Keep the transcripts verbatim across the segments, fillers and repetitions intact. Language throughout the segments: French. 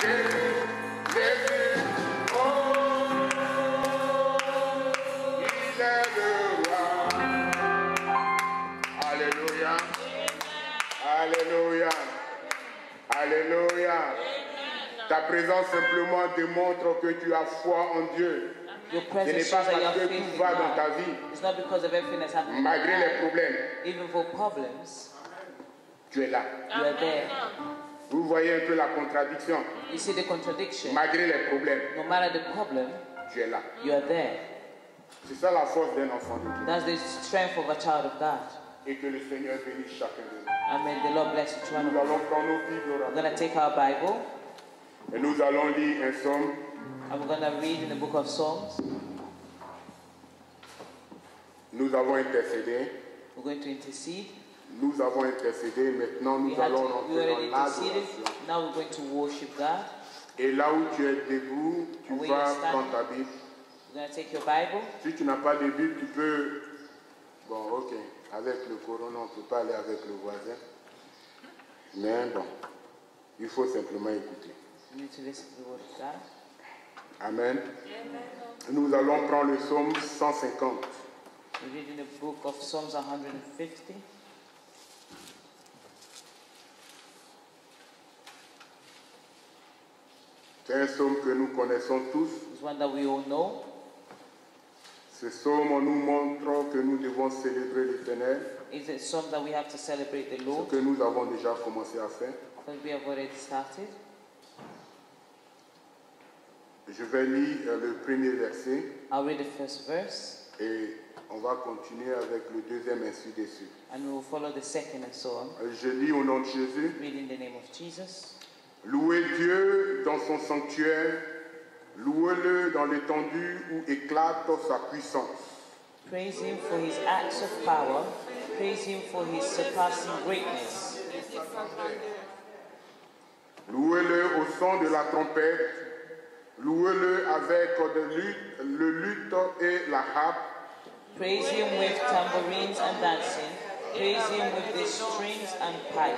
Jésus, Jésus, oh, il est le roi. Alléluia. Alléluia. Alléluia. Ta présence simplement démontre que tu as foi en Dieu. Your Ce n'est presence pas shows that you parce have que faith tout in va dans ta God. vie, It's not because of everything that's happening. malgré les problèmes, Even for problems, tu es là. you are there. Vous voyez un peu la contradiction. You see the contradiction. Malgré les problèmes, No matter the problem, tu es là. you are there. C'est ça la force d'un enfant de Dieu. That's the strength of a child of God. Et que le Seigneur bénisse chacun de nous. And may the Lord bless each one of Nous us. allons prendre nos Bibles We're going to take our Bible et nous allons lire un psaume. and we're going to read in the book of Psalms. Nous avons intercédé. We're going to intercede. Nous avons intercédé. Maintenant, nous We, had allons to, we rentrer already dans interceded. l'adoration. Now we're going to worship God. Et là où tu es debout, tu And where vas you're standing, prendre ta Bible. We're going to take your Bible. Si tu n'as pas de Bible, tu peux... Bon, ok. Avec le corona, on ne peut pas aller avec le voisin. Mais bon, il faut simplement écouter. You need to listen to the word of God. Amen. Nous allons prendre le psaume cent cinquante. We're reading the book of Psalms one hundred fifty. C'est un psaume que nous connaissons tous. It's one that we all know. Ce psaume nous montre que nous devons célébrer l'Éternel, It's a psalm that we have to celebrate the ce Lord, que nous avons déjà commencé à faire. because we have already started. Je vais lire euh, le premier verset I'll read the first verse, et on va continuer avec le deuxième ainsi de suite. and we will follow the second and so on. Euh, Je lis au nom de Jésus. Read in the name of Jesus. Louez Dieu dans son sanctuaire, louez-le dans l'étendue où éclate sa puissance. Praise him for his acts of power. Praise him for his surpassing greatness. Louez-le au son de la trompette, louez-le avec de luth, le luth et la harpe. Praise him with tambourines and dancing. Praise him with the strings and pipe.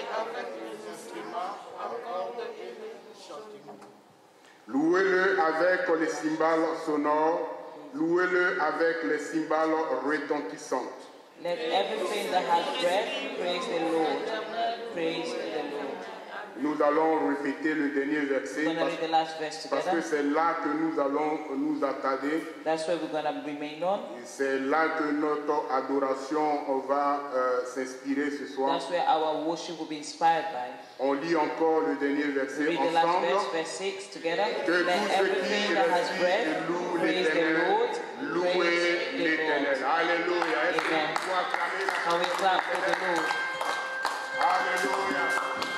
Louez-le avec les cymbales sonores, louez-le avec les cymbales retentissantes. Let everything that has breath praise the Lord. Praise the Lord. Nous allons répéter le dernier verset We're going to parce, read the last verse parce que together. c'est là que nous allons nous attarder. That's where we're going to remain on. C'est là que notre adoration va euh, s'inspirer ce soir. That's where our worship will be inspired by. On lit encore le dernier verset Read the last ensemble. verse, verse six together. Que Let tout ce everything qui that has respire breath loue praise the l'Éternel. Lord. Louez Praise the l'Éternel. Lord. Alléluia. Est-ce que Amen. tu peux acclamer la Can we clap for the Lord? Alléluia.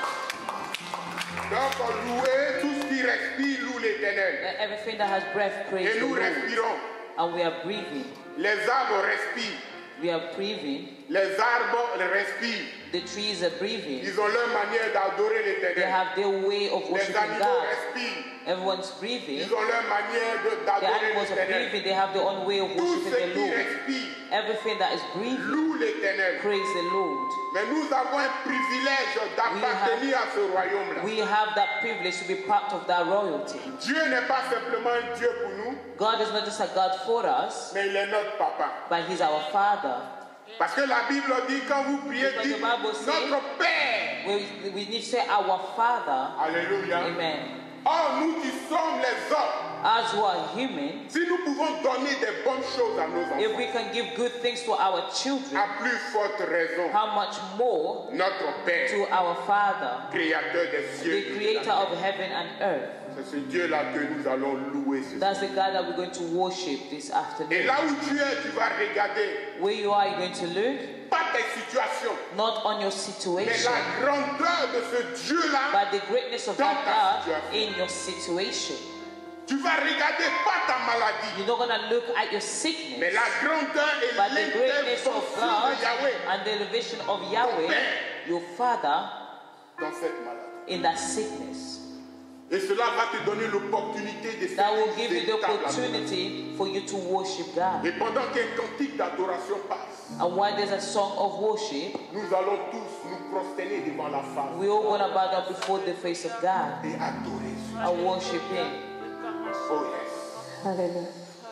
Donc, louez tout ce qui respire, loue l'Éternel. Let everything that has breath praise Et the nous Lord. respirons. And we are breathing. Les arbres respirent. We are breathing. Les arbres respirent. The trees are breathing. Ils ont leur manière d'adorer They l'Éternel. have their way of Les worshiping animaux God. respirent. Everyone's breathing. Ils ont leur manière de- The d'adorer animals are l'Éternel. breathing. They have their own way of Tout worshiping ce the qui Lord. respire Everything that is breathing, loue l'Éternel. praise the Lord. Mais nous avons un privilège d'appartenir à ce royaume-là. We have that privilege to be part of that royalty. Dieu n'est pas simplement un Dieu pour nous, God is not just a God for us, mais il est notre papa. but He's our Father. Parce que la Bible dit quand vous priez, Because the dites Bible says- notre Père. We, we need to say our Father. Alléluia. Amen. Or, nous qui sommes les hommes, As who are human, si nous pouvons donner des bonnes choses à nos enfants, if we can give good things to our children, à plus forte raison, how much more notre Père, to our Father, créateur des cieux, the et de creator la of terre. heaven and earth. C'est ce Dieu-là que nous allons louer ce soir. That's the God that we're going to worship this Et afternoon. là où tu es, tu vas regarder Where you are, you're going to look pas tes situations, not on your mais situation, la grandeur de ce Dieu-là. but the greatness of Dans that ta God situation. in your situation. Tu vas regarder pas ta maladie, You're not going to look at your mais sickness, la grandeur et but the greatness of l'intervention God de Yahweh and the elevation of Yahweh, your Father, dans cette maladie. in that sickness. Et cela va te donner l'opportunité de That will give you the véritable opportunity for you to worship God. Et pendant qu'un cantique d'adoration passe, And while there's a song of worship, nous allons tous nous prosterner devant la face we all gonna bow down before the face of God et adorer Dieu. and worship Him. Oh yes. Hallelujah.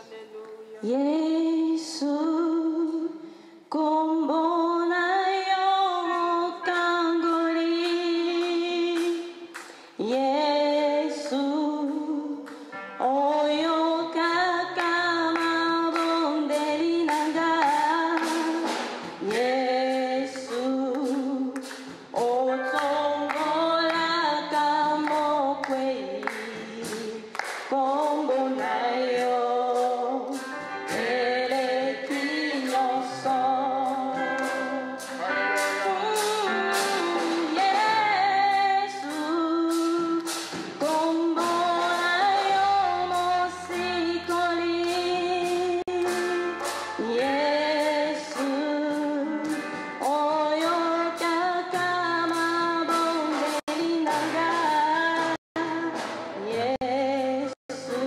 Yesu kombona yo kangori. Yesu oyo kakama bondeli nanga. Yesu otongola kamo kwei. Kombona yo elekinyo so. Yesu kombona yo mosikoli. Yesu oyo kakama bondeli nanga. Yesu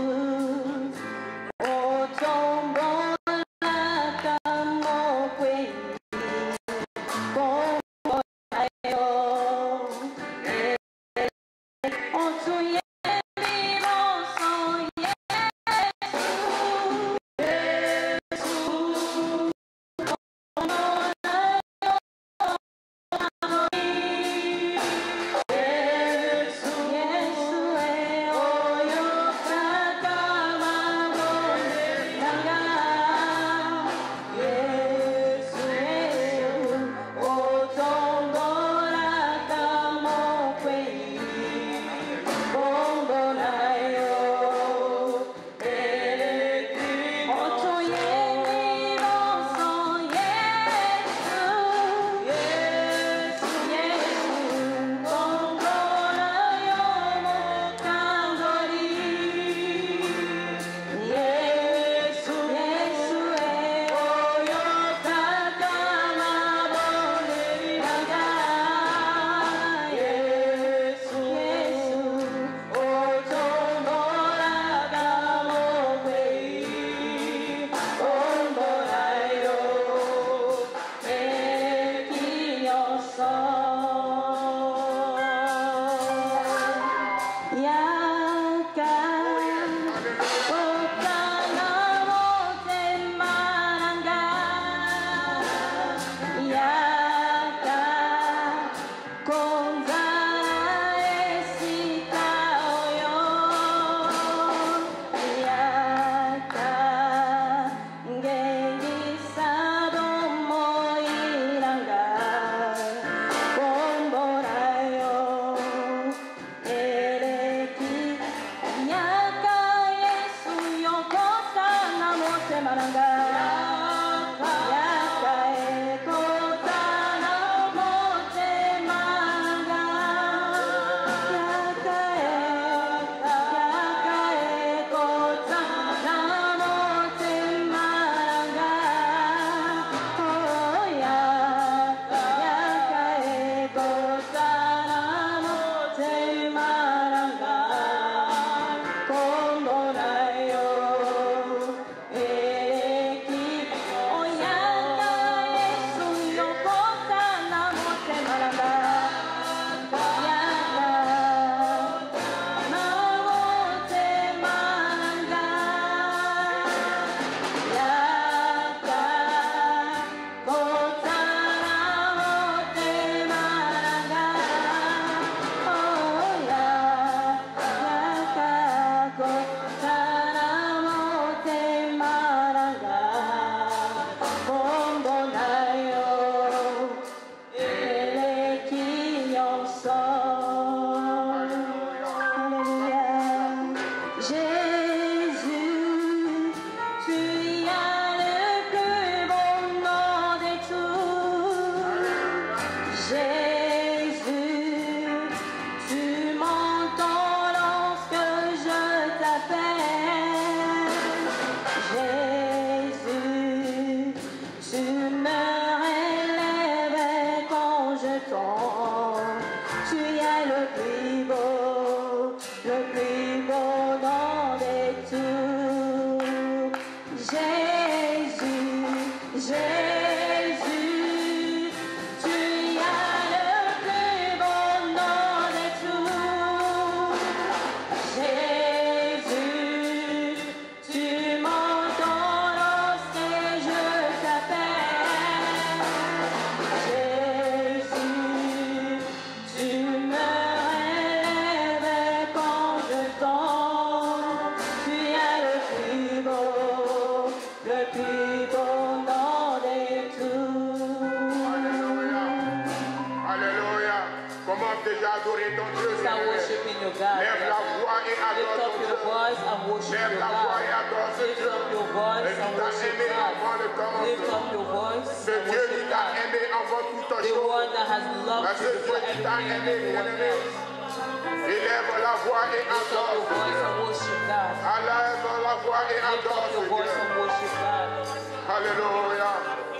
otombola kamo kwei. Kombona yo otuye miloso. Yesu kombona Yesu, Yesu, oyo kakama bondeli nanga. Yesu, Yesu, otombola kamo kwei. Kombona yo eleki otoye miloso. Yesu, Yesu, Yesu, kombona yo mokangoli. Yesu, Yesu, oyo kakama bondeli nanga. Yesu, Yesu, otombola kamo kwei. Kombona yo elekinyo so. Yaka okana motema nanga. Yaka konzala esika oyo. Yaka ngengisa bomoi nanga. Kombona yo eleki your God. Lève la voix et Lift adore up ton your Dieu. voice and worship Lève your la voix et God. adore ce Lift Dieu. up your voice Et qui and t'a worship aimé God. avant le Lift commencement. up your voice Ce and Dieu qui worship t'a God. aimé avant toute The chose. one that has loved Ce you Dieu before qui everything t'a and aimé, everyone bien-aimé. else. Élève la voix et Lift up adore your ce voice Dieu. and worship God. Élève la voix et Lift adore up ce your voice Dieu. and worship God. Alléluia.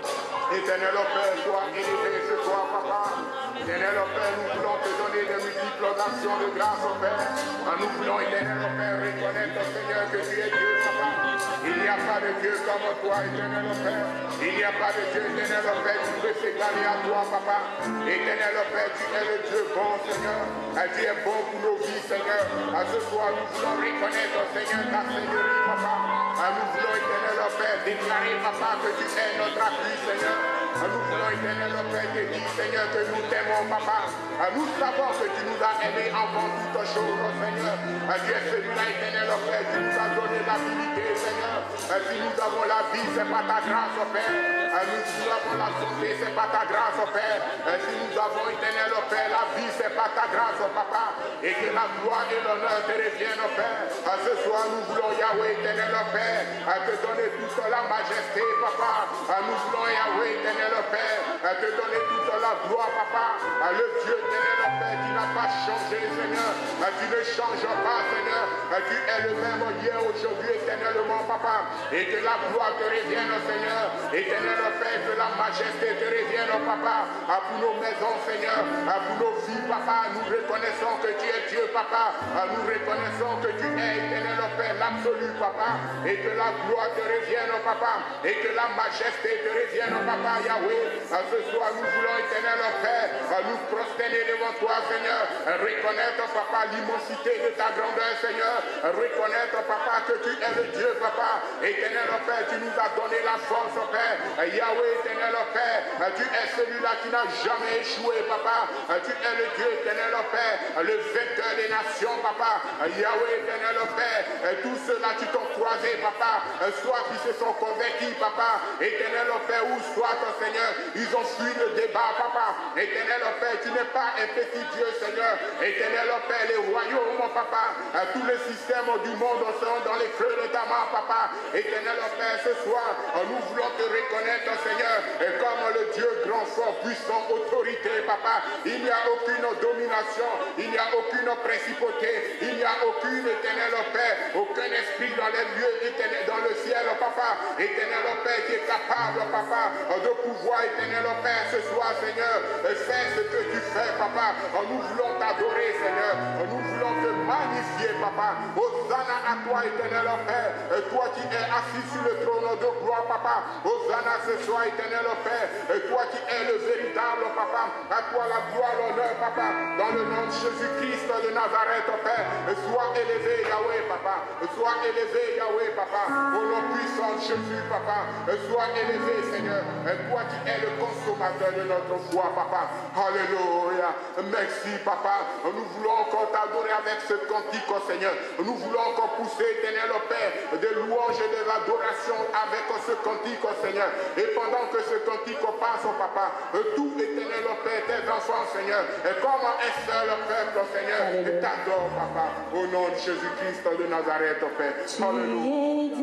Éternel au Père, sois élevé ce soir, papa. Éternel au Père, nous voulons te donner de multiples actions de grâce au Père. Nous voulons, éternel au Père, reconnaître, Seigneur, que tu es Dieu, papa. Il n'y a pas de Dieu comme toi, éternel au Père. Il n'y a pas de Dieu, éternel au Père, qui peut s'égaler à toi, papa. Éternel au Père, tu es le Dieu bon, Seigneur. Tu es bon pour nos vies, Seigneur. À ce soir, nous voulons reconnaître, Seigneur, ta Seigneurie, papa. Nous voulons, éternel au Père, déclarer, papa, que tu es notre appui, Seigneur. Nous voulons, éternel au Père, te dire, Seigneur, que nous t'aimons, papa. Nous savons que tu nous as aimés avant toute chose, Seigneur. Tu es celui-là, éternel au Père, qui nous a donné l'habilité, Seigneur. Si nous avons la vie, c'est pas ta grâce, au Père. Nous, si nous avons la santé, c'est pas ta grâce, au Père. Si nous avons, éternel au Père, la vie, c'est pas ta grâce, au Papa. Et que la gloire et l'honneur te reviennent, au Père. Ce soir, nous voulons, Yahweh, éternel au Père, te donner toute la majesté, papa. Nous voulons, Yahweh, éternel au Père, te donner toute la gloire, papa. Le Dieu, éternel au Père, qui n'a pas changé, Seigneur. Tu ne changes pas, Seigneur. Tu es le même hier, aujourd'hui, éternellement, papa. Et que la gloire te revienne, Seigneur. Éternel au Père, que la majesté te revienne, papa. Pour nos maisons, Seigneur. Pour nos vies, papa. Nous reconnaissons que tu es Dieu, papa. Nous reconnaissons que tu es, éternel au Père, l'absolu, papa. Et que la gloire te revienne, papa. Et que la majesté te revienne, papa, Yahweh. Ce soir, nous voulons, éternel au Père, nous prosterner devant toi, Seigneur. Reconnaître, papa, l'immensité de ta grandeur, Seigneur. Reconnaître, papa, que tu es le Dieu, papa. Éternel au Père, tu nous as donné la force, Père. Yahweh, éternel au Père, tu es celui-là qui n'a jamais échoué, papa. Tu es le Dieu, éternel au Père, le vainqueur des nations, papa. Yahweh, éternel au Père, tous ceux-là qui t'ont croisé, papa, soit qui se sont convertis, papa. Éternel au Père, ou soit, Seigneur, ils ont fui le débat, papa. Éternel au Père, tu n'es pas un petit Dieu, Seigneur. Éternel au Père, les royaumes, papa, tous les systèmes du monde sont dans les fleurs de ta main, papa. Éternel au Père, ce soir, nous voulons te reconnaître, Seigneur, comme le Dieu grand, fort, puissant, autorité, papa. Il n'y a aucune domination, il n'y a aucune principauté, il n'y a aucune, éternel au Père, aucun esprit dans les lieux éternels, dans le ciel, papa. Éternel au Père, qui est capable, papa, de pouvoir, éternel au Père, ce soir, Seigneur, fais ce que tu fais, papa. Nous voulons t'adorer, Seigneur. Nous voulons te magnifier, papa. Hosanna à toi, éternel au Père. Toi qui es assis sur le trône de gloire, papa. Hosanna ce soir, éternel au Père. Toi qui es le véritable, papa. À toi la gloire, l'honneur, papa. Dans le nom de Jésus-Christ de Nazareth, au Père. Sois élevé, Yahweh, papa. Sois élevé, Yahweh, papa. Au nom puissant de Jésus, papa. Sois élevé, Seigneur. Toi qui es le consommateur de notre foi, papa. Alléluia. Merci, papa. Nous voulons encore t'adorer avec ce cantique, oh Seigneur. Nous voulons encore pousser, éternel au Père, des louanges et des adorations avec ce cantique, oh Seigneur. Et pendant que ce cantique passe, oh papa, tout, éternel au Père, tes enfants, Seigneur, et comme un seul peuple, oh Seigneur, et t'adore, papa, au nom de Jésus-Christ de Nazareth, oh Père. Alléluia. Tu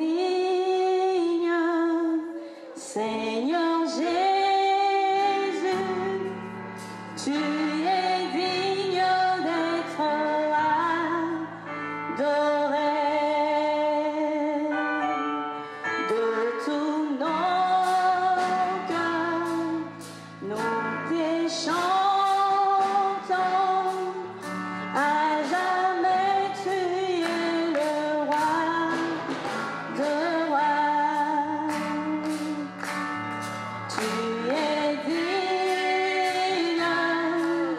es digne, Seigneur Jésus, tu es digne d'être adoré. De tout nos cœurs, nous te chantons, à jamais tu es le roi de rois. Tu es digne,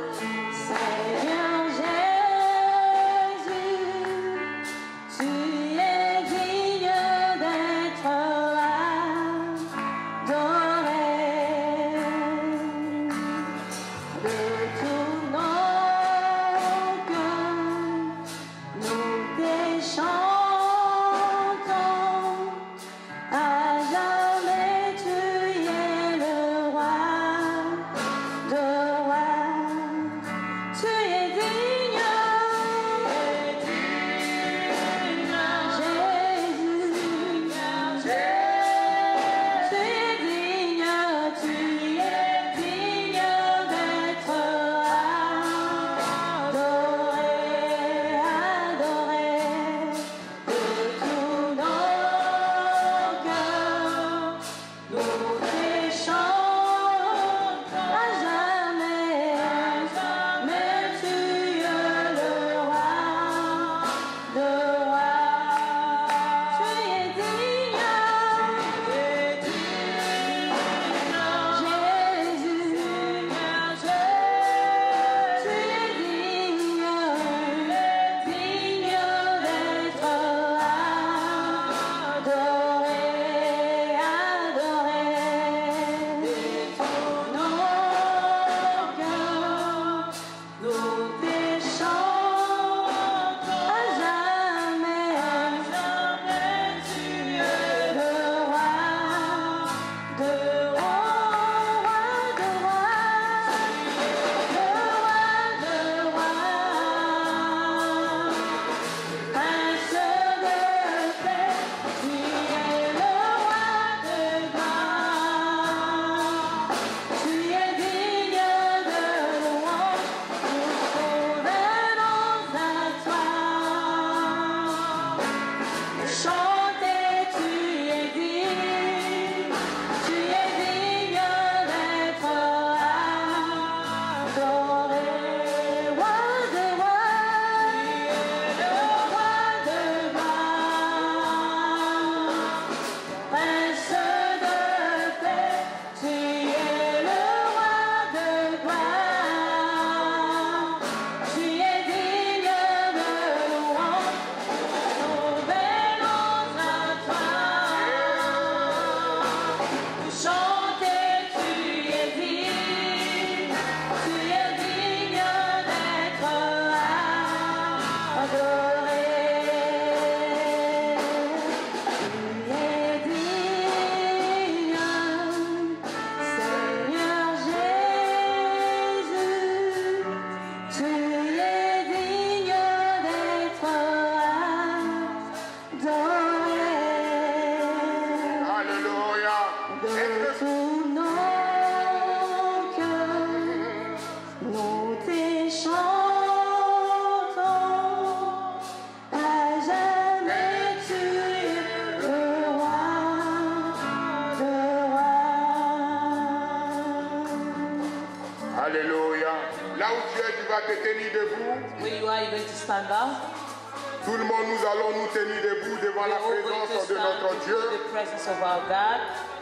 Là où tu es, tu vas te tenir debout. Where you are, you're going to stand up. Tout le monde, nous allons nous tenir debout devant We're la all going to présence de stand notre Dieu. before the presence of our God.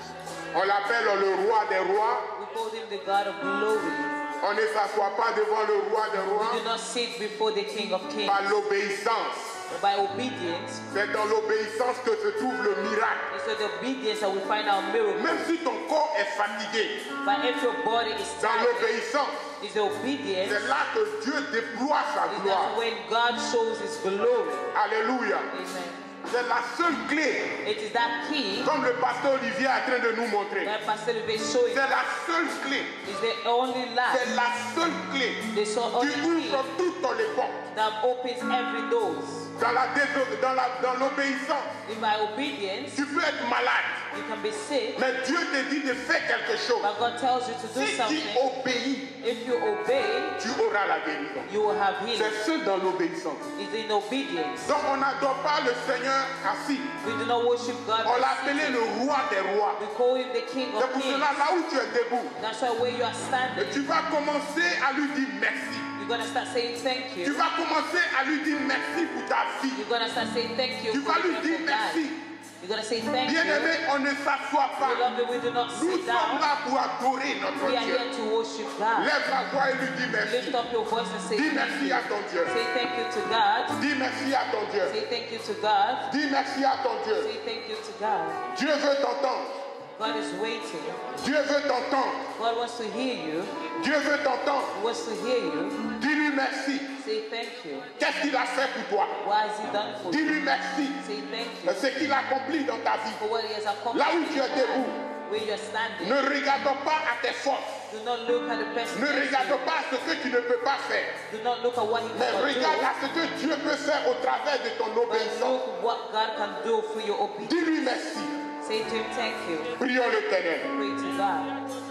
On l'appelle le roi des rois. We call him the God of glory. On ne s'assoit pas devant le roi des rois We do not sit before the King of Kings. par l'obéissance. By obedience, C'est dans l'obéissance que se trouve le miracle. it's with obedience that we find our miracle. Même si ton corps est fatigué, But if your body is dans tired, l'obéissance, it's the obedience. c'est là que Dieu déploie sa Is gloire. that when God shows his glory. Alléluia. Amen. C'est la seule clé, It is that key comme le pasteur Olivier est en train de nous montrer. that Pastor Olivier is showing. C'est la seule clé. Is the only light. C'est la seule clé The so qui only key ouvre toutes les portes. that opens every doors. Dans la déso- dans la- dans l'obéissance, If by obedience, tu peux être malade, you can be sick, mais Dieu te dit de faire quelque chose. but God tells you to do Si tu something. obéis, If you obey, tu auras la guérison. you will have healing. C'est ce dans l'obéissance. It's in obedience. Donc on n'adore pas le Seigneur assis. We do not worship God. On by l'a appelé sitting. le roi des rois. We call him the King C'est of pour Kings. cela, là où tu es debout, That's why where you are et standing, tu vas commencer à lui dire merci. you're gonna start saying thank Tu you. vas commencer à lui dire merci pour ta vie. You're gonna start saying thank you Tu for vas lui your dire beautiful merci. life. You're gonna say thank you. Bien-aimé, on ne s'assoit pas. Beloved, we do not Nous sit sommes down. là pour adorer notre We are Dieu. here to worship God. Lève la voix et lui dis merci. Lift up your voice and say Dis thank merci you. à ton Dieu. Say thank you to God. Dis merci à ton Dieu. Say thank you to God. Dis merci à ton Dieu. Say thank you to God. Dieu veut t'entendre. God is waiting. Dieu veut t'entendre. God wants to hear you. Dieu veut t'entendre. He wants to hear you. Dis-lui merci. Say thank you. Qu'est-ce qu'il a fait pour toi? What has he done for you? Dis-lui merci. Say thank de you ce qu'il accomplit dans ta vie. for what he has accomplished. Là où tu es debout, where you're standing. ne regarde pas à tes forces. Do not look at the person Ne next regarde to you. pas à ce que tu ne peux pas faire. Do not look at what he Mais cannot regarde do. à ce que Dieu peut faire au travers de ton But obéissance. look what God can do for your obedience. Dis-lui merci. Say to him, thank you. Prions l'Éternel. Pray to God.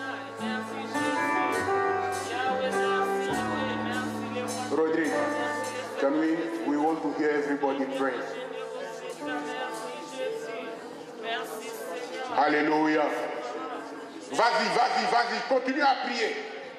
Rodrigue, can we, we want to hear everybody pray. Alléluia. Vas-y, vas-y, vas-y, continue à prier.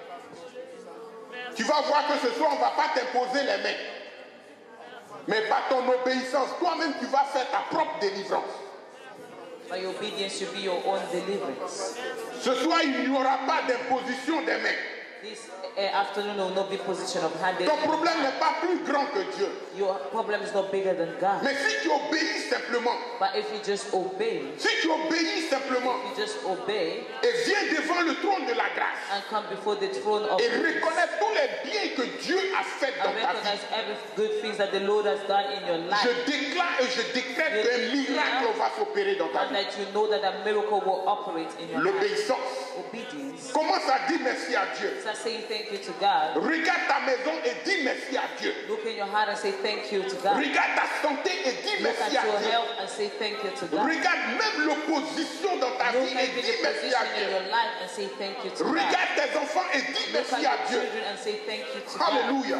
Tu vas voir que ce soir, on ne va pas t'imposer les mains. Mais par ton obéissance, toi-même, tu vas faire ta propre délivrance. By your obedience should be your own deliverance. Ce soir, il n'y aura pas d'imposition des mains. This uh, afternoon will not be position of hand. Ton problème n'est pas plus grand que Dieu. Your problem is not bigger than God. Mais si tu obéis simplement, But if you just obey, si tu obéis simplement if you just obey et viens devant le trône de la grâce and come before the throne of et grace reconnais tous les biens que Dieu a fait dans and ta recognize vie, every good things that the Lord has done in your je life, déclare et je décrète Je qu'un déclare miracle va s'opérer dans ta and vie. that you know that a miracle will operate in your life. L'obéissance. Obedience. Commence à dire merci à Dieu. Start saying thank you to God. Regarde ta maison et dis merci à Dieu. Look in your heart and say thank you to God. Regarde ta santé et dis Look merci at à your Dieu. health and say thank you to God. Regarde même l'opposition dans ta Look vie at et the dis merci à position in Dieu. your life and say thank you to God. Regarde tes enfants et dis Look merci at à your Dieu. children and say thank you to God. Alléluia.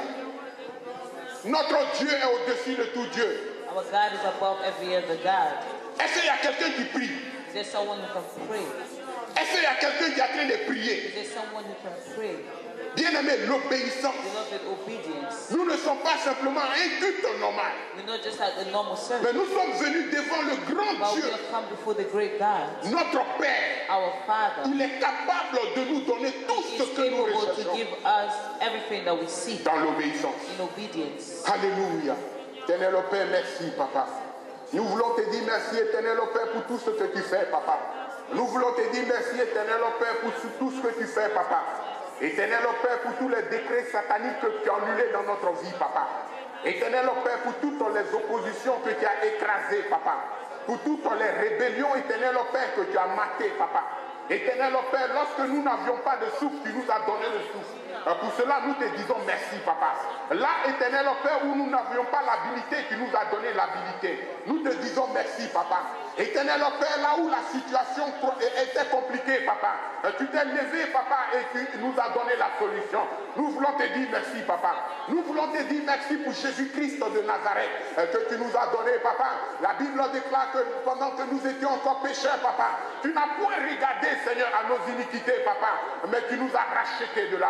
Notre Dieu est au-dessus de tout Dieu. Our God is above every other God. Est-ce qu'il y a quelqu'un qui prie? Is there someone who can pray? Est-ce qu'il y a quelqu'un qui est en train de prier? Is there someone who can pray? Bien-aimé, l'obéissance. Beloved, obedience. Nous ne sommes pas simplement un culte normal, We're not just at the normal mais service, nous sommes venus devant le grand but we Dieu, have come before the great God, notre Père. our Father. Il est capable de nous donner tout He ce is que nous capable to recherchons give us everything that we seek dans l'obéissance. in obedience. Alléluia. Éternel au Père, merci, papa. Nous voulons te dire merci, éternel au Père, pour tout ce que tu fais, papa. Nous voulons te dire merci, éternel au Père, pour tout ce que tu fais, papa. Éternel au Père, pour tous les décrets sataniques que tu as annulés dans notre vie, papa. Éternel au Père, pour toutes les oppositions que tu as écrasées, papa. Pour toutes les rébellions, éternel au Père, que tu as matées, papa. Éternel au Père, lorsque nous n'avions pas de souffle, tu nous as donné le souffle. Pour cela, nous te disons merci, papa. Là, éternel au Père, où nous n'avions pas l'habilité, tu nous as donné l'habilité. Nous te disons merci, papa. Éternel au Père, là où la situation était compliquée, papa, tu t'es levé, papa, et tu nous as donné la solution. Nous voulons te dire merci, papa. Nous voulons te dire merci pour Jésus-Christ de Nazareth, que tu nous as donné, papa. La Bible déclare que pendant que nous étions encore pécheurs, papa, tu n'as point regardé, Seigneur, à nos iniquités, papa, mais tu nous as rachetés de la mort.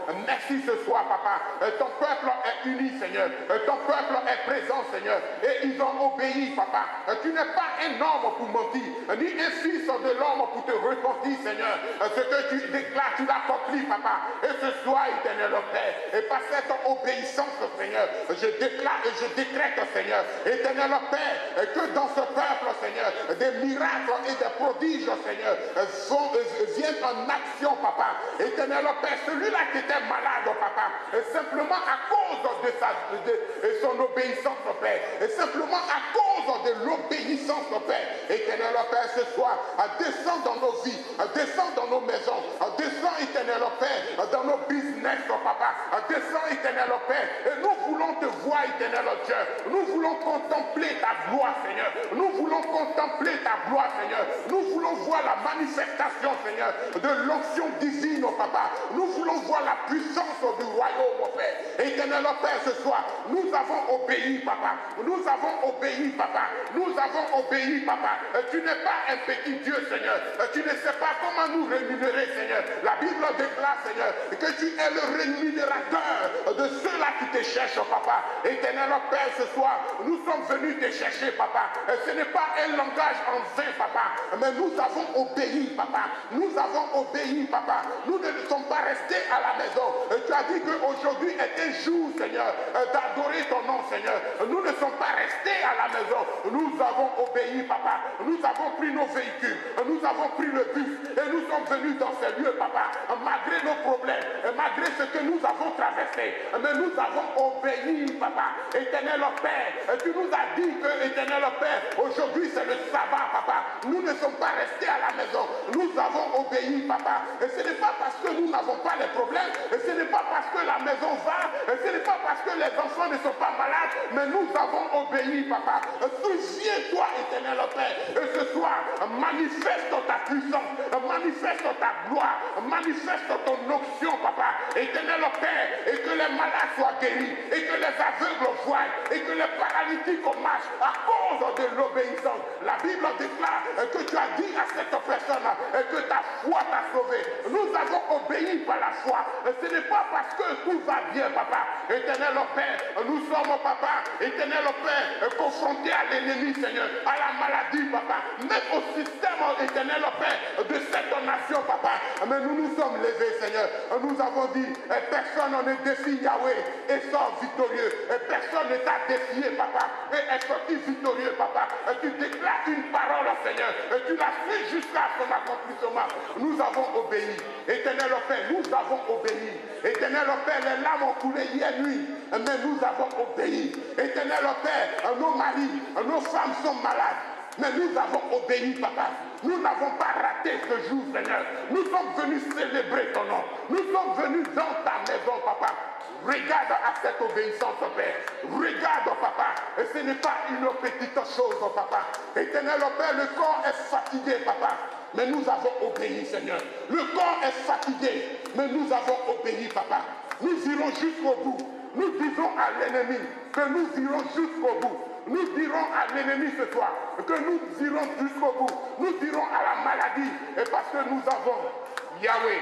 Merci ce soir, papa. Ton peuple est uni, Seigneur. Ton peuple est présent, Seigneur. Et ils ont obéi, papa. Tu n'es pas un homme pour mentir, ni un fils de l'homme pour te repentir, Seigneur. Ce que tu déclares, tu l'accomplis, papa. Et ce soir, éternel Père, et par cette obéissance, Seigneur, je déclare et je décrète, Seigneur, éternel Père, que dans ce peuple, Seigneur, des miracles et des prodiges, Seigneur, sont, viennent en action, papa. Éternel Père, celui-là qui était malade, papa, simplement à cause de, sa, de, de son obéissance, Père, et simplement à cause de l'obéissance, Père, éternel Père, ce soir, descends dans nos vies, descends dans nos maisons, descends, éternel Père, dans nos business, papa, descends, éternel Père, et nous voulons te voir, éternel Dieu, nous voulons contempler ta gloire, Seigneur, nous voulons contempler ta gloire, Seigneur, nous voulons voir la manifestation, Seigneur, de l'onction divine, papa, nous voulons voir la puissance du royaume, Père, éternel Père, ce soir, nous avons obéi, papa, nous avons obéi, papa, nous avons obéi, papa, tu n'es pas un petit Dieu, Seigneur, tu ne sais pas comment nous rémunérer, Seigneur, la Bible déclare, Seigneur, que tu es le rémunérateur de ceux-là qui te cherchent, papa, éternel Père, ce soir, nous sommes venus te chercher, papa, ce n'est pas un langage en vain, papa, mais nous avons obéi, papa, nous avons obéi, papa, nous ne sommes pas restés à la maison, tu as dit qu'aujourd'hui est un jour, Seigneur, d'adorer ton nom, Seigneur, nous ne sommes pas restés à la maison, nous avons obéi, papa, nous avons pris nos véhicules, nous avons pris le bus, et nous sommes venus dans ces lieux, papa, malgré nos problèmes, malgré ce que nous avons traversé, mais nous avons obéi, papa, éternel Père, tu nous as dit que, éternel Père, aujourd'hui c'est le sabbat, papa, nous ne sommes pas restés à la maison, nous avons obéi, papa, et ce n'est pas parce que nous n'avons pas de problèmes, et ce n'est pas parce que la maison va, et ce n'est pas parce que les enfants ne sont pas malades, mais nous avons obéi, papa. Souviens-toi, éternel Père, et ce soir, manifeste ta puissance, manifeste ta gloire, manifeste ton onction, papa, éternel Père, et que les malades soient guéris, et que les aveugles voient, et que les paralytiques marchent à cause de l'obéissance. La Bible déclare que tu as dit à cette personne que ta foi t'a sauvé. Nous avons obéi par la foi. Ce n'est pas parce que tout va bien, papa. Éternel Père, nous sommes, papa, éternel Père, confrontés à l'ennemi, Seigneur, à la maladie, papa, même au système, éternel Père, de cette nation, papa. Mais nous nous sommes levés, Seigneur. Nous avons dit, personne ne défie Yahweh et sort victorieux. Personne ne t'a défié, papa, et est sorti victorieux, papa. Tu déclares une parole, Seigneur, et tu la suis jusqu'à son accomplissement. Nous avons obéi. Éternel Père, nous avons obéi. Éternel Père, les larmes ont coulé hier nuit, mais nous avons obéi. Éternel Père, nos maris, nos femmes sont malades, mais nous avons obéi, papa. Nous n'avons pas raté ce jour, Seigneur. Nous sommes venus célébrer ton nom. Nous sommes venus dans ta maison, papa. Regarde à cette obéissance, Père. Regarde, papa. Et ce n'est pas une petite chose, papa. Éternel Père, le corps est fatigué, papa. Mais nous avons obéi, Seigneur. Le corps est fatigué, mais nous avons obéi, papa. Nous irons jusqu'au bout. Nous disons à l'ennemi que nous irons jusqu'au bout. Nous dirons à l'ennemi ce soir que nous irons jusqu'au bout. Nous dirons à la maladie, et parce que nous avons Yahweh,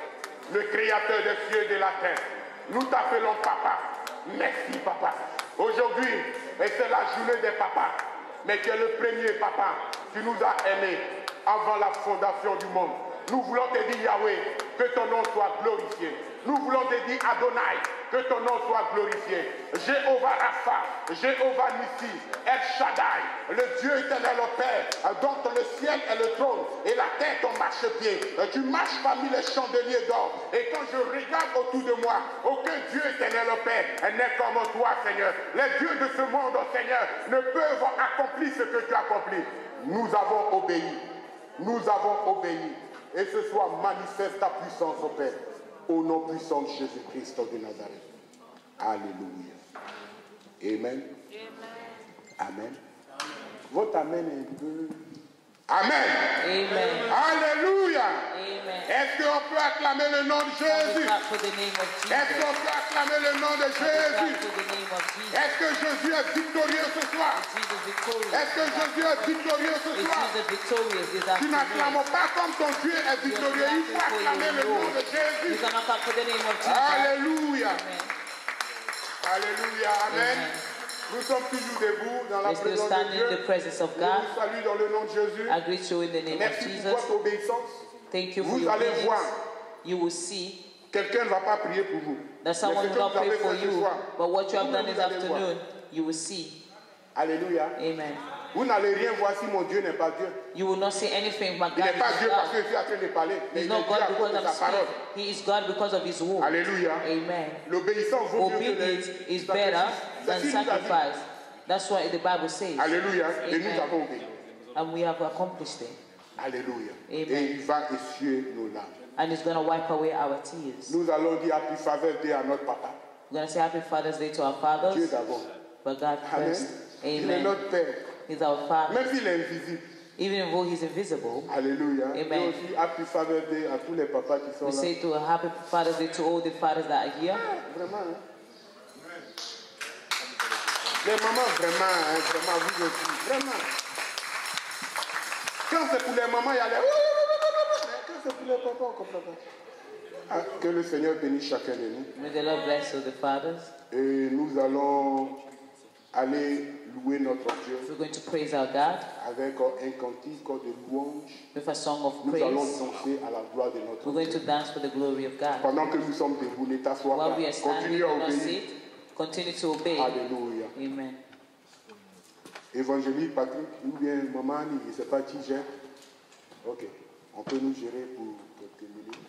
le créateur des cieux et de la terre. Nous t'appelons papa. Merci, papa. Aujourd'hui, et c'est la journée des papas, mais tu es le premier papa. Tu nous as aimés avant la fondation du monde. Nous voulons te dire, Yahweh, que ton nom soit glorifié. Nous voulons te dire, Adonai, que ton nom soit glorifié. Jéhovah Rapha, Jéhovah Nissi, El Shaddai, le Dieu éternel au Père, dont le ciel est le trône et la terre ton marchepied. Tu marches parmi les chandeliers d'or. Et quand je regarde autour de moi, aucun Dieu éternel au Père n'est comme toi, Seigneur. Les dieux de ce monde, Seigneur, ne peuvent accomplir ce que tu accomplis. Nous avons obéi. Nous avons obéi. Et ce soir, manifeste ta puissance, au Père, au nom puissant de Jésus-Christ de Nazareth. Alléluia. Amen. Amen. Votre amen est un peu... Amen. Amen. Alléluia. Amen. Est-ce qu'on peut acclamer le nom de Can we Jésus? clap for the name of Jesus? Est-ce qu'on peut acclamer le nom de Can we clap Jésus? for the name of Jesus? Est-ce que Jésus est victorieux ce soir? Is Jesus victorious? Est-ce que Jésus est victorieux ce Is soir? Jesus victorious this Tu afternoon? n'acclames pas comme ton Dieu est victorieux. Il faut acclamer le nom de You Jésus. cannot clap for the name of Jesus. Alléluia. Amen. Alléluia. Amen. Amen. Nous sommes toujours debout dans la We're still présence de standing in Dieu. the presence of Je God. vous salue dans le nom de Jésus. I greet you in the name of Merci pour Jesus. votre obéissance. Thank you for Vous your allez obedience. voir. You will see Quelqu'un ne va pas prier pour vous. that someone Mais will ce que not vous pray avez for fait ce you, soir, but what you have vous done allez this voir. afternoon, you will see. Alléluia. Amen. Vous n'allez rien voir si mon Dieu n'est pas Dieu. You will not see anything but Il God n'est pas is Dieu parce God. que je suis en train de parler, mais He's il est not Dieu à God cause because de I'm sa parole. speaking. He is God because of His word. Alléluia. Amen. L'obéissance vaut mieux que Obedience les is better sacrifices. than C'est ce qu'il nous a dit. sacrifice. That's what the Bible says. Alléluia. Et nous Amen. avons obéi. And we have accomplished it. Alléluia. Amen. Et il va essuyer nos larmes. And He's going to wipe away our tears. Nous allons dire Happy Father's Day à notre papa. We're going to say Happy Father's Day to our Dieu fathers, d'abord. but God Amen. first. Il est Amen. notre Père. He's our Father. Même s'il est invisible. Even though He's invisible, Alléluia. Amen. Et aussi Happy Father's Day à tous les papas qui sont we là. say to a Happy Father's Day to all the fathers that are here. Vraiment. Hein? Les mamans, vraiment, hein, vraiment, vous aussi. Vraiment. Quand c'est pour les mamans, il y a les... Mais quand c'est pour les papas, on ne comprend pas. Ah, que le Seigneur bénisse chacun de nous. May the Lord bless all the fathers. Et nous allons aller louer notre Dieu We're going to praise our God avec un cantique de louange. with a song of Nous allons praise. danser à la gloire de notre We're going to Dieu. dance for the glory of God. Pendant que nous sommes debout, ne t'assois While pas. we are standing, Continue à do not obéir. sit. Continue to obey. Alléluia. Amen. Évangélique Patrick, ou bien Maman Annie, je ne sais pas qui gère. Ok, on peut nous gérer pour quelques minutes.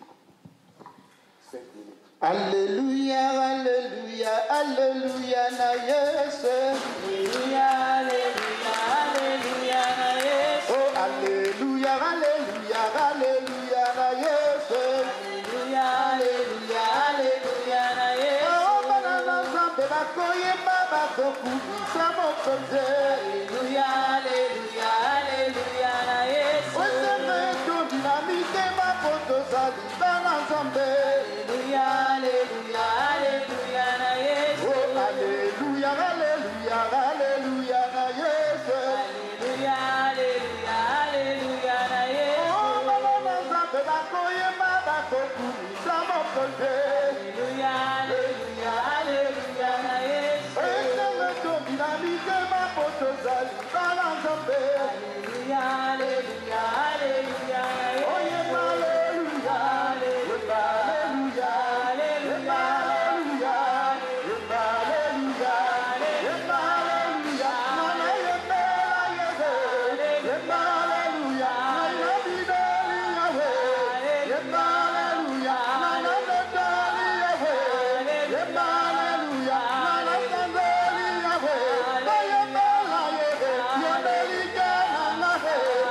Cinq minutes. Alléluia, alléluia, alléluia, na Yesu. Alléluia, alléluia, alléluia, na Yesu. Oh, alléluia, alléluia, alléluia, na Yesu. Alléluia, alléluia, alléluia, na Yesu. Oh, banana zambe bakoyemba bakokubisa mokonzi. Alléluia, alléluia, alléluia, na Yesu. Oseme tobinamike bapotozali bana nzambe. Alléluia, alléluia, alléluia, na Yesu. Oh, alléluia, alléluia, alléluia, na Yesu. Alléluia, alléluia, alléluia, na Yesu. Oh, banana zambe bakoyemba bakokubisa mokonzi. Alléluia, alléluia, alléluia, na Yesu. Oseme tobinamike bapotozali bana nzambe. Alléluia, alléluia, alléluia, na Yesu. Oh, yeah, hallelujah, Alléluia, hallelujah, alléluia, hallelujah, hallelujah, hallelujah, Nana yembela yebe, yemba hallelujah, Nana bideli yawe, yemba hallelujah, Nana beteli yawe, yemba hallelujah, Nana sandeli yawe, yembela yebe, yembeli ke Nana he.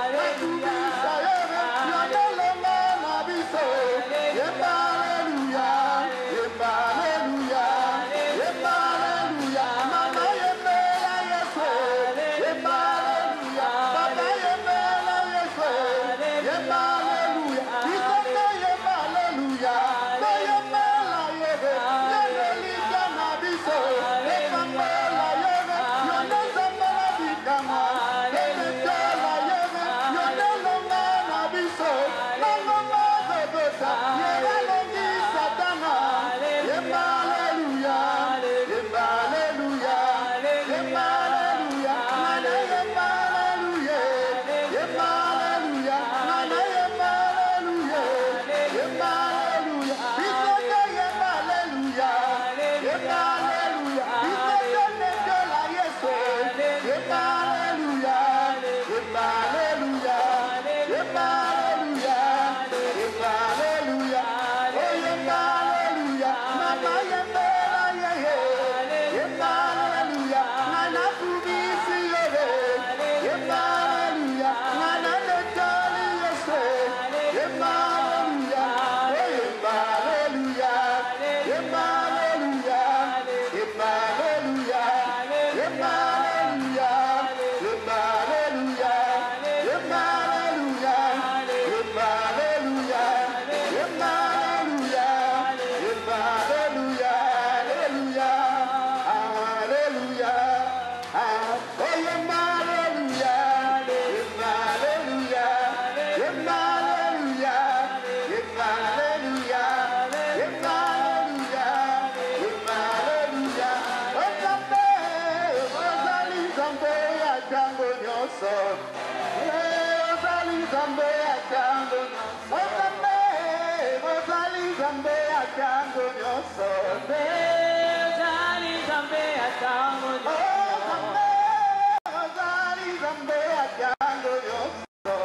nyonso. Eh, ozali Nzambe ya tango nyonso. Ozambe, ozali Nzambe ya tango nyonso. Ozali Nzambe ya tango nyonso. Ozambe, ozali Nzambe ya tango nyonso.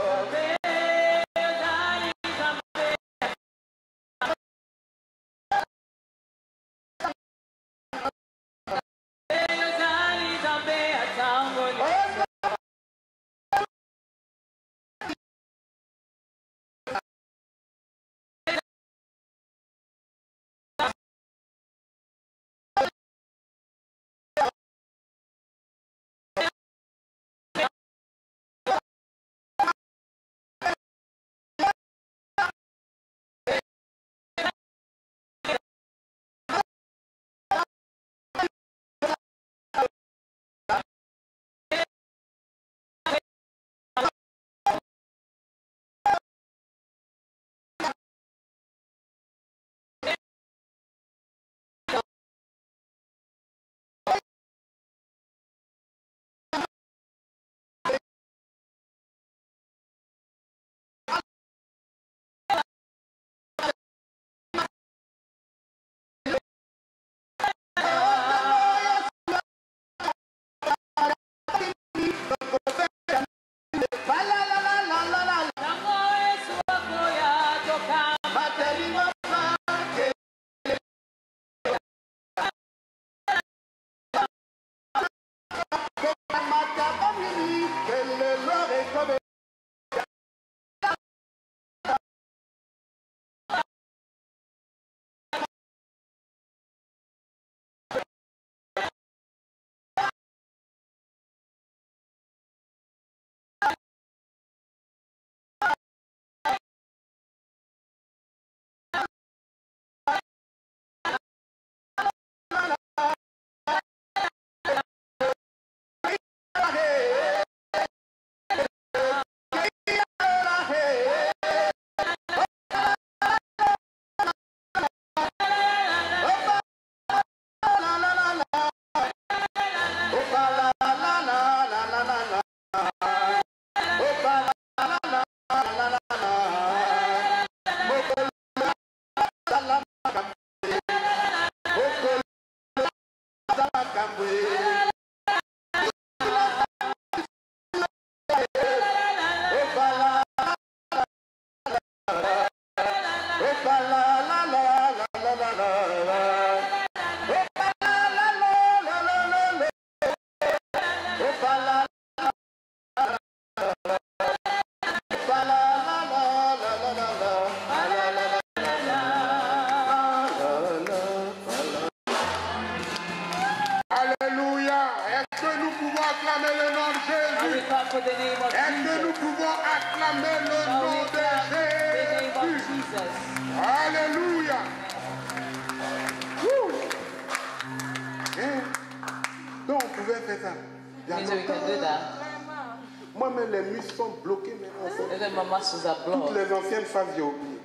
Moi-même, les muscles sont bloqués maintenant. Toutes les anciennes phases, j'ai oublié.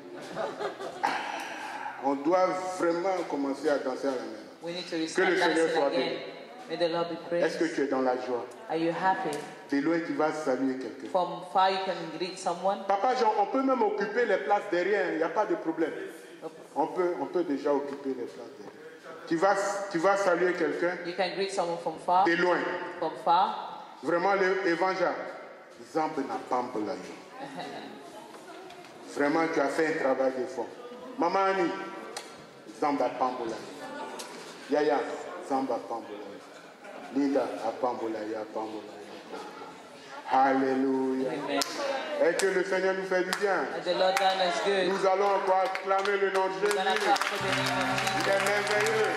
On doit vraiment commencer à danser à la main. Que le Seigneur soit béni. Est-ce que tu es dans la joie? Are you happy? De loin, tu vas saluer quelqu'un. From far, you can greet someone. Papa Jean, on peut même occuper les places derrière, il n'y a pas de problème. On peut, on peut déjà occuper les places derrière. Tu vas, tu vas saluer quelqu'un. You can greet someone from far. De loin. From far. Vraiment, l'évangile. Zambe na pambola. Vraiment, tu as fait un travail de fond. Maman Annie, Zamba pambola. Yaya, Zamba pambola. Linda, a pambola, ya pambola. Alléluia. Amen. Et que le Seigneur nous fait du bien. And the Lord done us good. Nous allons encore acclamer le nom de Jésus. Il est merveilleux.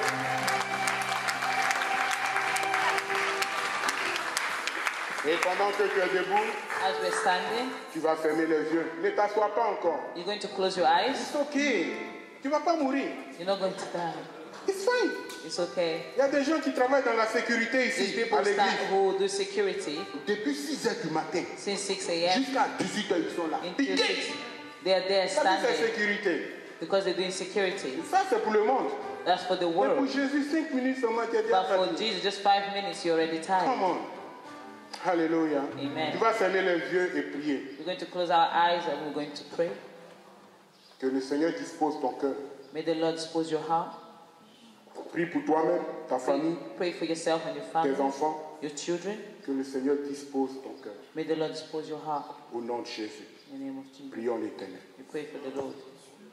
Et pendant que tu es debout, as we're standing, tu vas fermer les yeux. Ne t'assois pas encore. You're going to close your eyes. It's okay. Tu vas pas mourir. You're not going to die. It's fine. It's okay. Il y a des gens qui travaillent dans la sécurité ici, à l'église. Who do security. Depuis six heures du matin. Since six a m Jusqu'à dix-huit heures, ils sont là. Six, they are there standing. Ça, c'est sécurité. Because they're doing security. Ça, c'est pour le monde. That's for the world. Mais pour Jésus, cinq minutes seulement, tu es déjà But for Jesus, just five minutes, you're already tired. Come on. Alléluia. Amen. Tu vas fermer les yeux et prier. We're going to close our eyes and we're going to pray. Que le Seigneur dispose ton cœur. May the Lord dispose your heart. Prie pour toi-même, ta famille, Pray for yourself and your family, tes enfants. your children. Que le Seigneur dispose ton cœur. May the Lord dispose your heart. Au nom de Jésus. In the name of Jesus. Prions l'Éternel. We pray for the Lord.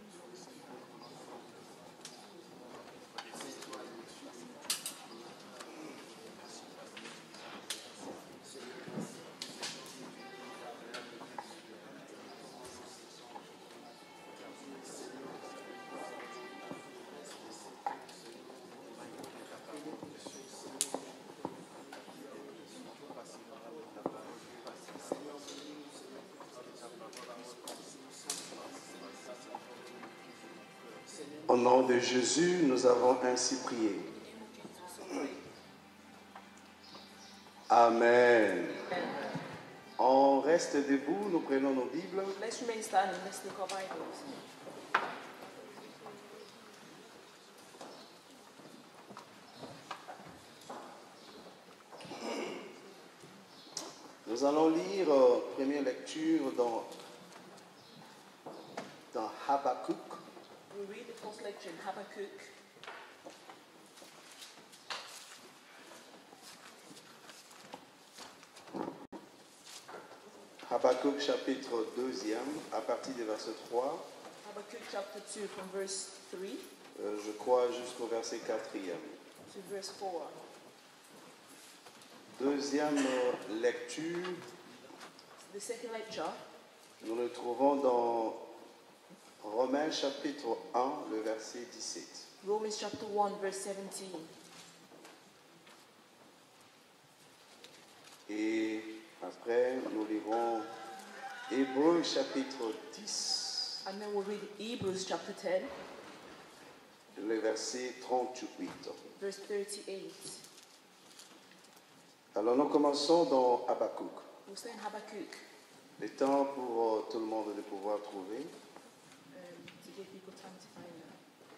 Au nom de Jésus, nous avons ainsi prié. Amen. On reste debout, nous prenons nos Bibles. Let's remain standing. Let's take our Bibles. Nous allons lire euh, première lecture dans, dans Habakkuk. We read the first lecture in Habakkuk. Habakkuk chapitre deux, à partir du verset trois. Habakkuk chapter two from verse three Euh, je crois jusqu'au verset quatre. to verse four. Deuxième euh, lecture, The second lecture, nous le trouvons dans Romains chapitre un, le verset dix-sept. Romans chapter one verse seventeen. Et après, nous lirons Hébreux chapitre dix, And then we'll read Hebrews chapter ten, le verset trente-huit. verse thirty-eight. Alors nous commençons dans Habakkuk. We'll stay in Habakkuk Le temps pour euh, tout le monde de pouvoir trouver. um, to give people time to find them.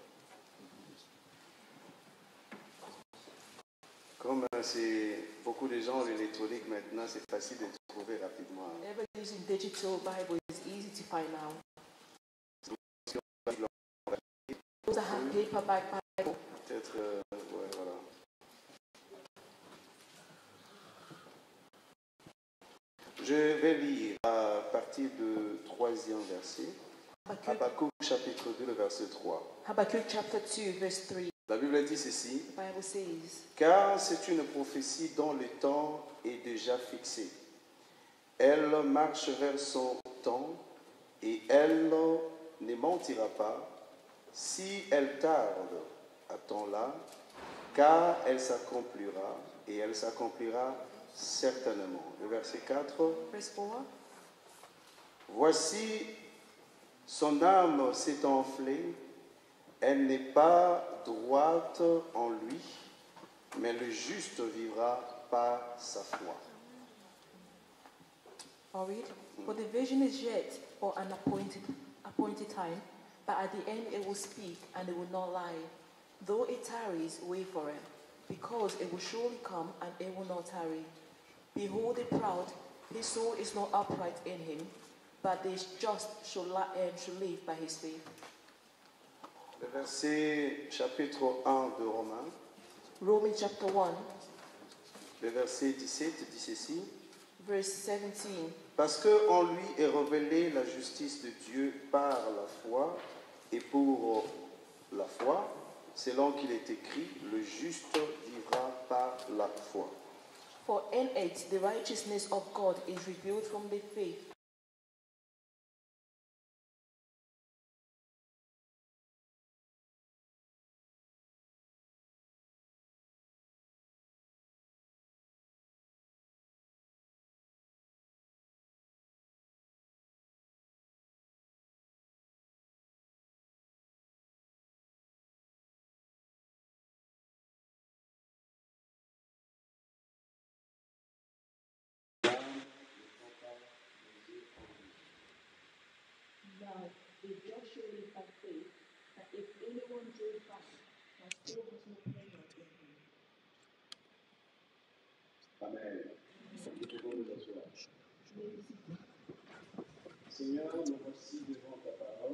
Comme euh, c'est beaucoup de gens l'électronique maintenant, c'est facile de trouver rapidement. Everybody using digital Bible is easy to find now. Those that have paperback Bible, Peut-être, euh, ouais, voilà. Je vais lire à partir du troisième verset. Habakkuk, Habakkuk chapitre deux, le verset trois. Habakkuk chapter two verse three. La Bible dit ceci. The Bible says, Car c'est une prophétie dont le temps est déjà fixé. Elle marche vers son temps et elle ne mentira pas. Si elle tarde, attends-la, car elle s'accomplira et elle s'accomplira certainement. Le verset quatre. verse four. Voici, son âme s'est enflée, elle n'est pas droite en lui, mais le juste vivra par sa foi. I'll read. For the vision is yet for an appointed appointed time, but at the end it will speak and it will not lie. Though it tarries, wait for it, because it will surely come and it will not tarry. Behold the proud, his soul is not upright in him, but the just shall, li- um, shall live by his faith. Le verset chapitre un de Romains, Romans chapter one, le verset dix-sept dit ceci. verse seventeen. Parce qu'en lui est révélée la justice de Dieu par la foi, et pour la foi, selon qu'il est écrit, le juste vivra par la foi. For in it the righteousness of God is revealed from the faith. Now, if Joshua lived by faith, that if anyone drew back, my soul has no pleasure in him. Amen. Seigneur, nous voici devant ta parole.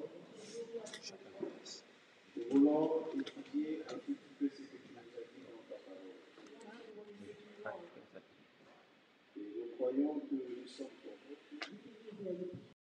Nous voulons étudier un tout petit peu ce que tu nous as dit dans ta parole. Et nous croyons que nous sommes ton peuple.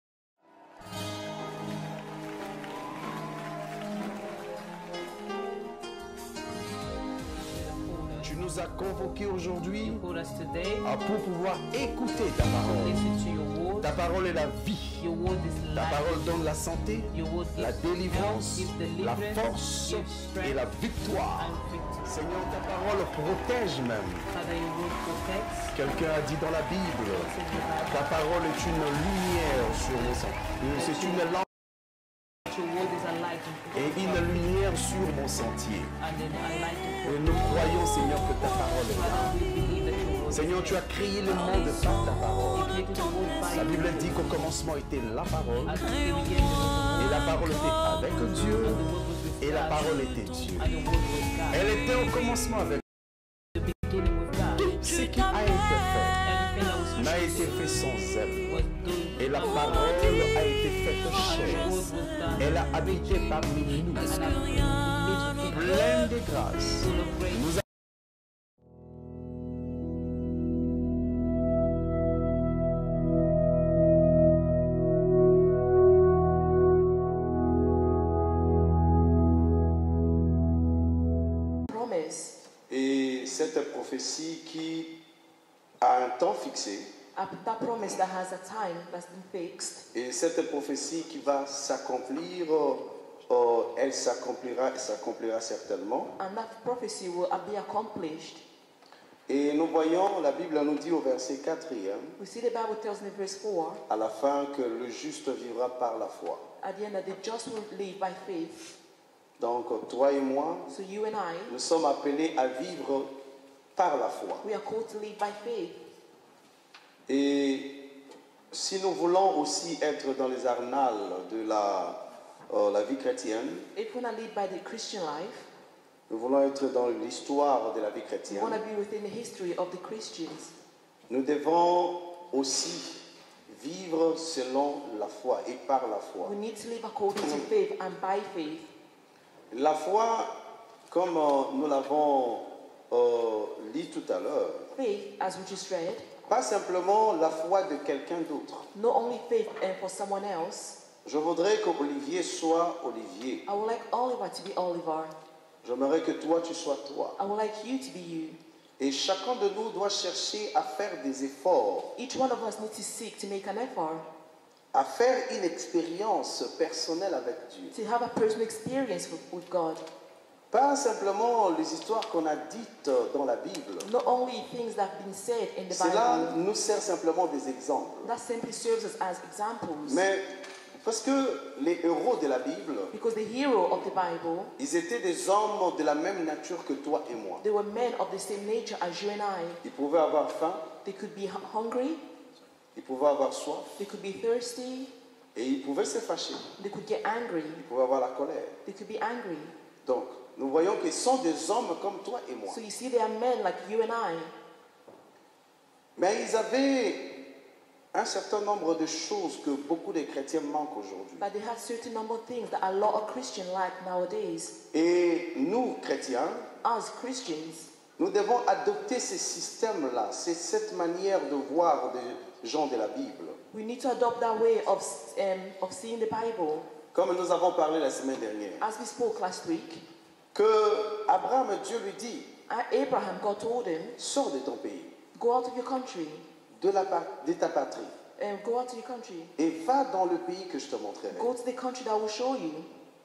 Tu nous as convoqués aujourd'hui Called us today ah, pour pouvoir écouter ta to parole. listen to your word. Ta parole est la vie. Your word is Ta life. parole donne la santé, Your word la gives délivrance, health, gives la deliverance, force gives strength et la victoire. and victory. Seigneur, ta parole protège même. Father, your word protects. Quelqu'un a dit dans la Bible, It's in the Bible. ta parole est une lumière sur mes sentiers. C'est une lampe Your word is a light et une lumière sur mon sentier. and then a light in Et nous croyons, Seigneur, que ta parole est là. Father, we believe that your word Seigneur, tu as créé le monde par ta parole. created the world by La Bible dit qu'au commencement était la parole, at the beginning et la parole était avec Dieu, the word was with et la God, parole était Dieu. and the word was God. Elle était au commencement avec The beginning with God. ce qui a été fait. Everything that was N'a été fait sans elle. was done. Et la parole a été faite The chair. word was done. Elle a habité parmi nous, And I believe pleine de grâce. full of grace. Nous Promise. Et cette prophétie qui a un temps fixé, Uh, that promise that has a time that's been fixed, et cette prophétie qui va s'accomplir, euh, euh, elle s'accomplira, elle s'accomplira certainement. and that prophecy will uh, be accomplished. Et nous voyons, la Bible nous dit au verset quatrième, We see the Bible tells in verse four, à la fin, que le juste vivra par la foi. at the end that the just will live by faith. Donc, toi et moi, So you and I, nous sommes appelés à vivre par la foi. we are called to live by faith. Et si nous voulons aussi être dans les annales de la, euh, la vie chrétienne, If we want to live by the Christian life, nous voulons être dans l'histoire de la vie we chrétienne, want to be within the history of the Christians. nous devons aussi vivre selon la foi et par la foi. We need to live according to faith and by faith. La foi, comme euh, nous l'avons euh, lu tout à l'heure, Faith, as we just read, pas simplement la foi de quelqu'un d'autre. not only faith and for someone else. Je voudrais que Olivier soit Olivier. I would like Oliver to be Oliver. J'aimerais que toi, tu sois toi. I would like you to be you. Et chacun de nous doit chercher à faire des efforts, Each one of us needs to seek to make an effort, à faire une expérience personnelle avec Dieu. to have a personal experience with, with God. Pas simplement les histoires qu'on a dites dans la Bible. Not only things that have been said in the Cela Bible, nous sert simplement des exemples. that simply serves us as examples. Mais parce que les héros de la Bible, Because the hero of the Bible, ils étaient des hommes de la même nature que toi et moi. they were men of the same nature as you and I. Ils pouvaient avoir faim, They could be hu- hungry, ils pouvaient avoir soif, they could be thirsty, et ils pouvaient se fâcher. they could get angry, Ils pouvaient avoir la colère. they could be angry. Donc, nous voyons qu'ils sont des hommes comme toi et moi. So you see, they are men like you and I. Mais ils avaient un certain nombre de choses que beaucoup de chrétiens manquent aujourd'hui. But they had certain number of things that a lot of Christians lack nowadays. Et nous, chrétiens, As Christians, nous devons adopter ces systèmes-là, c'est cette manière de voir des gens de la Bible. we need to adopt that way of, um, of seeing the Bible. Comme nous avons parlé la semaine dernière, As we spoke last week, que Abraham, Dieu lui dit, Abraham, God told him, sors de ton pays, go out of your country, de, la, pa- de ta patrie, um, go out to your country, et va dans le pays que je te montrerai. go to the country that I will show you.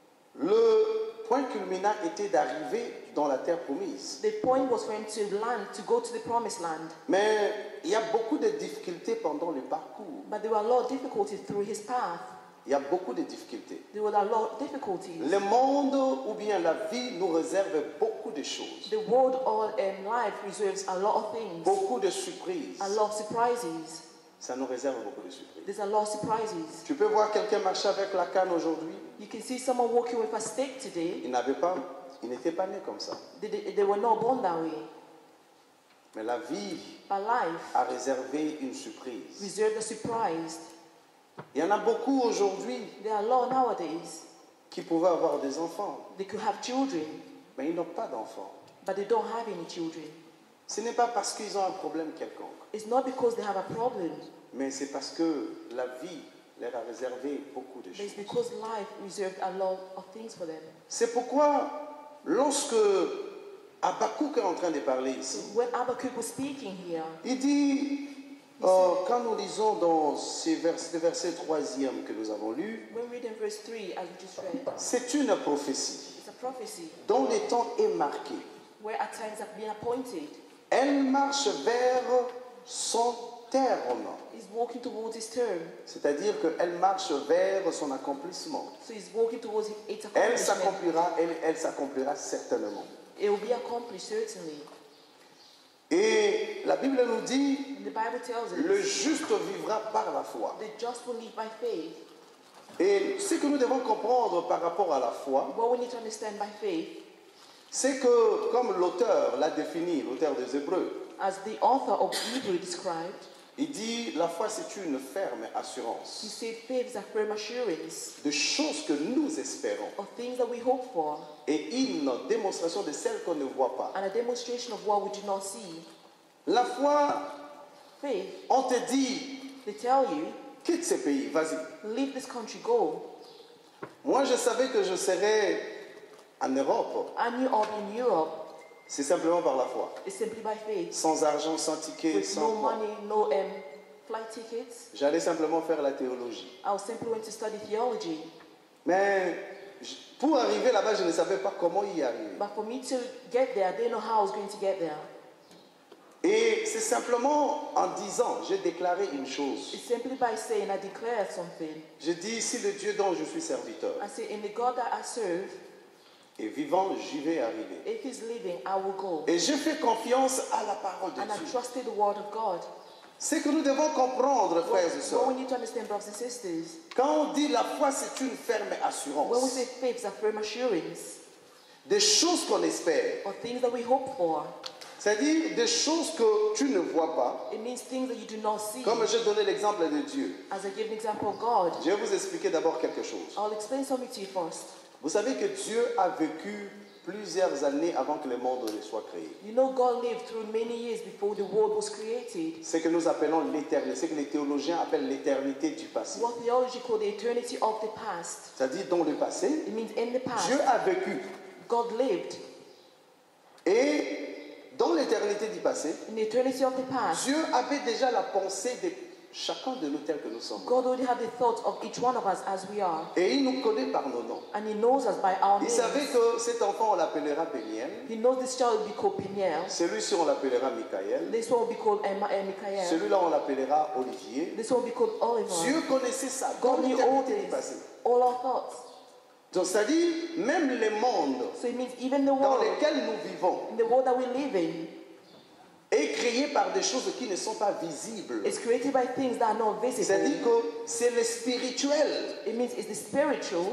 Le point culminant était d'arriver dans la terre promise. The point was for him to land, to go to the promised land. Mais il y a beaucoup de difficultés pendant le parcours. But there were a lot of difficulties through his path. Il y a beaucoup de difficultés. There were a lot of difficulties. Le monde ou bien la vie nous réserve beaucoup de choses, The world or um, life reserves a lot of things, beaucoup de surprises. a lot of surprises. Ça nous réserve beaucoup de surprises. There's a lot of surprises. Tu peux voir quelqu'un marcher avec la canne aujourd'hui. You can see someone walking with a stick today. Il n'avait pas, il n'était pas né comme ça. They, they, they were not born that way. Mais la vie But life a réservé une surprise. reserved a surprise. Il y en a beaucoup aujourd'hui There are a lot nowadays. qui pouvaient avoir des enfants, They could have children, mais ils n'ont pas d'enfants. but they don't have any children. Ce n'est pas parce qu'ils ont un problème quelconque, It's not because they have a problem, mais c'est parce que la vie leur a réservé beaucoup de but it's choses. because life reserved a lot of things for them. C'est pourquoi, lorsque Habakkuk est en train de parler ici, When Habakkuk was speaking here, il dit, euh, quand nous lisons dans ces vers, le verset troisième que nous avons lu, when reading verse three, as we just read, c'est une prophétie it's a prophecy dont le temps est marqué. where at times have been appointed. Elle marche vers son terme, He's walking towards his term, c'est-à-dire qu'elle marche vers son accomplissement. so he's walking towards its Elle accomplishment. s'accomplira, elle, elle s'accomplira certainement. It will be accomplished certainly. Et la Bible nous dit, And the Bible tells us le juste vivra par la foi. the just will live by faith. Et ce que nous devons comprendre par rapport à la foi, What we need to understand by faith, c'est que, comme l'auteur l'a défini, l'auteur des Hébreux, as the author of Hebrew described, il dit, la foi c'est une ferme he assurance said faith is a firm assurance de choses que nous espérons of things that we hope for et une démonstration de celles qu'on ne voit pas. and a demonstration of what we do not see. La foi, Faith, on te dit, they tell you, quitte ce pays, vas-y. leave this country, go. Moi, je savais que je serais en Europe. I knew I'll be in Europe. C'est simplement par la foi. It's simply by faith. Sans argent, sans ticket, With sans no quoi. money, no um, flight tickets. J'allais simplement faire la théologie. I was simply went to study theology. Mais je- pour arriver là-bas, je ne savais pas comment y arriver. But for me to get there, I didn't know how I was going to get there. Et c'est simplement en disant, j'ai déclaré une chose. It's simply by saying I declare something. Je dis, si le Dieu dont je suis serviteur I say, in the God that I serve, est vivant, j'y vais arriver. if he's living, I will go. Et je fais confiance à la parole de And I Dieu. trusted the word of God. C'est que nous devons comprendre, What, frères et what sœurs. we need to understand, brothers and sisters, Quand on dit la foi, c'est une ferme when we assurance. say faith is a firm assurance Des choses qu'on espère. of things that we hope for, C'est-à-dire des choses que tu ne vois pas. it means things that you do not see. Comme j'ai donné l'exemple de Dieu. As I give an example of God, Je vais vous expliquer d'abord quelque chose. I'll explain something to you first. Vous savez que Dieu a vécu plusieurs années avant que le monde ne soit créé. You know, God lived through many years before the world was created. Ce que nous appelons l'éternité, ce que les théologiens appellent l'éternité du passé. What theology called the eternity of the past. C'est-à-dire dans le passé, It means in the past, Dieu a vécu. God lived. Et dans l'éternité du passé, In the eternity of the past, Dieu avait déjà la pensée de chacun de nous tels que nous sommes. God already had the thoughts of each one of us as we are. Et il nous connaît par nos noms. And He knows us by our Il names. savait que cet enfant, on l'appellera Péniel. He knows this child will be called Peniel. Celui-ci, on l'appellera Michael. This one will be called Emma and Michael. Celui-là, on l'appellera Olivier. This one will be called Oliver. Dieu connaissait ça dans God knew all l'éternité du this, passé. all our thoughts. Donc, c'est-à-dire, même les mondes So it means even the dans world, lesquels nous vivons in the world that we live in, est créé par des choses qui ne sont pas visibles. is created by things that are not visible. C'est-à-dire que c'est le spirituel It means it's the spiritual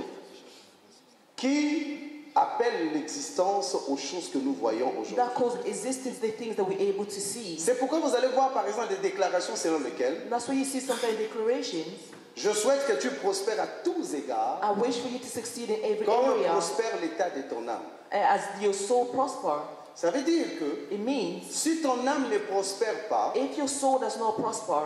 qui appelle l'existence aux choses que nous voyons aujourd'hui. that causes existence the things that we're able to see. C'est pourquoi vous allez voir par exemple des déclarations selon lesquelles And that's why you see sometimes declarations. je souhaite que tu prospères à tous égards I wish for you to succeed in every comme area prospère l'état de ton âme. uh, as your soul prosper. Ça veut dire que It means si ton âme ne prospère pas, if your soul does not prosper,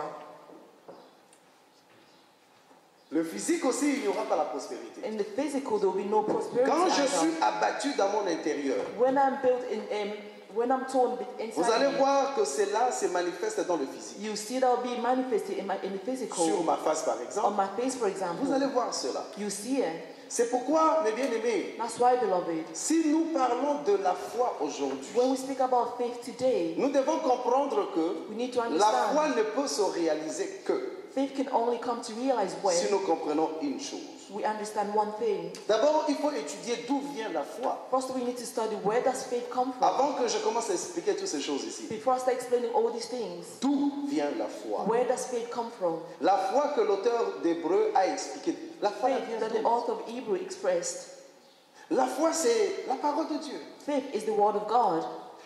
le physique aussi, il n'y aura pas la prospérité. in the physical there will be no prosperity. Quand je either. suis abattu dans mon intérieur, When I'm built in, um, when I'm torn vous allez inside me, voir que cela se manifeste dans le physique. you see that will be manifested in, my, in the physical. Sur ma face par On exemple, my face, for example, vous allez voir cela. you see it. C'est pourquoi, mes bien-aimés, That's why, beloved, si nous parlons de la foi aujourd'hui, when we speak about faith today, nous devons comprendre que we need to la understand foi ne peut se réaliser que faith can only come to realize when si nous comprenons une chose. we understand one thing. D'abord, il faut étudier d'où vient la foi. First, we need to study where does faith come from. Avant que je commence à expliquer toutes ces choses ici, Before I start explaining all these things, d'où vient la foi? where does faith come from? La foi que l'auteur d'Hébreu a expliqué. La foi, elle Faith vient that the d'où? author of Hebrew expressed. La foi, c'est la parole de Dieu. Faith is the word of God.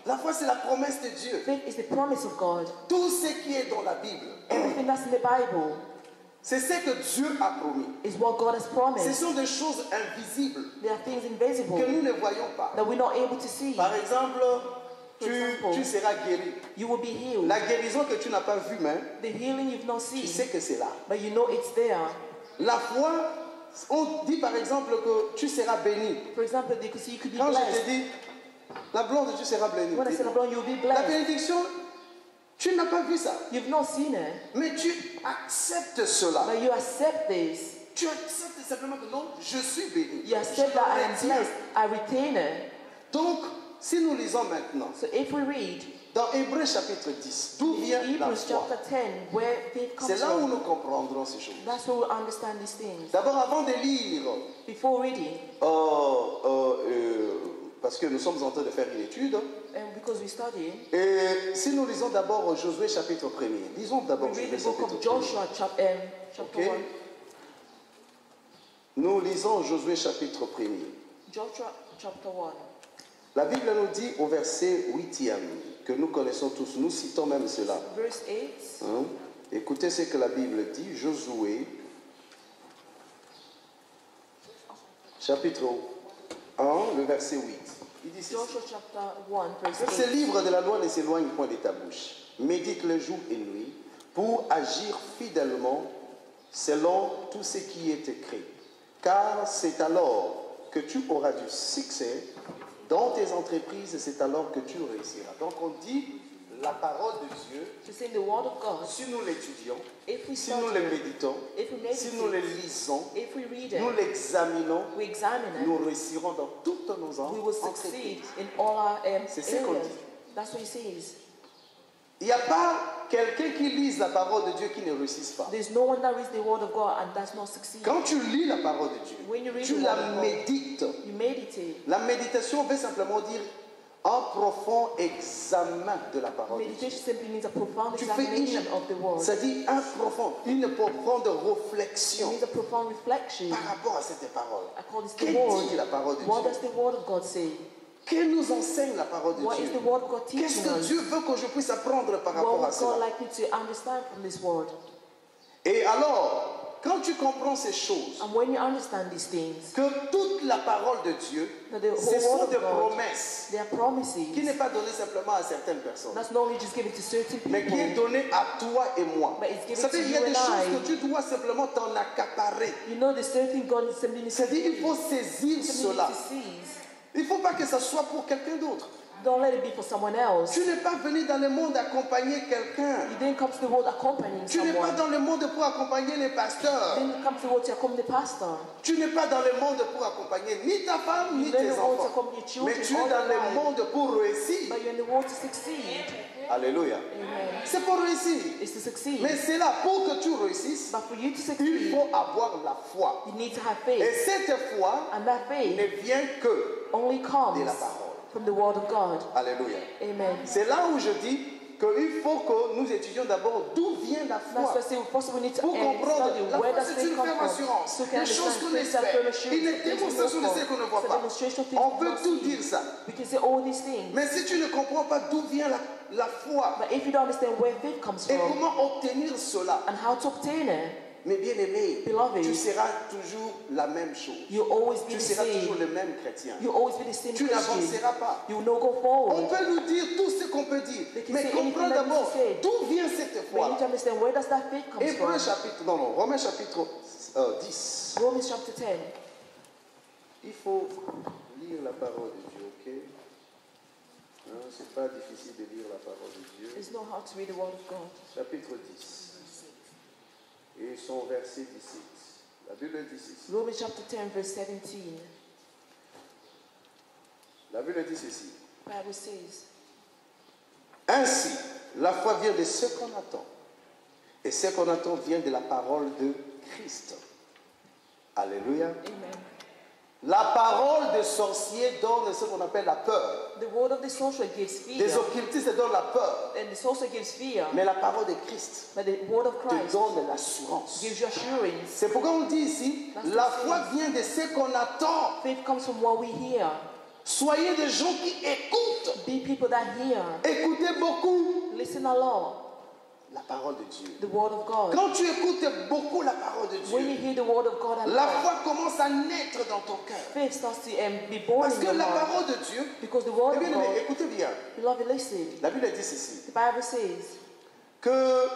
La foi, c'est la promesse de Dieu. Faith is the promise of God. Tout ce qui est dans la Bible, Everything that's in the Bible c'est ce que Dieu a promis. is what God has Ce promised. sont des choses invisibles There are things invisible que nous ne voyons pas. that we're not able to see. Par exemple, tu, example, tu seras guéri. You will be healed. La guérison que tu n'as pas vue, mais The healing you've not tu seen, sais que c'est là. but you know it's there. La foi, on dit par exemple que tu seras béni. For example, they could see you could be Quand je te blessed. dis, la blonde, tu seras béni. When I said, "Lord, you'll be La blessed," bénédiction, tu n'as pas vu ça. you've not seen it, Mais tu acceptes cela. but you accept this. Tu acceptes simplement que non, je suis béni. You accept Je that le I am retiens. blessed. I retain it. Donc, si nous lisons maintenant, So if we read dans Hébreux chapitre dix, d'où vient in la Hebrews foi? chapter ten, where faith comes C'est là où from, nous comprendrons ces choses. that's where we understand these things. D'abord, avant de lire, Before reading, euh, euh, euh, parce que nous sommes en train de faire une étude, and because we study, et si nous lisons d'abord Josué chapitre premier, lisons d'abord we read Josué the book chapitre of premier. Joshua, chap- um, chapter Ok. one. Nous lisons Josué chapitre premier. Joshua, chapter one. La Bible nous dit au verset huitième, que nous connaissons tous, nous citons même cela. Verse eight. Hein? Écoutez ce que la Bible dit, Josué, chapitre un, le verset huit. Il dit ceci. Joshua chapter one, verse Que ce eight. livre de la loi ne s'éloigne point de ta bouche. Médite le jour et nuit pour agir fidèlement selon tout ce qui est écrit. Car c'est alors que tu auras du succès dans tes entreprises, c'est alors que tu réussiras. Donc on dit la parole de Dieu, To sing the word of God. si nous l'étudions, If we si nous le study, méditons, if we si nous le meditate, lisons, if we read nous it, l'examinons, we examine nous it, réussirons dans toutes nos we will succeed entreprises. in all our um, C'est ce qu'on areas. dit. That's what he says. Il n'y a pas quelqu'un qui lise la parole de Dieu qui ne réussisse pas. There's no one that reads the word of God and does not succeed. Quand tu lis la parole de Dieu, When you read tu the la word of God, médites. You meditate. La méditation veut simplement dire un profond examen de la parole de Dieu. Meditation simply means a profound Tu fais examination une, of the word. c'est-à-dire un profond, une profonde It réflexion means a profound reflection par rapport à cette parole. according to Que the word. dit la parole de What Dieu? does the word of God say? Que nous enseigne la parole de What is Dieu? the word of God Qu'est-ce teaching que us? Dieu veut que je puisse apprendre par What rapport à would cela? God like me to understand from this word? Et alors, quand tu comprends ces choses, And when you understand these things, que toute la parole de Dieu, that the ce whole sont word des of God, promesses they are promises. qui n'est pas donné simplement à certaines personnes, That's not only just given to certain mais qui est people. donné à toi et moi. But it's given Ça veut dire to qu'il y a you des and choses I. que tu dois simplement t'en accaparer. You know, there's certain God is simply C'est-à-dire qu'il faut saisir something cela. to seize. Il ne faut pas que ça soit pour quelqu'un d'autre. Don't let it be for someone else. Tu n'es pas venu dans le monde accompagner quelqu'un. You didn't come to the world accompanying Tu n'es pas someone. dans le monde pour accompagner les You pasteurs. didn't come to the world to accompany the pastor. Tu n'es pas dans le monde pour accompagner ni ta femme ni You're in tes the world to enfants. accompany your children Mais tu es all dans your le life. monde pour réussir. But you're in the world to succeed. Alléluia. Amen. C'est pour réussir. It's to succeed. Mais c'est là, pour que tu réussisses, But for you to il succeed, faut avoir la foi. you need to have Et faith. cette foi And that faith ne vient que only comes de la parole. from the word of God. Alléluia. Amen. C'est là où je dis qu'il faut que nous étudions d'abord d'où vient la That's foi. why I say first we need to Pour uh, comprendre, study la where foi does c'est faith une come ferme from. assurance. So can Les choses qu'on understand faith that firm espère. assurance. Une things we démonstration de look ce for. qu'on ne voit It's a pas. demonstration of things On we peut cannot tout see. dire ça. We can say all these things. Mais si tu ne comprends pas d'où vient la, la foi But if you don't understand where faith comes et from comment obtenir cela, and how to obtain it, mes bien-aimés, Beloved, tu seras toujours la même chose. you'll always be Tu the seras toujours same. le même chrétien. You'll always be the same Tu Christian. n'avanceras pas. You will not go On forward. peut nous dire tout ce qu'on peut dire, They can mais say comprends anything that d'abord you say. d'où vient cette But you foi. need to understand where does that faith come Hébreux from. chapitre, non, non, Romains chapitre euh, dix. Romans chapter ten. Il faut lire la parole de Dieu, ok? Hein, c'est pas difficile de lire la parole de Dieu. It's not hard to read the word of God. Chapitre dix. Et son verset dix-sept. La Bible dit ceci. Romans chapter ten, verse seventeen. La Bible dit ceci. Bible says, Ainsi, la foi vient de ce qu'on attend. Et ce qu'on attend vient de la parole de Christ. Alléluia. Amen. La parole des sorciers donne ce qu'on appelle la peur. The word of the sorcerer gives fear. Des occultistes donnent la peur. And the sorcerer gives fear. Mais la parole de Christ But the word of te Christ donne l'assurance. gives you assurance. C'est pourquoi on dit ici, That's la the foi thing. vient de ce qu'on attend. Faith comes from what we hear. Soyez des gens qui écoutent. Be people that hear. Écoutez beaucoup Listen a lot. la parole de Dieu. The word of God. Quand tu écoutes beaucoup la parole de When you Dieu, hear the word of God a la lot, foi commence à naître dans ton cœur. faith starts to um, be born Parce in que your la heart. parole de Dieu, Because the word eh of bien, mais God, écoutez bien, beloved, listen. la Bible dit ceci, The Bible says que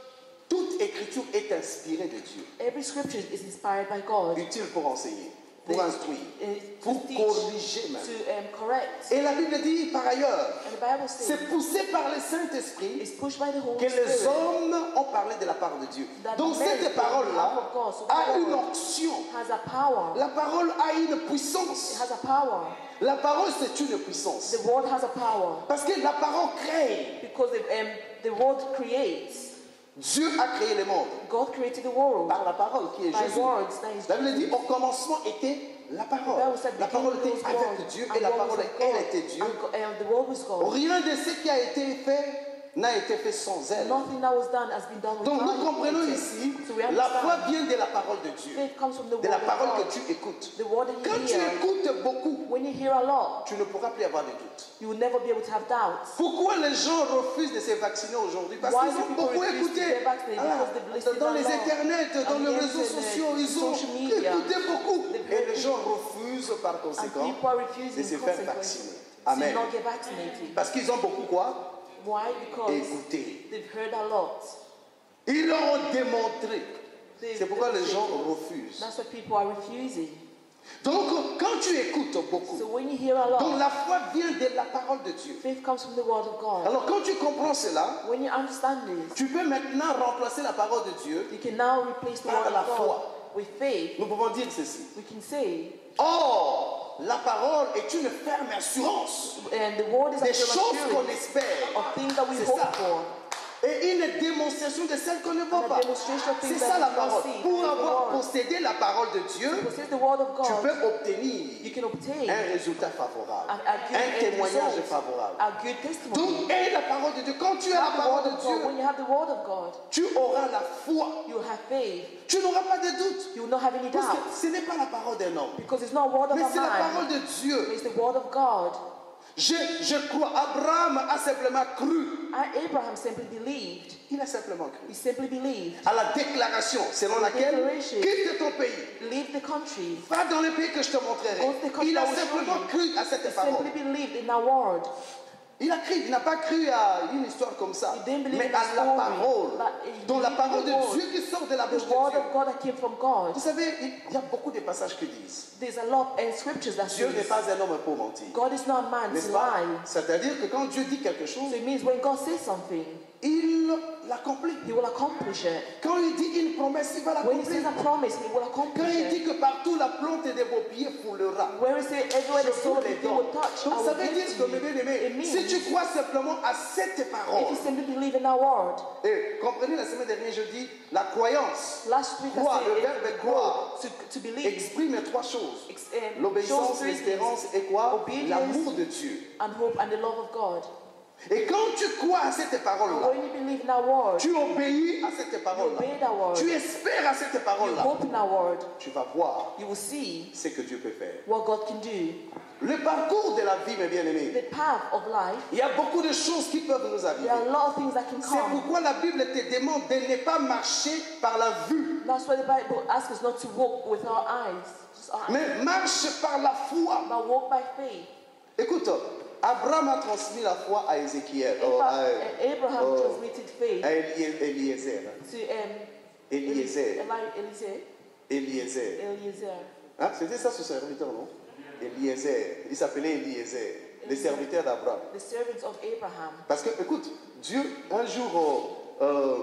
toute écriture est inspirée de Dieu, every scripture is inspired by God. utile pour enseigner, pour The- instruire, uh, pour to teach, corriger même. to um, correct. Et la Bible dit par ailleurs, And the Bible says c'est poussé par le Saint-Esprit it's pushed by the Holy que les Spirit. hommes ont parlé de la parole de Dieu. That Donc men cette parole-là of God, so a the une word onction. has a power. La parole a une It puissance. has a power. La parole, c'est une puissance. The word has a power. Parce que la parole crée. Because the, um, the word creates. Dieu a créé le monde God created the world par la parole qui est by Jésus. words. That is La Bible dit, Jesus. au commencement était la parole. The Bible said, La parole beginning était was avec God, Dieu and et la God was parole, with elle God, était Dieu. and God- and the word was God. Rien de ce qui a été fait n'a été fait sans elle. Nothing that was done has been done Donc without nous comprenons it. ici, So we la understand. foi vient de la parole de Dieu, Faith comes from the de word la of parole God. que tu écoutes. The word that you Quand tu hear. écoutes beaucoup, When you hear a lot, tu ne pourras plus avoir de doute. you will never be able to have doubts. Pourquoi les gens refusent de se vacciner aujourd'hui? Parce Why qu'ils do ont people beaucoup refuse to écouté. get vaccinated? Ah, Because they've listened dans a les lot. internets, dans On les the réseaux internet, sociaux, ils ont social media. écouté beaucoup. They've Et heard les gens refusent par And conséquent people are de refusing se faire consequences vacciner. to Amen. not get vaccinated. Parce qu'ils ont beaucoup quoi? Why? Because Écouté. they've heard a lot. Ils l'ont démontré. They've- C'est pourquoi les they've- gens refusent. That's why people are refusing. Donc, quand tu écoutes beaucoup, So when you hear a donc lot, la foi vient de la parole de Dieu. faith comes from the word of God. Alors, quand tu comprends cela, When you understand this, tu peux maintenant remplacer la parole de Dieu. you can now replace the Par word la of God foi. with faith. Nous pouvons dire ceci. We can say, Or, la parole est une ferme assurance and the word is a des firm choses qu'on assurance espère of things that we C'est hope ça. for. et une démonstration de celles qu'on ne voit And a pas. demonstration of C'est things ça that la we don't parole. see. Pour That is the avoir word. possédé la parole de Dieu, Because it's the word of tu God. peux obtenir You can obtain un résultat favorable, a, a good un end témoignage result, favorable. a good testimony. Donc, aie la parole de Dieu. Quand tu as la Have the parole word de of God. When Dieu, you have the word of God, tu auras la foi. you will have faith. Tu n'auras pas de doute. You will not have any Parce doubt. que ce n'est pas la parole d'un homme, Because it's not a word of mais a c'est la man. parole de Dieu. It's the word of God. Je, je crois, Abraham a simplement cru. And Abraham simply believed. Il a simplement cru. He simply believed. À la déclaration selon laquelle Declaration. quitte ton pays, Leave the country. va dans le pays que je te montrerai. Go to the country Il a I will show simplement you. cru à cette He parole. simply believed in that word. Il a cru, il n'a pas cru à une histoire comme ça, He didn't believe mais in a à la story. parole, But he dont la believed parole the de word. Dieu qui sort de la bouche The de word Dieu. of God that came from God. Vous savez, il il y a beaucoup de passages qui disent There's a lot in scriptures that Dieu n'est says pas un homme pour mentir. God is not a man N'est-ce to pas? lie. C'est-à-dire que quand Dieu dit quelque chose, So it means when God says something, il l'accomplit. He will accomplish it. Quand il dit une promesse, il va When He says l'accomplir. a promise, He will Quand accomplish il dit it. que partout la plante de vos pieds foulera. Where He says everywhere the Je sole vous of les your feet donne. will touch, I Donc ça will veut give dire to que, mes you. bien-aimés, It means si tu crois simplement à cette if parole, you simply believe in that word. et comprenez, la semaine dernière, je dis, la croyance Last week I Croire, said le it- verbe croire. to, to believe exprime trois choses. ex- um, L'obéissance, shows three things. l'espérance et quoi? Obedience. L'amour de Dieu. And hope and the love of God. Et quand tu crois à cette And parole-là, when you believe in that word, tu obéis à cette you parole-là, obey that word, tu espères à cette you parole-là, hope in that word, tu vas voir you will see ce que Dieu peut faire. what God can do. Le parcours de la vie, mes bien-aimés, The path of life, il y a beaucoup de choses qui peuvent nous arriver. there are a lot of things that can C'est come. pourquoi la Bible te demande de ne pas marcher par la vue, That's why the Bible asks us not to walk with our eyes, just our eyes, mais marche par la foi. but walk by faith. Écoute, Abraham a transmis la foi à Ézéchiel, oh, à, Abraham, Abraham oh, transmitted faith à Elie- Eliezer. to um, Eliezer. Eli- Eliezer. Eliezer. Eliezer. Hein, c'était ça son serviteur, non? Eliezer. Il s'appelait Eliezer, le serviteur d'Abraham. The servants of Abraham. Parce que, écoute, Dieu, un jour, euh,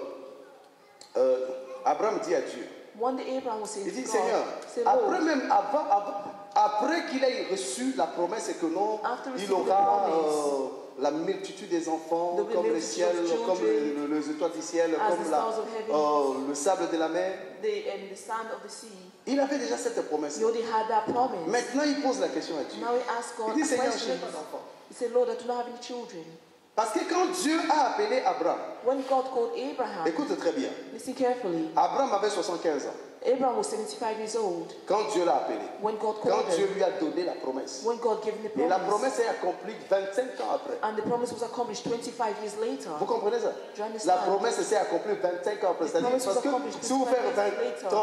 euh, Abraham dit à Dieu, One day Abraham was saying il dit, to Seigneur, God, say, après Lord, même, avant, avant- après qu'il ait reçu la promesse et que non, After il receiving the aura promise, euh, la multitude des enfants, there will be comme le multitude ciel, of children, comme le- le- les étoiles du ciel, as comme the la- stars of heaven. euh, le sable de la mer. the, um, the sand of the sea. Il avait déjà cette promesse. He already had that promise. Maintenant, il pose la question à Dieu. Now he asked God Il dit, a Seigneur, je question. n'ai pas d'enfant. He said, Lord, I do not have any children. Parce que quand Dieu a appelé Abraham, When God called Abraham, écoute très bien, listen carefully. Abraham avait soixante-quinze ans Abraham was seventy-five years old quand Dieu l'a appelé, when God quand called Dieu him, lui a donné la promesse. when God gave him the Et la promise. promesse est accomplie vingt-cinq ans après. And the promise was accomplished twenty-five years later. Vous comprenez ça? Do you understand? La promesse s'est accomplie vingt-cinq ans après. The C'est-à-dire promise was parce que accomplished si vous faites twenty-five years later.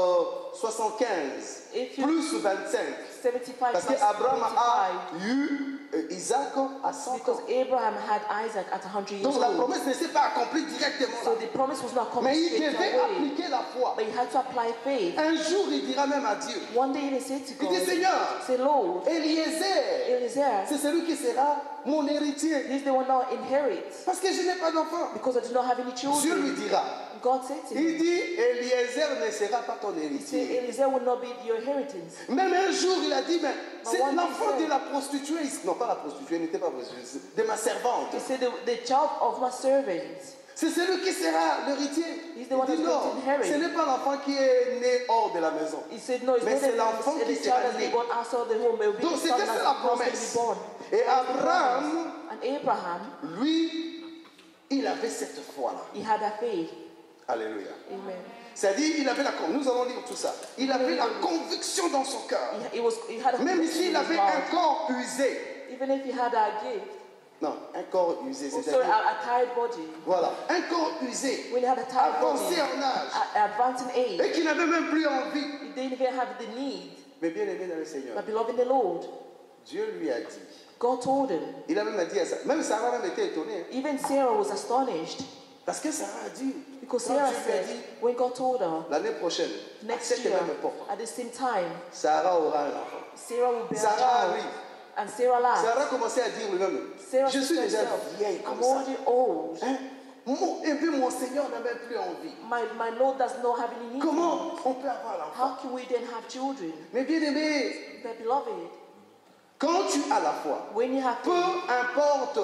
soixante-quinze If you- plus vingt-cinq, seventy-five parce plus qu'Abraham a twenty-five. eu euh, Isaac à cent Because ans. Abraham had Isaac at one hundred years Donc la old. promesse ne s'est pas accomplie directement là. So the promise was not Mais accomplished il straight devait away. appliquer la foi. But he had to apply faith. Un jour, il dira même à Dieu, One day he said to il God, dit Seigneur, say, Lord, Eliezer, Eliezer, c'est celui qui sera mon héritier. he's the one that will inherit. Parce que je n'ai pas d'enfant. Because I do not have any Dieu lui children. dira, God said to il him, dit, Eliezer ne sera pas ton say, héritier. Eliezer will not be your inheritance. Même un jour, il a dit, mais c'est one l'enfant day de la prostituée, ici. Non, pas la prostituée, n'était pas prostituée, de ma servante. He said, the, the child of my servant. C'est celui qui sera l'héritier. He's the Il one dit that's non, going to inherit. ce n'est pas l'enfant qui est né hors de la maison. He said, no, it's Mais not c'est the, l'enfant the qui child sera that's né. been born outside the home. It will be Donc the c'était son ça that's la supposed to promesse. be born. Et That was the Abraham, promise. And Abraham, lui, il avait cette foi-là. he had that faith. Alléluia. Amen. C'est-à-dire, il avait la con- nous allons lire tout ça. Il avait la conviction dans son cœur. He, he was, he had a Même conviction s'il in his avait heart. un corps usé. Even if he had a gift, Non, un corps usé, also c'est-à-dire, a, a tired body, voilà, un corps usé, when he had a tired avancé body, en âge, a- advancing age, et qui n'avait même plus envie. he didn't even have the need. Mais bien aimé dans le Seigneur, But beloved in the Lord, Dieu lui a dit, God told him. il a même dit à ça, même Sarah même était étonnée, hein, Even Sarah was astonished parce que Sarah a dit, because quand Sarah Dieu lui a said, dit, when God told her, l'année prochaine, à next cette year, même époque, at the same time, Sarah aura un enfant. Sarah will bear a Sarah child. arrive. And Sarah laughed. Sarah commençait à dire lui-même, Sarah je said suis to déjà herself, vieille I'm comme ça. already old. Hein? Mon, et puis mon Seigneur n'a même plus envie. My, my Lord does not have any need. Comment on peut avoir l'enfant? How can we then have children? Mais bien aimé, But beloved, quand tu as la foi, when you have peu faith, importe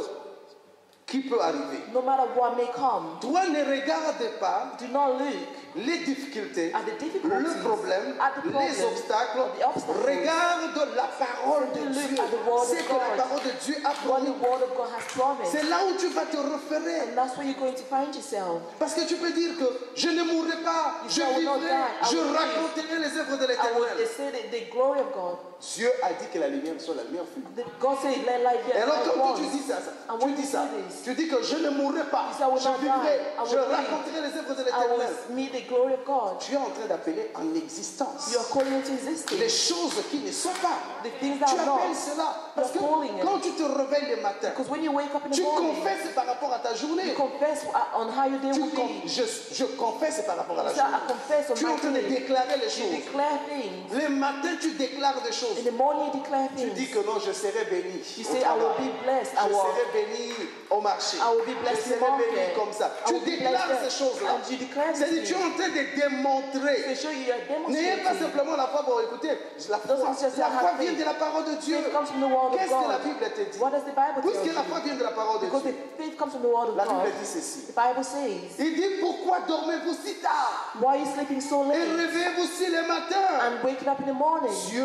qui peut arriver, no matter what may come, toi ne regarde pas do not look les difficultés, at the difficulties, le problème, at the problem, les obstacles. or the obstacles. Regarde la parole de Look Dieu. at the word of C'est que la God. parole de Dieu a What the promis. word of God has promised. C'est là où tu vas te référer. And that's where you're going to find yourself. Parce que tu peux dire que je ne mourrai pas, You je say, I will not vivrai, die, I je will live. raconterai les œuvres de I will l'Éternel. say the, the glory of God. Dieu a dit que la lumière soit la lumière fut. The, God said, let light be Et alors light quand toi, once. tu dis ça, ça, And tu when dis you ça, do this, tu dis que je ne mourrai pas, you say, I will je not die, vivrai, I je will live. raconterai les œuvres de I l'Éternel. will meet the glory of God. Tu es en train d'appeler en existence You are calling it to les existence. choses qui ne sont pas. The things Tu that are appelles not. cela parce que You're calling it. quand tu te réveilles le matin, Because when you wake up in the tu morning, confesses par rapport à ta journée. you confess on how your day Tu will con- be. je, je confesse par rapport à la You say, I journée. confess on Tu es en my train de day. déclarer les You choses. declare things. Le matin, tu déclares des choses. In the morning, you declare Tu dis things. que non, je serai béni. You au say, I will travail. be blessed. I Je will, serai béni au marché. I will be Je blessed in the serai béni market. comme ça. I Tu will be déclares blessed. ces choses-là. And you declare these C'est-à-dire, tu es things. en train de démontrer. To show you are N'ayez pas demonstrating. simplement la foi pour écouter. La foi, Doesn't just la have foi faith. vient de la parole de Dieu. Faith comes from the word of Qu'est-ce que la God. Bible te dit? What does the Bible tell Puisque la foi you? vient de la parole de Because Dieu. the faith comes from the word of La God. Bible dit ceci. The Bible says, Il dit pourquoi dormez-vous si tard why are you sleeping so et late réveillez-vous si le matin. and waking up in the morning? Dieu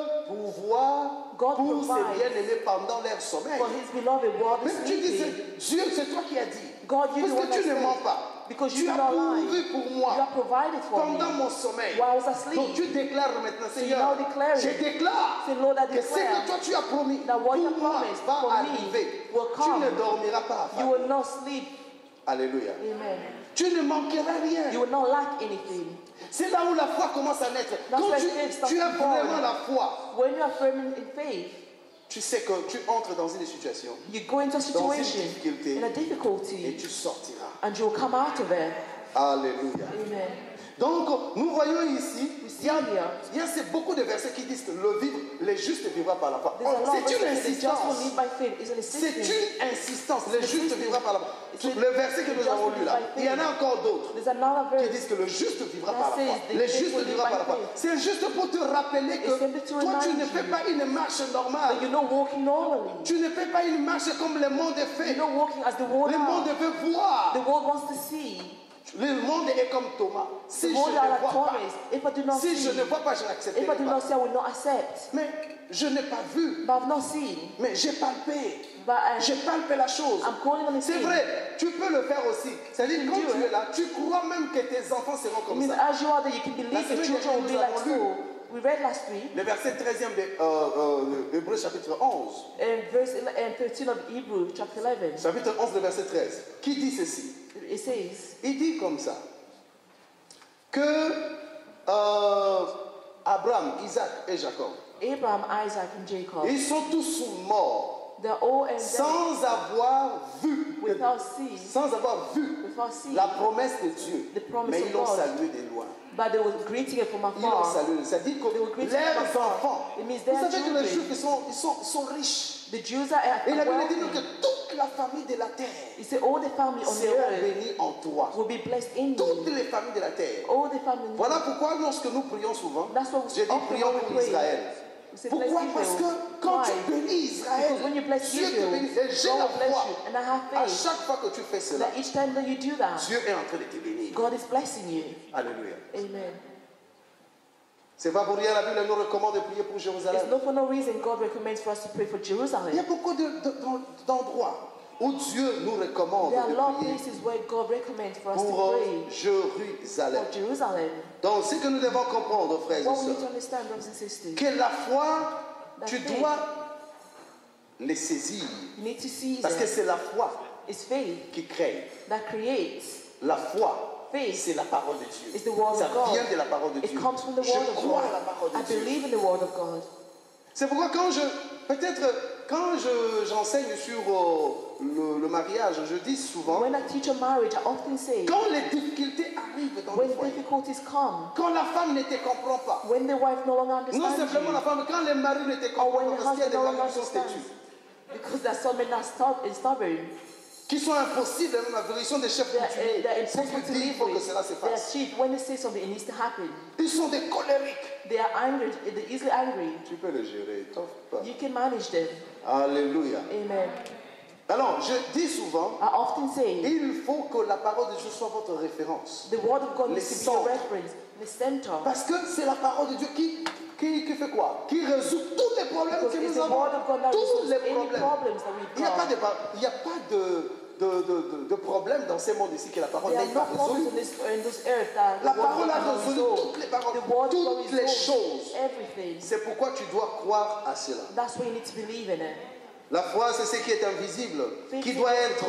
pourvoit God pour ses provides bien-aimés pendant leur sommeil. for his beloved while Mais they're tu dis, sleeping. c'est- Dieu, c'est toi qui as dit. God, you the Parce one que that tu ne said, mens pas. because Tu you as do not pourvu lie. pour You moi have provided for me pendant mon sommeil. while I was Donc asleep. tu déclares maintenant, So you Seigneur, now declare it. je déclare Say, Lord, I que ce que declare toi tu as promis that what you pour moi promised va for me arriver. will Tu come. ne dormiras pas. You affamé. will not sleep. Alléluia. Amen. Tu ne manqueras rien. You will not lack anything. C'est là où la foi commence à naître. That's Quand where tu, faith starts tu as to form. vraiment la foi, When you are firm in faith, tu sais que tu entres dans une situation you go into a dans une situation difficulté in a et difficulty tu sortiras. and you'll come out of it. Alléluia. Amen. Donc, nous voyons ici, il y a, here. il y a ces- beaucoup de versets qui disent que le vivre, les justes vivront par la foi. There's a lot of C'est une verses that the just will insistance. live by faith. It's an C'est insistence. une insistance. Les justes vivront par la foi. It's Tout- a- Le verset que the nous just avons will lu live là, by il y en a faith. encore d'autres There's another qui verse. disent que le juste vivra That par la foi. says the Les faithful justes live vivra by par la foi. faith. C'est juste pour te rappeler que It's simply to toi, tu remind ne fais you pas une marche normale. But you're not walking normally. Tu ne fais pas une marche comme le monde fait. You're not walking as the world Le monde are. veut voir. The world wants to see. Le monde est comme Thomas. Si The je world are ne like vois pas, Thomas. If I do not si see, je ne vois pas, je n'accepterai if I do pas. not see, I will not accept. Mais je n'ai pas vu, But I've not seen. mais j'ai palpé. But I, Je palpe la chose. I'm calling on the C'est thing. vrai, tu peux le faire aussi. C'est-à-dire, You quand can do tu it. es là, tu crois même que tes enfants seront It comme means ça. as you are there, you can believe La your semaine children will be dernière, like nous avons so. We read last week Le verset treizième de euh, euh, Hébreux chapitre onze. in verse ele- and thirteen of Hebrew chapter eleven. Chapitre onze, le verset treize. Qui dit ceci? It says, Il dit comme ça. Que euh, Abraham, Isaac et Jacob, Abraham, Isaac, and Jacob, ils sont tous morts they're all in death sans avoir vu, without seeing, sans avoir vu without seeing, la promesse de Dieu. The promise Mais of ils l'ont God. salué de loin. but they were greeting it from Ils l'ont afar. salué. Ça dit que They were greeting leurs from afar. enfants, It means vous their savez que les children. Juifs, ils sont, ils sont, ils sont riches. The Jews are Et la Bible dit wealthy. que toute la famille de la terre He said, all the family on the seront earth bénies en toi. will be blessed in Toutes you. les familles de la terre. All the family. Voilà pourquoi lorsque nous prions souvent, That's what je dis often prions when we pour pray, Israël. we say, bless Pourquoi? Parce que Israel. quand Why? tu bénis Israël, Because when you bless Dieu te Israel, bénit. Et j'ai God la will bless foi. you. And I have À faith chaque fois que tu fais cela, that each time that you do that, Dieu est en train de te bénir. God is blessing you. Alléluia. Amen. C'est pas pour rien la Bible nous recommande de prier pour It's Jérusalem. not for no reason God recommends for us to pray for Il y a Jerusalem. beaucoup de- de- d'endroits où Dieu nous recommande There are a lot de of prier places where God recommends for us to pour pray Jérusalem. for Jerusalem. Donc, ce que nous devons comprendre, frères et What we need to sœurs, understand, brothers and sisters, que la foi, tu faith. dois les saisir. you need to seize Parce que it. c'est la foi It's faith qui crée. that creates. La foi, Faith c'est la parole de Dieu. is the word Ça of God. vient de la parole de It Dieu. comes from the Je word of crois God. à la parole de I Dieu. believe in the word of God. C'est pourquoi quand je, peut-être quand je, j'enseigne sur euh, le, le mariage, je dis souvent, When I teach on marriage, I often say, quand les difficultés arrivent dans when le foyer, difficulties come, quand la femme ne te comprend pas, when the wife no longer non understands simplement you, la femme, quand les maris ne te or comprennent when pas, the parce qu'il y a husband des no maris longer qui sont understands, têtus, because there's some men that stub- is stubborn, qui sont impossibles même à vivre, ils sont des chefs they're, coutumiers. they're C'est impossible que to dit, il live faut que with. cela se They're fasse. cheap. When they say something, it needs to happen. Ils sont des colériques. They are angry. They're easily angry. Tu peux les gérer, t'offre pas. You can manage them. Alléluia. Amen. Alors, je dis souvent, I often say, il faut que la parole de Dieu soit votre référence. the word of God Les needs to be your centres. reference, the center. Parce que c'est la parole de Dieu qui, qui, qui fait quoi? Qui résout tous les problèmes Because que it's nous the avons. word of God that Tous resolves les any problèmes. problems that we've Il n'y a pas de, got. il y a pas de, de, de, de, de problème dans ce monde ici que la parole There n'est are pas no problems résolue. in this, in this earth that La the word of parole God a cannot résolu resolve. toutes les paroles, The word of God toutes les resolves choses. everything. C'est pourquoi tu dois croire à cela. That's why you need to believe in it. La foi, c'est ce qui est invisible, qui doit être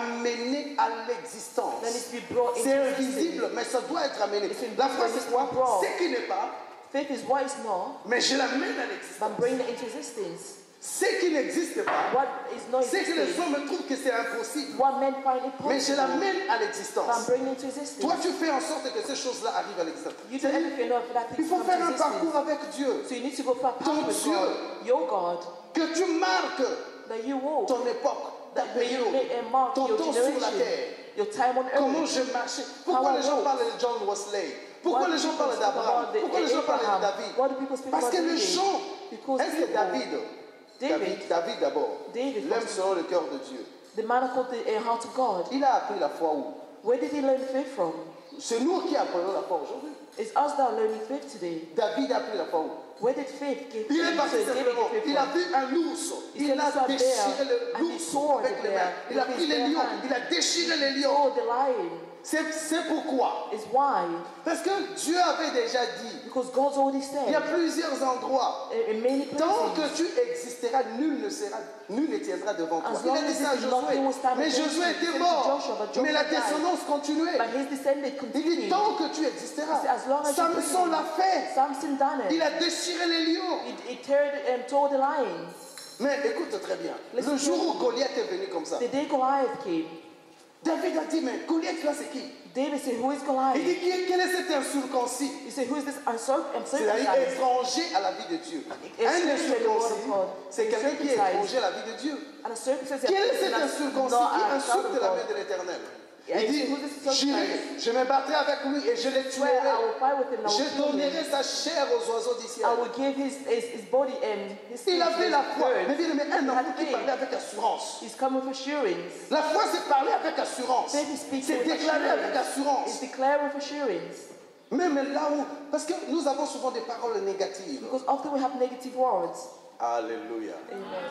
amené à l'existence. That needs to be brought into C'est existence. invisible, mais ça doit être amené. It's La foi, invisible, c'est quoi? it's brought. Ce qui n'est pas, Faith is what is not, mais je l'amène à but l'existence. I'm bringing it into existence. Ce qui n'existe pas, What is not c'est que les existing, hommes trouvent que c'est impossible, what men find it mais je possible, l'amène à but I'm l'existence. bringing it into existence. Toi, tu fais en sorte que ces choses-là arrivent à l'existence. You do everything enough for that Il thing to faut come faire to un existence. parcours avec Dieu, So you need to go for a Ton path with Dieu. God, your God, que tu marques that you walk, ton époque, ta that you période, make and mark ton your temps sur la generation, terre. your time on Comment earth. je marchais? Pourquoi How les I gens walk. parlent de John Wesley? Pourquoi Why les do gens people parlent speak d'Abraham? about the- Pourquoi les gens parlent de Abraham? David? Why do people speak Parce about que les David? gens, Because est-ce que people- David, David, David, David d'abord, David l'aime first. selon le cœur de Dieu. the man called the uh, heart of God, Il a appris la foi où? where did he learn faith from? C'est nous qui apprenons la foi aujourd'hui. It's us that are learning faith today. David a appris la foi où? Where did faith get Il est parti David simplement. get faith Il a from? vu un ours. Il Il s'est a mis sur déchiré terre, le- and he l'ours tore avec the les bear mains. Il a with pris his les bare lions. hand. Il a déchiré les lions. Oh, the lion C'est c'est pourquoi. is why. Parce que Dieu avait déjà dit, Because God's already il y a said plusieurs endroits. in in many Tant que places, tu existeras, nul ne sera, nul ne tiendra devant toi. As Il a long dit as ça à it is nothing Josué. will stand Mais against Josué you. était He said to mort. Joshua, but Joshua Mais la died. descendance continuait. but his descendant Il dit continued. tant que tu existeras. He said, as long as you Samson breathe. l'a fait. Samson done Il it. a déchiré les lions. He, he teared and tore the lion. Mais écoute très bien. Listen Le jour où carefully. Goliath est venu comme ça, The day Goliath came, David a dit, mais Goliath là c'est qui? David said, who is Il Goliath? dit, qui- quel est cet incirconcis? He said, who is this uncirc- C'est-à-dire uncircumcised? étranger à la vie de Dieu. It's Un really the word incirconcis, of God. c'est quelqu'un qui est Circumcised. étranger à la vie de Dieu. And a circumcised Quel est person cet that's incirconcis not qui a child insulte of la God? main de l'Éternel? Yeah, Il he said, dit, who's this circumcised? j'irai, je me battrai avec lui et je le Swear, I will tuerai. fight with him and I Je will kill him. donnerai sa chair aux oiseaux du ciel. I will give his, his, his body and his Il skin to avait his la foi. Mais birds. bien, mais un He had enfant qui faith. parlait avec assurance. He's come with assurance. La foi, c'est parler avec assurance. Faith is speaking C'est with déclarer avec assurance. assurance. It's declare with assurance. Même là où, parce que nous avons souvent des paroles négatives. Because often we have negative words. Alléluia. Amen.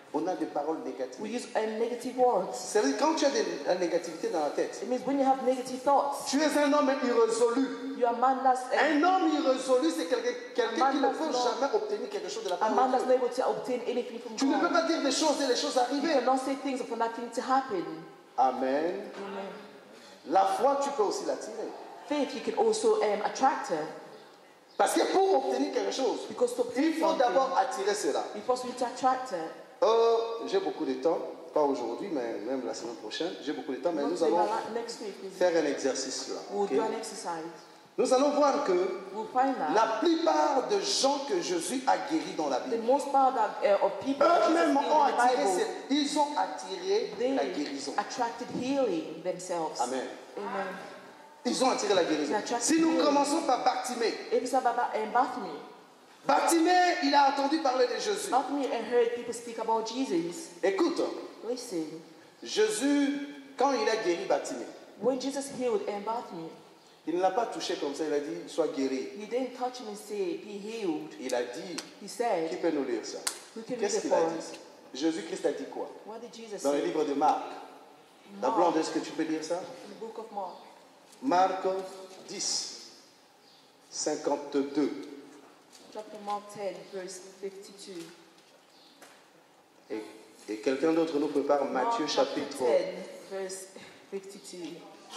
on a des paroles we négatives. use um, negative words. C'est-à-dire quand tu as de la négativité dans la tête, It means when you have negative thoughts, tu es un homme irrésolu. you're a man that's um, Un homme irrésolu, c'est quelqu'un quelqu'un qui ne man peut that's not- jamais obtenir quelque chose de la a part man de that's Dieu. not able to obtain anything from Tu ne peux God. pas dire des choses et les choses You arriver. cannot say things for nothing to happen. Amen. Amen. La foi, tu peux aussi l'attirer. Faith, you can also um, attract her. Parce que pour obtenir quelque chose, Because to obtain il faut something, d'abord attirer cela. you first need to attract her. Euh, j'ai beaucoup de temps, pas aujourd'hui, mais même la semaine prochaine, j'ai beaucoup de temps, mais Not nous today, allons but like next week, we'll, faire un exercice là. we'll ok? do an exercise. Nous allons voir que We'll find that la plupart de gens que Jésus a guéris dans la the Bible, most part that, uh, of people that Jesus eux-mêmes healed ont in the attiré, Bible, cette- ils ont attiré la they guérison. attracted healing themselves. Amen. Amen. Ils ont attiré la guérison. They attracted Si nous healing. commençons par Bartimée, If it's about um, Bethany, Bartimée, il a entendu parler de Jésus. Bethany and heard people speak about Jesus. Écoute, Listen, Jésus, quand il a guéri Bartimée, when Jesus healed um, Bethany, il ne l'a pas touché comme ça, il a dit, sois guéri. he didn't touch him and say, be healed. Il a dit, He qui said, peut nous lire ça? who can read Qu'est-ce it qu'il for a us? dit? Jésus-Christ a dit quoi? What did Jesus Dans le say? livre de Marc. La Mark. blonde, est-ce que tu peux lire ça? In the book of Mark. Marc dix, cinquante-deux. Chapter Mark ten, verse fifty-two. Et, et quelqu'un d'autre nous prépare Matthieu Mark chapter chapitre. ten, verse fifty-two.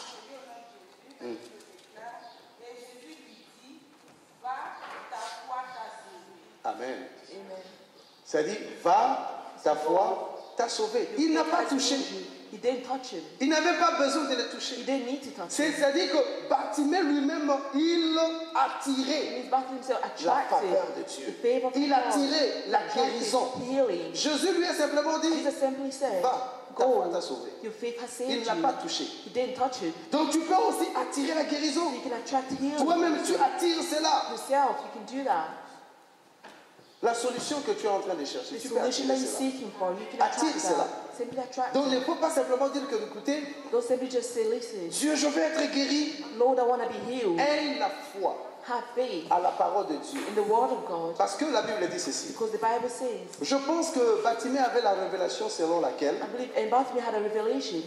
Amen. Amen. Ça dit, va, ta foi t'a sauvé. Il n'a pas touché. He didn't touch him. Il n'avait pas besoin de le He toucher. didn't need to touch him. C'est-à-dire que Bartimée lui-même, il It attirait means Bethany himself la attracted faveur de Dieu. the favor of Il God. attirait la Attracted guérison. healing. Jésus lui a simplement dit, Jesus simply said, va, ta foi go, t'a sauvé. your faith has Il saved ne l'a you. pas touché. He didn't touch it. Donc tu peux aussi attirer la guérison. You can attract healing. Toi-même, tu attires cela. Yourself, you can do that. La solution que tu es en train de chercher, The tu peux solution that attirer you're cela. seeking for, you can Attire attract cela. that. Simply attract Donc il ne it. faut pas simplement dire que, écoutez, Don't simply just say, listen, Dieu, je veux être guéri. Lord, I want to be healed. Aie la foi Have faith à la parole de Dieu. in the word of God. Parce que la Bible dit ceci. Because the Bible says, Je pense que Bartimée avait la révélation selon laquelle I believe, and Bartholomew had a revelation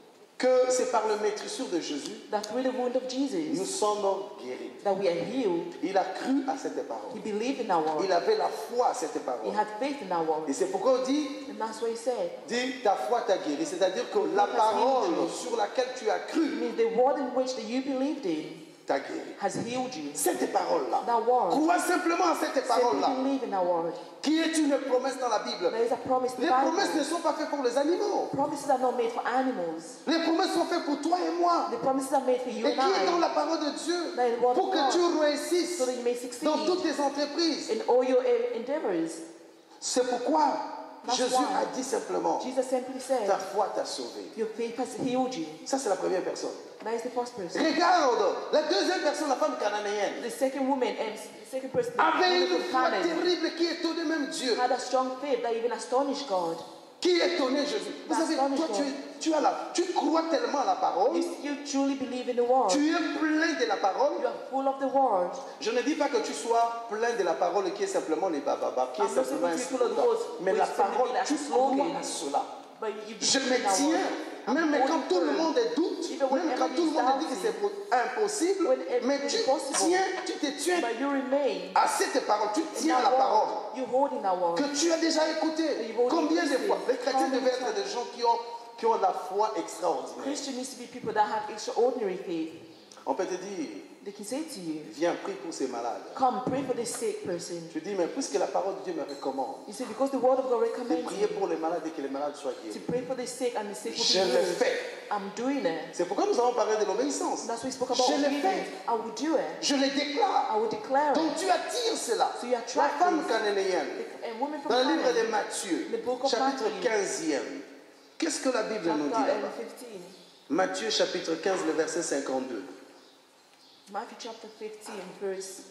que c'est par le maîtrissure de Jésus that through the wound of nous Jesus, sommes guéris. that we are healed. Il a cru à cette He parole. believed in our word. Il avait la foi à cette He parole. had faith in our word. Et c'est pourquoi on dit, And that's what he said. dit ta foi t'a guéri. C'est-à-dire que la parole sur laquelle tu as It cru means the word in which that you believed in t'a guéri. has healed you. Cette parole-là. That word. Crois simplement à cette Simply parole-là, believe in that word. qui est une promesse dans la Bible. There is a promise in the Les promesses ne Bible. sont pas faites pour les animaux. Promises are not made for animals. Les promesses sont faites pour toi et moi. The promises are made for you Et and qui est dans I. la parole de Dieu That is the word pour of que God. tu réussisses So that you may succeed dans toutes tes entreprises. in all your en- endeavors. C'est pourquoi That's Jésus why. a dit simplement, Jesus simply said, ta foi t'a sauvé. your faith has healed you. Ça, c'est la première personne. That is the first person. Regarde, la deuxième personne, la femme cananéenne, The second woman and the second person, the avait woman une from foi Canaan, terrible qui étonnait même Dieu, had a strong faith that even astonished God. qui étonnait Jésus. Vous savez, toi, tu, es- tu, as la, tu crois tellement à la parole, You, you truly believe in the word. tu es plein de la parole. You are full of the word. Je ne dis pas que tu sois plein de la parole qui est simplement les bababa, qui est I'm not simplement un saying people of the slogan. words, Mais which la simply parole, mean as tu a slogan. crois à cela. But you Je believe me in our tiens, word. même I'm quand tout le holding monde firm. doute, Even when même quand tout le everybody's monde dit que c'est doubting. po- impossible, When mais everything tu is possible. tiens, tu te tiens But you remain à cette parole, tu in tiens à that la parole word. You hold in that word. que tu as déjà écouté. You've already Combien de listened. fois les chrétiens How many devaient être times? des gens qui ont, qui ont la foi extraordinaire. Christians needs to be people that have extraordinary faith. On peut te dire, They can say to you, viens, prie pour ces malades. come, pray for this sick person. Je dis, mais puisque la parole de Dieu me recommande You see, because the word of God de recommends prier you pour les malades et que les malades soient to guéris, pray for the sick and the sick will je be le healed. fais. I'm doing it. C'est pourquoi nous avons parlé de l'obéissance. That's why we spoke about Je le obedience. fais. I will do it. Je le déclare. I will declare Donc it. tu attires cela. So you La attract femme this. cananéenne, The- a woman from dans le livre Canaan, de Matthieu, The book of chapitre Matthew. quinzième, qu'est-ce que la Bible nous dit chapter là-bas? um, fifteen. Matthieu chapitre quinze, le verset cinquante-deux. Matthew chapter fifteen, verse.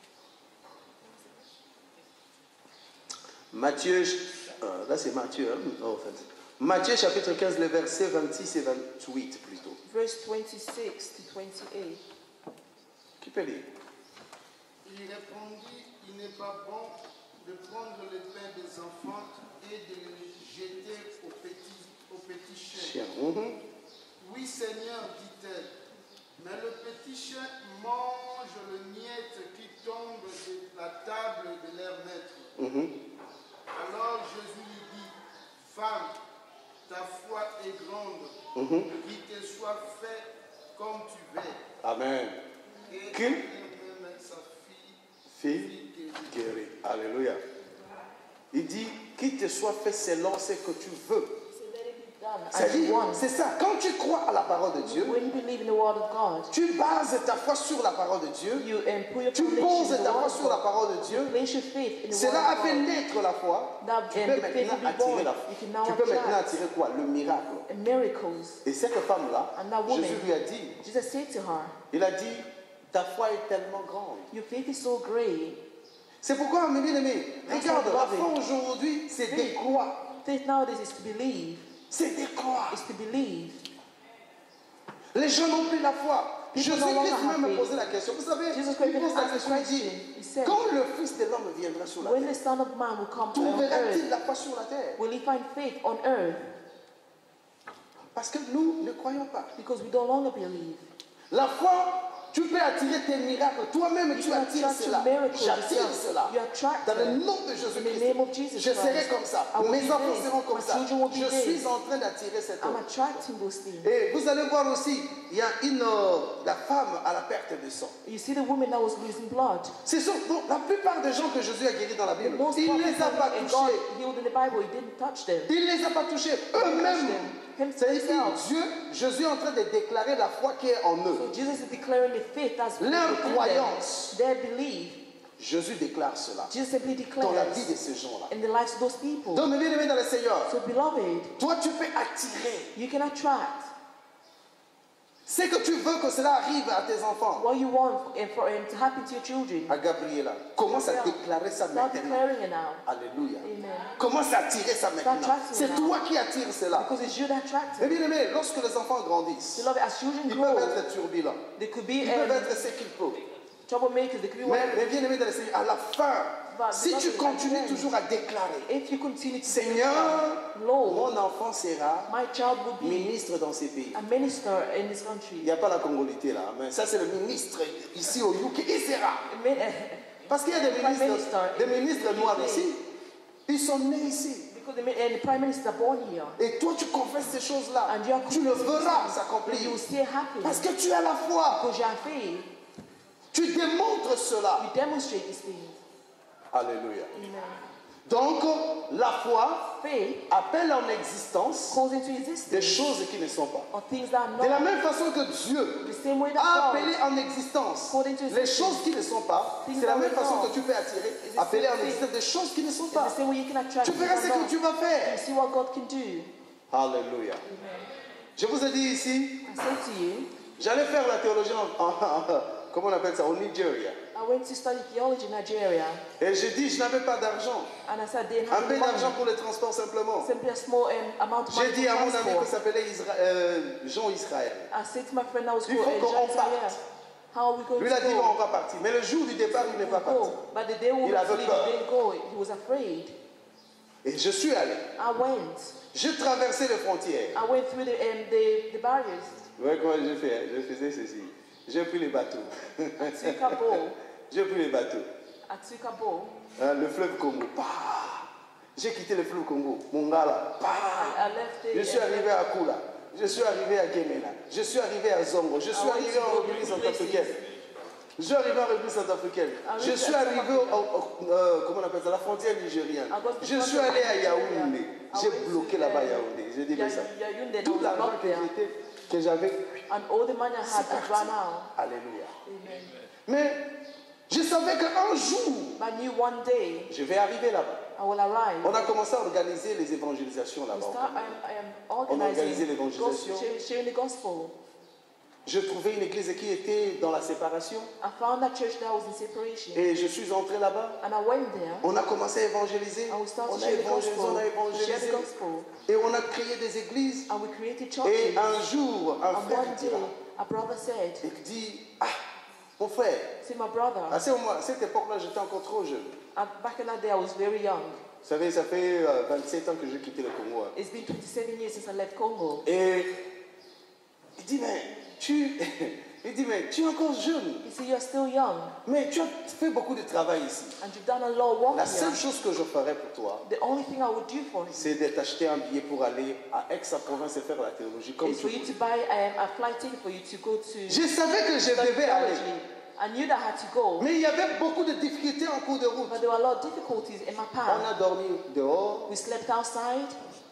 Matthieu, euh, là c'est Matthieu, hein? Oh, en fait. Matthieu chapitre quinze, le verset vingt-six et vingt-huit plutôt. Verse twenty-six to twenty-eight. Qui peut lire? Il répondit, il n'est pas bon de prendre le pain des enfants et de le jeter aux petits, aux petits chiens. Chien. Mhm. Oui, Seigneur, dit-elle, mais le petit chien mange le miette qui tombe de la table de leur maître. Mhm. Alors Jésus lui dit, femme, ta foi est grande, Mhm. qu'il te soit fait comme tu veux. Amen. Et Qui? elle-même, sa fille, Fille fille guérie. guérie. Alléluia. Il dit qu'il te soit fait selon ce que tu veux. So let it be done as C'est-à-dire, you want. c'est ça. Quand tu crois à la parole de Dieu, When you believe in the word of God, tu bases ta foi sur la parole de Dieu. you um, put your Tu foundation poses in the ta word foi of sur la God. parole de Dieu. Place your faith in the Cela word a of fait God. naître la foi. That, Tu um, peux the faith maintenant will be attirer born. la You can now Tu peux maintenant attract attirer quoi? Le miracle. miracles. Et cette femme-là, And that woman, Jésus lui a dit, Jesus said to her, il a dit, ta foi est tellement grande. your faith is so great. C'est pourquoi, mes bien-aimés, That's regarde, why I la love foi it. aujourd'hui, c'est Faith. des croix. Faith nowadays is to believe. C'est des croix. Is to believe. Les gens n'ont plus la foi. People no Jésus-Christ longer have même me faith. posait la question. Vous savez, Jesus il Christ pose la asked the question, il dit, question. He said, quand le Fils de l'homme viendra sur la when the terre, Son of Man will come on trouverait-il earth, la foi sur la terre? will he find faith on earth? Parce que nous ne croyons pas. Because we no longer believe. La foi, tu peux attirer tes miracles. Toi-même, You tu can attires attract cela. your miracles J'attire yourself. cela. You attract Dans le them. nom de In the Jésus-Christ, name of Jesus je serai Christ. comme ça. I will Mes be enfants this. seront comme My ça. children will be Je this. suis en train d'attirer cet I'm homme. attracting those things. Et vous allez voir aussi, il y a une, euh, la femme à la perte de sang. You see the woman that was losing blood. Ce sont donc, la plupart des gens que Jésus a guéris dans la The Bible, most il ne les a prophets pas and God touchés. healed in the Bible, he didn't touch them. Il ne les a pas touchés. Eux-mêmes. Him- C'est ici, himself. Dieu, Jésus est en train de déclarer la foi qui est en eux. So Jesus is declaring the faith that's Leur within them, croyance. their belief. Jésus déclare cela Jesus simply dans la declares vie de ces gens-là. in the lives of those people. Donc, mes bien-aimés dans le Seigneur, So beloved, toi, tu peux attirer you can attract ce que tu veux que cela arrive à tes enfants. what you want and for him to happen to your children. À Gabriela, commence à déclarer ça Start maintenant. declaring it now. Alléluia. Amen. Commence à attirer ça maintenant. attracting C'est it toi qui attires cela. Because it's you that attract Mais it. bien aimé, lorsque les enfants grandissent, Beloved, as children ils grow, peuvent être turbulents. they could be Ils peuvent um, être ce qu'ils peuvent. troublemakers, they could be Mais, whatever. mais bien aimé dans le Seigneur, à la fin, But si tu beloved, continues again, toujours à déclarer, If you continue to Seigneur, declare, Lord, mon enfant sera my child will be ministre dans ces pays. a minister in this Il country. n'y a pas la congolité là, mais ça c'est le ministre ici au U K. Il sera. A min- Parce qu'il y a des Prime ministres, Minister des in ministres the noirs U K. ici. Ils sont nés ici. Because the, min- and the prime minister are born here. Et toi tu confesses ces choses-là. And you are Tu le verras Then s'accomplir. you will still happen. Parce que tu as la foi. Because you have faith. Tu démontres cela. You demonstrate these things. Alléluia. Amen. Donc, la foi Faith appelle en existence calls into des existence choses qui ne sont pas. or things that are De la not. même façon que Dieu The same way that a God appelé en existence According to his les choses qui ne sont pas, Things c'est la that même are façon not. que tu peux attirer, It's the appeler same en thing. existence des choses qui ne sont It's pas. the same way you can attract Tu things verras that ce are que not. tu vas You faire. see what God can do. Alléluia. Je vous ai dit ici, I said to you, j'allais faire la théologie en, en- en- comment on appelle ça, au Nigeria. I went to study theology in Nigeria, Et j'ai dit, je n'avais pas d'argent. and I said I didn't Un have peu the d'argent money. pour le transport simplement. Simply a small um, amount of money J'ai dit à for mon ami qui transport. s'appelait Isra- euh, Jean Israël. I said to my friend that was Il called faut uh, qu'on Jean parte. Isaiah, how are we going Lui, il to a dit, go? bon, on va partir. Mais le jour du départ, il n'est pas parti. Go. But the day we Il were avait to leave, peur. he didn't go. He was afraid. Et je suis allé. I went. J'ai traversé les frontières. I went through the, um, the, the barriers. Vous voyez comment je fais? Je faisais ceci. J'ai pris les bateaux. I took a boat. J'ai pris les bateaux. I took a boat. Hein, le fleuve Congo. Pah! J'ai quitté le fleuve Congo. Mongala. Pah! I, I left the. Je suis arrivé à Kula. Je suis arrivé à Gemena. Je suis arrivé à Zongo. Je suis I went arrivé to en go République different centrafricaine. Je suis arrivé en République centrafricaine. I Je went suis to arrivé South au, Africa. au- euh, comment on appelle ça, la frontière nigérienne. I got to Je suis South allé à Africa. Yaoundé. I J'ai went to, bloqué uh, là-bas à Yaoundé. J'ai dit, mais ça. Ya- Yaoundé, and I Tout was l'argent blocked que there. j'étais, que j'avais, And all the money I had, c'est I ran parti. out. Alléluia. Amen. Mais je savais qu'un jour, But I knew one day je vais arriver là-bas. I will arrive. On a commencé à organiser les évangélisations We là-bas. start, I am, I am On a organisé organizing, l'évangélisation. gospel, sharing, sharing the gospel. Je trouvais une église qui était dans la séparation I found a church that was in separation. et je suis entré là-bas. And I went there. On a commencé à évangéliser. And we started On a sharing the évangélisé, gospel. on a We shared évangélisé. the gospel. Et on a créé des églises. And we created Et churches. un jour, un And frère one day, dira, a brother said, il dit, ah, mon frère. See, my brother, À ce moment, à cette époque-là, j'étais encore trop jeune. uh, back in that day, I was very young. Vous savez, ça fait euh, vingt-sept ans que j'ai quitté le Congo. hein. It's been twenty-seven years since I left Congo. Et il dit, mais tu, il dit, mais tu es encore jeune. You see, you're still young, Mais tu as fait beaucoup de travail ici. and you've done a lot of work La here. seule chose que je ferais pour toi, The only thing I would do for you c'est de t'acheter un billet pour aller à Aix-en-Provence et faire la théologie comme is tu for you veux. to buy um, a flight ticket for you to go to Je savais que je devais aller. theology. I knew that I had to go, Mais il y avait beaucoup de difficultés en cours de route. but there were a lot of difficulties in my On path. a dormi dehors, We slept outside,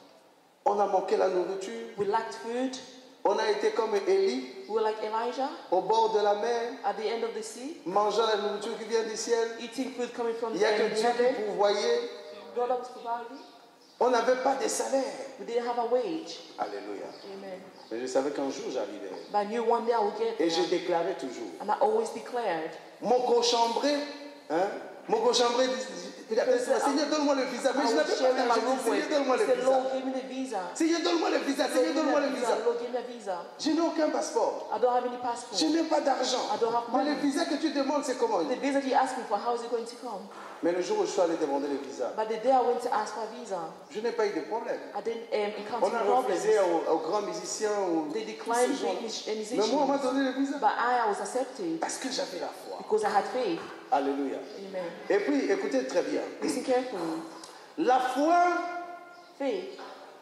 on a manqué la nourriture, we lacked food, on a été comme Élie, we were like Elijah au bord de la mer, at the end of the sea, mangeant la nourriture qui vient du ciel. eating food coming from Il n'y a que um, Dieu qui heaven. pourvoyait. God was providing. On n'avait pas de salaire. We didn't have a wage. Alléluia. Amen. Mais je savais qu'un jour j'arriverais. But I knew one day I would get Et je there. déclarais toujours. And I always declared, Mon cochambré, hein, mon cochambré, il appelait ça, Seigneur, donne-moi le visa. Mais I je was n'avais pas sharing my d'argent. room Seigneur, with. donne-moi He le said, visa. Lord, give me the visa. Seigneur, donne-moi le visa. Lord, Seigneur, give me donne-moi a le visa. visa. Lord, give me a visa. Je n'ai aucun passeport. I don't have any Je passport. n'ai pas d'argent. I don't have Mais le money. visa que tu demandes, c'est comment? The visa you ask me for, how is it going to come? Mais le jour où je suis allé demander le visa, But the day I went to ask for a visa, je n'ai pas eu de problème. I didn't um, encounter On a any problems. refusé aux, aux grands musiciens. Aux, They tous ces declined gens. great mus- Mais musicians. moi, on m'a donné le visa. But I, I was accepted Parce que j'avais la foi. because I had faith. Alléluia. Amen. Et puis, écoutez très bien. Listen carefully. La foi, Faith,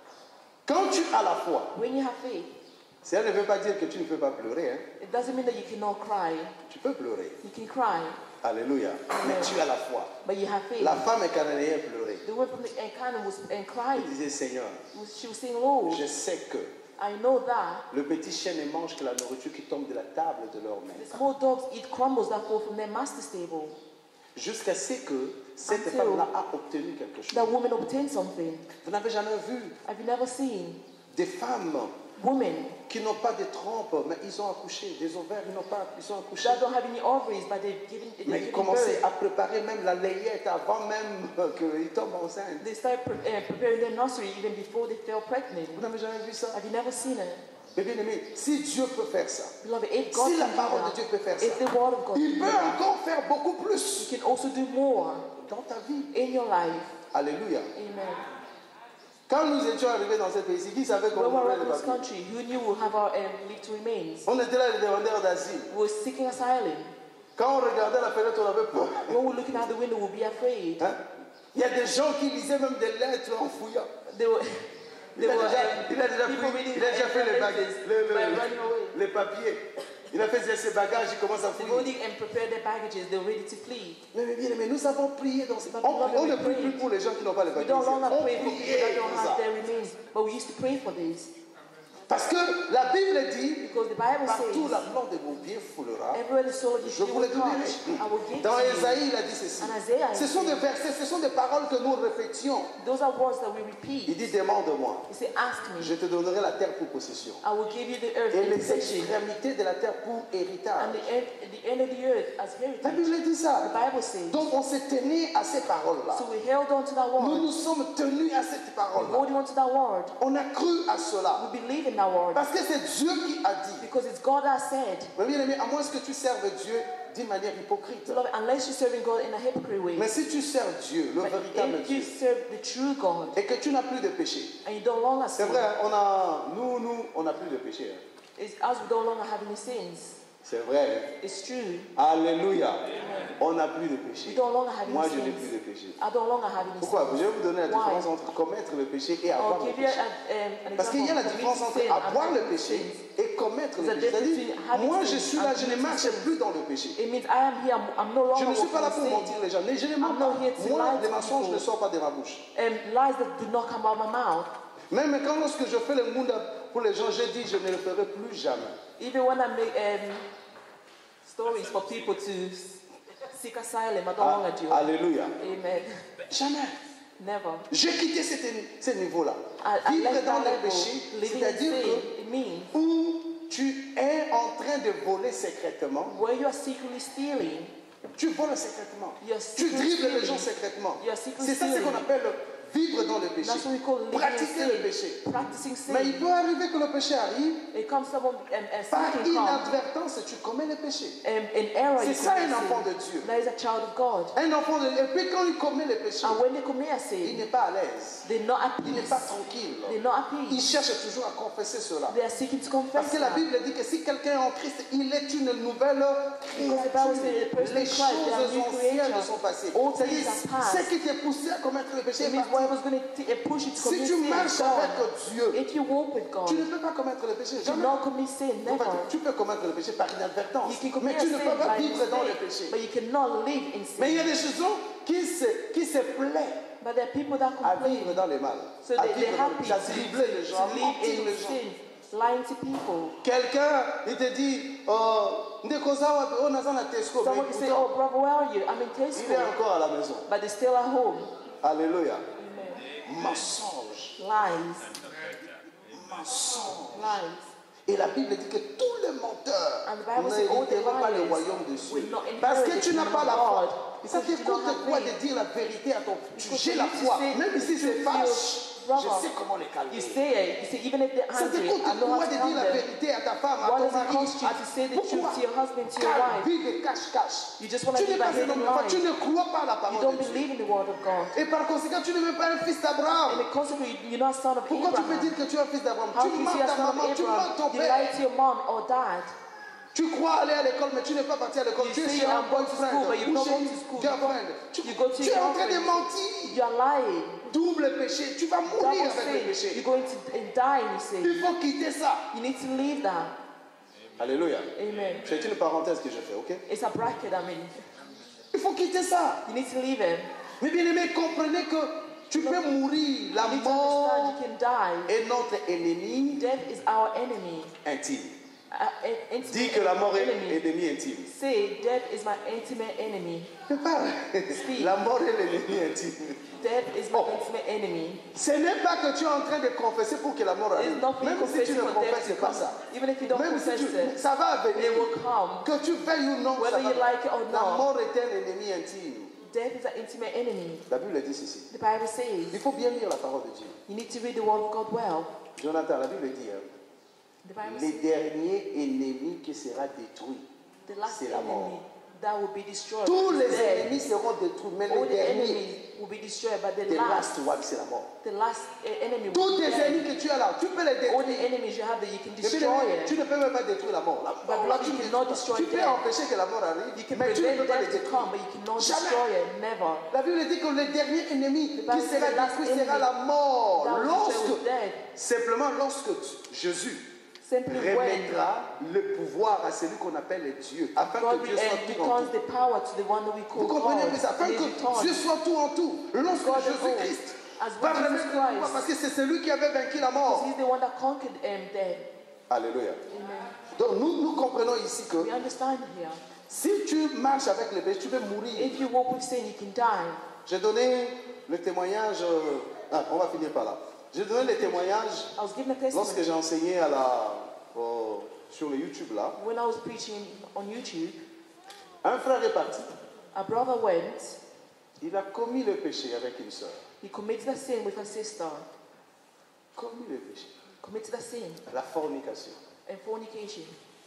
quand tu as la foi, when you have faith, ça ne veut pas dire que tu ne peux pas pleurer. Hein. it doesn't mean that you cannot cry. Tu peux pleurer. You can cry, Alléluia. Mais tu as la foi. but you have faith. La femme cananéenne pleurait. The woman from the Elkanah was and Elle cried. disait, Seigneur, She was saying, Lord, je sais que I know that le petit chien ne mange que la nourriture qui tombe de la table de leur the maître. small dogs eat crumbles that fall from their master's table. Jusqu'à ce que cette Until femme-là a obtenu quelque chose. That woman obtained something. Vous n'avez jamais vu Have you never seen des femmes women qui n'ont pas de trompe, mais ils ont accouché, des ovaires, ils n'ont pas, ils ont accouché. that don't have any ovaries, but they've given, they've Mais given ils commençaient birth? à préparer même la layette avant même qu'ils tombent enceintes. They started pre- uh, preparing their nursery even before they fell pregnant. Vous n'avez jamais vu ça? Have you never seen it? Mais bien aimé, si Dieu peut faire ça, Beloved, if God si la can do parole de that, Dieu peut faire ça, if the word of God il can peut do that, encore faire beaucoup plus you can also do more dans ta vie. in your life. Alléluia. Amen. Quand nous étions arrivés dans ce pays, qui savait qu'on When we were ouvrait in les this papiers? country, who knew we'll have our um, leave to remain? On était là les demandeurs d'asile. We were seeking asylum. Quand on regardait la fenêtre, on avait peur. When we're looking out the window, we'll be afraid. Hein? Il y a des gens qui lisaient même des lettres en fouillant. They were, Il they a were déjà, um, il a déjà, people pris- reading il a déjà fait les letters bagages, le- by le- running away. les papiers. Il a fait ses bagages, il commence à They've fouiller. already um, prepared their baggages. They're ready to flee. Mais, mais bien, mais nous avons prié dans ces... But On, beloved, on we ne prie prayed. plus pour les gens qui n'ont pas les We papiers. don't longer On pray for people priait that don't pour ça. have their remains, but we used to pray for this. Parce que la Bible dit, Because the Bible partout says, la plante de vos pieds foulera. everywhere the soul of your Je feet vous will les donnerai. touch, I will give Dans to you. Ésaïe, il a dit ceci. And Isaiah Ce sont said, des versets, ce sont des paroles que nous répétions. those are words that we Il repeat. dit, demande-moi. He said, ask me. Je te donnerai la terre pour possession. I will give you the earth Et in les possession, extrémités de la terre pour and héritage. the end, the end of the earth as La heritage. Bible dit The ça. Bible says. Donc on s'est tenu à ces paroles-là. So we held on to that Nous word. nous sommes tenus à cette parole-là. Holding on to that word. On a cru à cela. We believe in that word. Parce que c'est Dieu qui a dit. Because it's God that said. Mais bien aimé, à moins que tu serves Dieu d'une manière hypocrite. Beloved, unless you're serving God in a hypocrite way. Mais si tu sers Dieu, le But véritable if you Dieu, serve the true God et que tu n'as plus de péché. and you don't longer C'est sin, vrai, on a, nous, nous, on n'a plus de péché. hein. it's as we don't longer have any sins. C'est vrai. It's true. Alléluia. On n'a plus de péché. We don't longer have Moi, any je n'ai sins. plus de péché. I don't longer have any Pourquoi? Je sins. vais vous donner la Why? différence entre commettre le péché et avoir I'll le give you péché. a, um, an Parce qu'il y a la example of différence entre committing sin and avoir le having péché sins. et commettre le There's a péché. difference C'est-à-dire, between having moi je sins suis là, and je ne committing marche sins. plus dans le péché. It means I am here. I'm, I'm no Je longer ne suis pas là walking pour in sin. mentir les gens. Mais je ne mens I'm not pas. here to Moi, lie les to mensonges people. ne sortent pas de ma bouche. Um, lies that do not come out of my mouth. Même quand lorsque je fais le monde pour les gens, je dis je ne le ferai plus jamais. Even when I make um, stories for people to seek asylum, I don't Ah, longer do it. alléluia. Amen. Jamais. Never. J'ai quitté ce, ce niveau-là. I, I Vivre left dans that le level, péché, living in c'est-à-dire sin. que It means où tu es en train de voler secrètement, where you are secretly stealing, tu voles secrètement. You're Tu secretly dribbles les stealing. gens secrètement. You're secretly C'est ça ce stealing. qu'on appelle vivre dans le péché, That's what we call living in pratiquer le sin, péché. practicing sin. Mais il peut arriver que le péché arrive, It comes someone and, and par something comes. inadvertance, tu commets le péché. Um, in error, C'est you ça commit un enfant sin. de Dieu. That is a child of God. Un enfant de Et puis quand il commet le péché, And when they commit a il sin, n'est pas à l'aise. they're not at Il n'est peace. pas tranquille. They're not at Il peace. cherche toujours à confesser cela. They are seeking to Parce confess que la that. Bible dit que si quelqu'un est en Christ, il est une nouvelle Because the Bible says the créature. person Les in Christ, they are choses new anciennes creature. sont passées. All C'est-à-dire, things are past. ce qui t'est poussé à commettre le péché It est means parti. whatever's going to push you to Si commit tu sin marches is gone. avec Dieu, If you walk with God, tu ne peux pas commettre le péché. do Jamais. not commit sin, En fait, never. tu peux commettre le péché par inadvertance, You can mais commit a tu ne sin peux pas by vivre dans le mistake, péché. but you cannot live in Mais il y a sin. des gens qui se, qui se plaisent But there are people that à complain. vivre dans les mal, So à they, vivre they're dans happy le- à to, dribbler les gens, à to mentir live les in gens. sin, lying to people. Quelqu'un, il te dit, oh, Ndekozawa, on a un Tesco, mais Someone can say, pourtant, oh, brother, where are you? I'm in il est Tesco. encore à la maison. But they're still at home. Alléluia. Amen. Mensonge. Lies. Mensonge. Lies. Et la Bible dit que tous les menteurs And the Bible says all the n'hériteront pas le liars royaume de Dieu. will not inherit Parce que the tu n'as kingdom pas of la foi. God. Et ça Because you te don't coûte have quoi faith. de dire la vérité à ton... Tu Because j'ai you la need to foi. say- Même si to c'est your fâche, je brother. sais comment les You calmer. say it. You say, even if they're Ça te angry, coûte I know how quoi to de calm dire la them. vérité à ta femme, à What ton does it mari? cost you à- to say the truth Pourquoi? to your husband, to your Car wife? vive cache-cache. You just want to Tu n'es live a pas un hidden homme de foi, tu life. ne crois pas la You parole don't de Dieu. believe in the word of God. Et par conséquent, tu n'es même pas un fils And d'Abraham. consequently, you're not a son of Pourquoi tu peux Abraham. dire que tu es un fils d'Abraham? How Tu can you mens see a ta son of maman, tu mens ton Abraham? You père. lie to your mom or dad. Tu crois aller à l'école, mais tu n'es pas parti à l'école. You Tu es say chez un I'm going to boyfriend school, but you've ou not chez gone une to school. girlfriend. Tu, You go to tu your es en train de girlfriend. mentir. You are lying. Double péché. Tu vas mourir Double avec le sin. péché. You're going to die in sin. Il faut quitter ça. You need to leave that. Alléluia. Amen. C'est une parenthèse que je fais, ok? It's a bracket, I mean. Il faut quitter ça. You need to leave him. Mais bien aimé, comprenez que tu peux mourir. La You need to mort understand you can die. est notre ennemi Death is our enemy. intime. Uh, in- intimate Dis que la mort est enemy. ennemi intime. Say, death is my intimate enemy. Mais pas. Speak. La mort est l'ennemi intime. Death is my Oh. intimate enemy. Ce n'est pas que tu es en train de confesser pour que la mort arrive. It's not for you Même si tu confessing ne for death confesses to pas come. ça. Even if you don't Même si confess tu, it, ça va it venir. will come. Que tu veuilles ou non, ça Whether va. you like it or La not. mort est un ennemi intime. Death is an intimate enemy. La Bible dit ceci. The Bible says Il faut bien lire la parole de Dieu. you need to read the word of God well. Jonathan, la Bible dit, hein, The Bible les says derniers ennemis qui sera détruit, the last c'est la enemy mort. that will be destroyed Tous is les death. ennemis seront détruits, mais All les the derniers, enemies will be destroyed, but the the last last, one, c'est la mort. the last uh, enemy will Tous be tes death. ennemis que tu as là, tu peux les All the détruire. enemies you have that you can Mais bien destroy aimé, tu it. ne peux même pas détruire la mort. La But mort, là, beloved, tu, you ne cannot détruis pas. destroy Tu peux death. empêcher que la mort arrive, You can mais tu ne peux prevent pas les death to détruire. come, but you cannot Jamais. destroy it. Never. La Bible dit que le dernier ennemi The qui Bible sera says the last détruit sera enemy la mort. That will destroy Lorsque, with death. simplement lorsque Jésus Simply when remettra le pouvoir à celui qu'on appelle Dieu, afin God que Dieu will soit and tout en becomes tout. the power to the one that we call Vous comprenez God. mais ça, afin And his que return. Dieu soit tout en tout. Lorsque God is Jésus-Christ all. As va well remettre Jesus le pouvoir, Christ. parce que c'est celui qui avait vaincu la Because mort. he's the one that conquered um, death. Alléluia. Amen. Donc nous, nous comprenons ici que We understand here. si tu marches avec le péché, tu peux mourir. If you walk with sin, you can die. J'ai donné le témoignage, euh, ah, on va finir par là. J'ai donné le témoignage I was given a lorsque testimony j'ai enseigné à la, au- sur le YouTube là. when I was preaching on YouTube. Un frère est parti. A brother went, Il a commis le péché avec une sœur. he committed a sin with a sister. Commis le péché. Committed a sin La fornication. and fornication.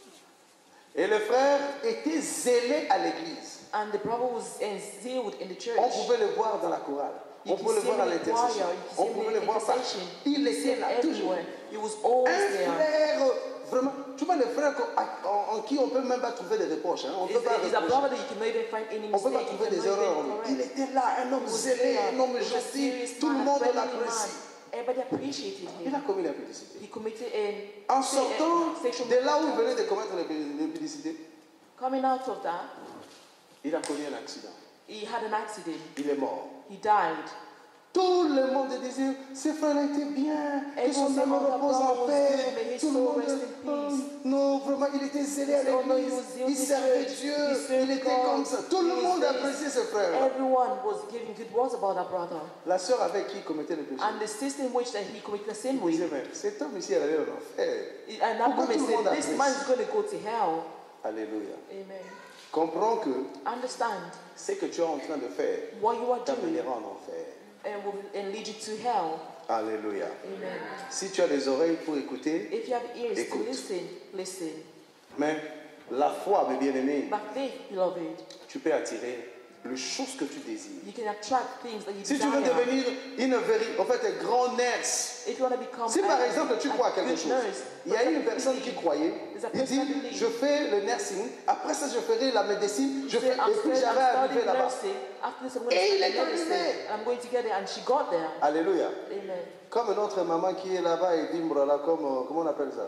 Et le frère était zélé à l'église. And the brother was uh, sealed in the church. On pouvait le voir dans la chorale. You On can pouvait le see voir à him in the choir, l'intercession. you can On see him pouvait in le voir partout. intercession. Il You can see était him là toujours. everywhere. He was always Un there. frère, vraiment, tu vois le frère qu'on- en, en qui on ne peut même pas trouver des reproches. Hein. On ne He's peut pas a, he's a reprocher. brother that you can not even find any On ne peut pas mistake. You trouver can des not erreurs en even lui. correct. Il était là, un homme He was zélé, there. un homme He was a gentil. serious Tout le man, a monde friendly l'apprécie. man. Everybody appreciated Il a him. commis l'impudicité. He committed a En sin- sortant a sexual de là où il misconduct. venait de commettre l'impudicité, Coming out of that, il a connu un accident. he had an accident. Il est mort. He died. Tout le monde disait, ce frère était bien, que son Everyone said, âme "Oh, that repose brother en was paix. good, may his Tout le soul monde, rest in oh, peace." non, vraiment, il était zélé à He said, "Oh, no, he l'église. was zealous Il in servait church. Dieu. He served Il était God. comme ça. Tout le He was monde this. appréciait ce frère. Everyone was giving good words about that brother. La sœur avec qui il commettait le péché. And the system which that he committed a sin Il with. disait, mais cet homme ici, elle allait en enfer. And that Pourquoi woman tout le monde said, this man apprécie? is going to go to hell. Alléluia. Amen. Comprends que Understand ce que tu es en train de faire what you are doing t'amènera en enfer. and will and lead you to hell. Alléluia. Amen. Si tu as des oreilles pour écouter, If you have ears Écoute. to listen, listen. mais la foi, mes bien-aimés, But faith, beloved, tu peux attirer les choses que tu désires. you can attract things that you Si tu veux desire. devenir une véritable, en fait, un grand nurse, If you want to become si a, par exemple tu a crois à quelque good chose, nurse, il y a une personne qui croyait, There's a il person that dit, believes. je fais le nursing, après ça je ferai la médecine, je say, fais, I'm et puis studying, j'avais I'm arrivé studying là-bas. nursing. After this, I'm going Et to il est study medicine. arrivé. I'm going to get there, and she got there. Alléluia. Amen. Comme notre maman qui est là-bas et dit, là, comme, euh, comment on appelle ça?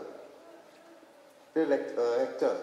Le lect- euh, recteur.